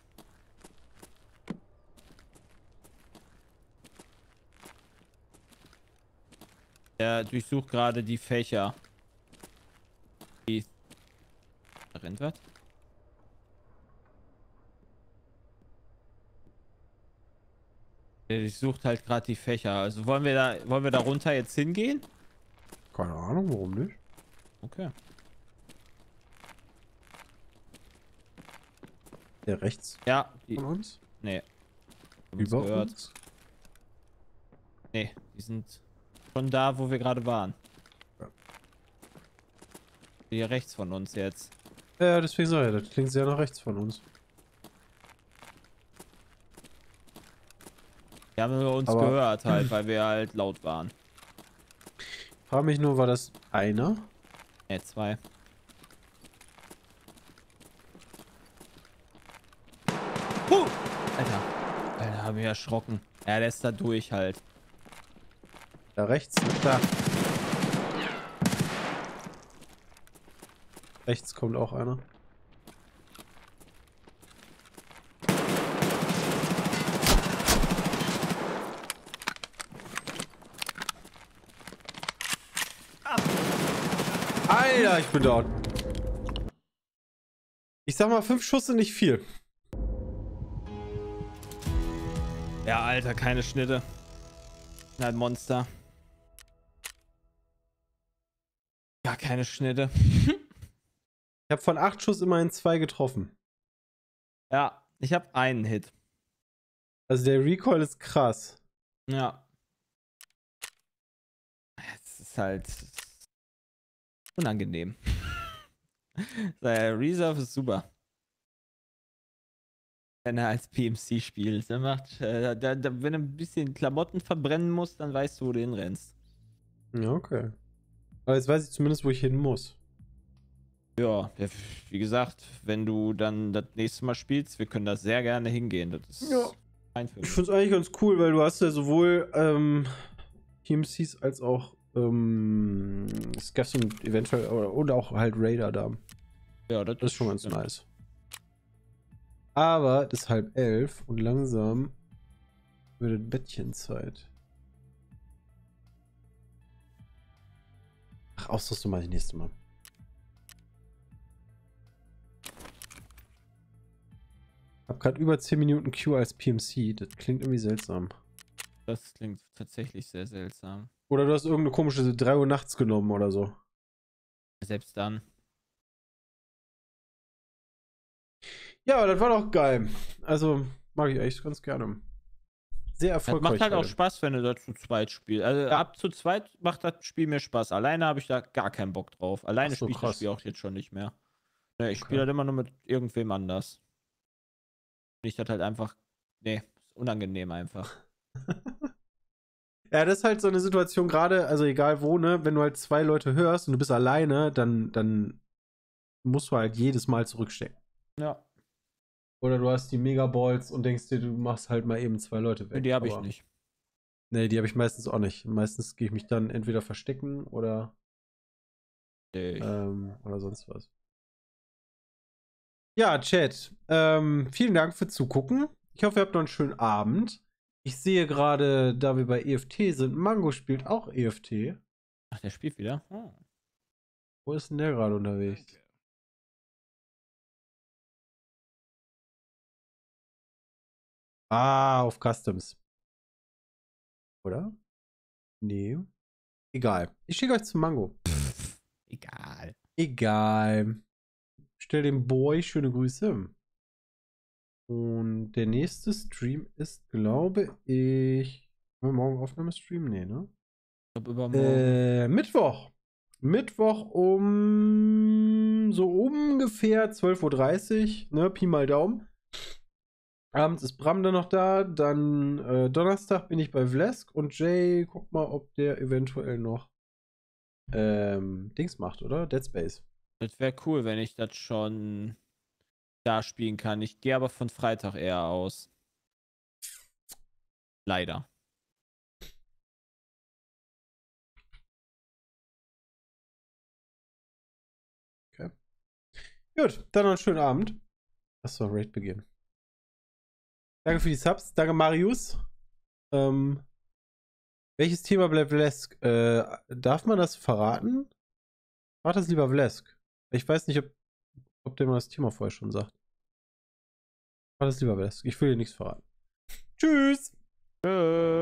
[SPEAKER 3] Er durchsucht gerade die Fächer. Die. Da rennt was? Der durchsucht halt gerade die Fächer. Also wollen wir da runter jetzt hingehen?
[SPEAKER 1] Keine Ahnung, warum nicht?
[SPEAKER 3] Okay.
[SPEAKER 1] Der rechts
[SPEAKER 3] Ja, die,
[SPEAKER 1] von uns?
[SPEAKER 3] nee. Haben uns
[SPEAKER 1] Über
[SPEAKER 3] gehört.
[SPEAKER 1] uns?
[SPEAKER 3] Nee, die sind schon da, wo wir gerade waren.
[SPEAKER 1] Ja.
[SPEAKER 3] Hier rechts von uns jetzt.
[SPEAKER 1] Ja, deswegen sag ich, das klingt sehr nach rechts von uns.
[SPEAKER 3] Die haben uns
[SPEAKER 1] Aber-
[SPEAKER 3] gehört halt, weil wir halt laut waren.
[SPEAKER 1] Frag mich nur, war das einer?
[SPEAKER 3] Ne, 2. Alter. Alter, hab mich erschrocken. Ja, der ist da durch halt.
[SPEAKER 1] Da rechts. Da. Rechts kommt auch einer. Alter, ich bin down. Ich sag mal, 5 Schuss sind nicht viel.
[SPEAKER 3] Ja, Alter, keine Schnitte. Ein Monster. Gar keine Schnitte.
[SPEAKER 1] Ich habe von 8 Schuss immerhin 2 getroffen.
[SPEAKER 3] Ja, ich habe einen Hit.
[SPEAKER 1] Also der Recoil ist krass.
[SPEAKER 3] Ja. Es ist halt unangenehm. Der Reserve ist super. Wenn er als PMC spielt. Der macht, wenn du ein bisschen Klamotten verbrennen musst, dann weißt du, wo du hinrennst.
[SPEAKER 1] Ja, okay. Aber jetzt weiß ich zumindest, wo ich hin muss.
[SPEAKER 3] Ja, wie gesagt, wenn du dann das nächste Mal spielst, wir können da sehr gerne hingehen. Das ist
[SPEAKER 1] Ja.
[SPEAKER 3] fein für
[SPEAKER 1] Ich
[SPEAKER 3] mich.
[SPEAKER 1] finde es eigentlich ganz cool, weil du hast ja sowohl PMCs als auch Scavs und eventuell und auch halt Raider da.
[SPEAKER 3] Ja,
[SPEAKER 1] Das ist schon ganz nice. Aber es ist 10:30 und langsam wird es Bettchenzeit. Ach, Ausrüstung mache ich nächstes Mal. Ich habe gerade über 10 Minuten Q als PMC. Das klingt irgendwie seltsam.
[SPEAKER 3] Das klingt tatsächlich sehr seltsam.
[SPEAKER 1] Oder du hast irgendeine komische 3 Uhr nachts genommen oder so.
[SPEAKER 3] Selbst dann.
[SPEAKER 1] Ja, aber das war doch geil. Also, mag ich echt ganz gerne. Sehr
[SPEAKER 3] Das
[SPEAKER 1] erfolgreich.
[SPEAKER 3] macht halt auch
[SPEAKER 1] heute.
[SPEAKER 3] Spaß, wenn du da zu zweit spielst. Also
[SPEAKER 1] Ja.
[SPEAKER 3] ab zu zweit macht das Spiel mir Spaß. Alleine habe ich da gar keinen Bock drauf. Alleine
[SPEAKER 1] Ach so,
[SPEAKER 3] spiele ich das
[SPEAKER 1] krass.
[SPEAKER 3] Spiel auch jetzt schon nicht mehr. Ne, ich
[SPEAKER 1] Okay.
[SPEAKER 3] spiele halt immer nur mit irgendwem anders. Ich das halt einfach. Nee, ist unangenehm einfach.
[SPEAKER 1] Ja, das ist halt so eine Situation gerade, also egal wo, ne, wenn du halt 2 Leute hörst und du bist alleine, dann musst du halt jedes Mal zurückstecken.
[SPEAKER 3] Ja,
[SPEAKER 1] Oder du hast die Megaballs und denkst dir, du machst halt mal eben 2 Leute weg.
[SPEAKER 3] die habe ich
[SPEAKER 1] Aber-
[SPEAKER 3] nicht.
[SPEAKER 1] Nee, die habe ich meistens auch nicht. Meistens gehe ich mich dann entweder verstecken oder
[SPEAKER 3] Nee.
[SPEAKER 1] oder sonst was. Ja, Chat. Vielen Dank für Zugucken. Ich hoffe, ihr habt noch einen schönen Abend. Ich sehe gerade, da wir bei EFT sind, Mango spielt auch EFT.
[SPEAKER 3] Ach, der spielt wieder? Oh.
[SPEAKER 1] Wo ist denn der gerade unterwegs?
[SPEAKER 2] Danke.
[SPEAKER 1] Ah, auf Customs. Oder? Nee. Egal. Ich schicke euch zum Mango.
[SPEAKER 3] Egal.
[SPEAKER 1] Egal. Stell dem Boy schöne Grüße. Und der nächste Stream ist, glaube ich. Haben wir morgen Aufnahmestream? Nee, ne?
[SPEAKER 3] Ich glaube übermorgen.
[SPEAKER 1] Mittwoch. Mittwoch um so ungefähr 12:30 Uhr, ne? Pi mal Daumen. Abends ist Bram dann noch da. Dann Donnerstag bin ich bei Vlesk und Jay, guck mal, ob der eventuell noch Dings macht, oder? Dead Space.
[SPEAKER 3] Das wäre cool, wenn ich das schon da spielen kann. Ich gehe aber von Freitag eher aus. Leider.
[SPEAKER 1] Gut, dann noch einen schönen Abend. Achso, Raid beginnen. Danke für die Subs. Danke, Marius. Welches Thema bleibt Vlesk? Darf man das verraten? Mach das lieber Vlesk. Ich weiß nicht, ob der mal das Thema vorher schon sagt. Mach das lieber Vlesk. Ich will dir nichts verraten. Tschüss!
[SPEAKER 3] Tschüss.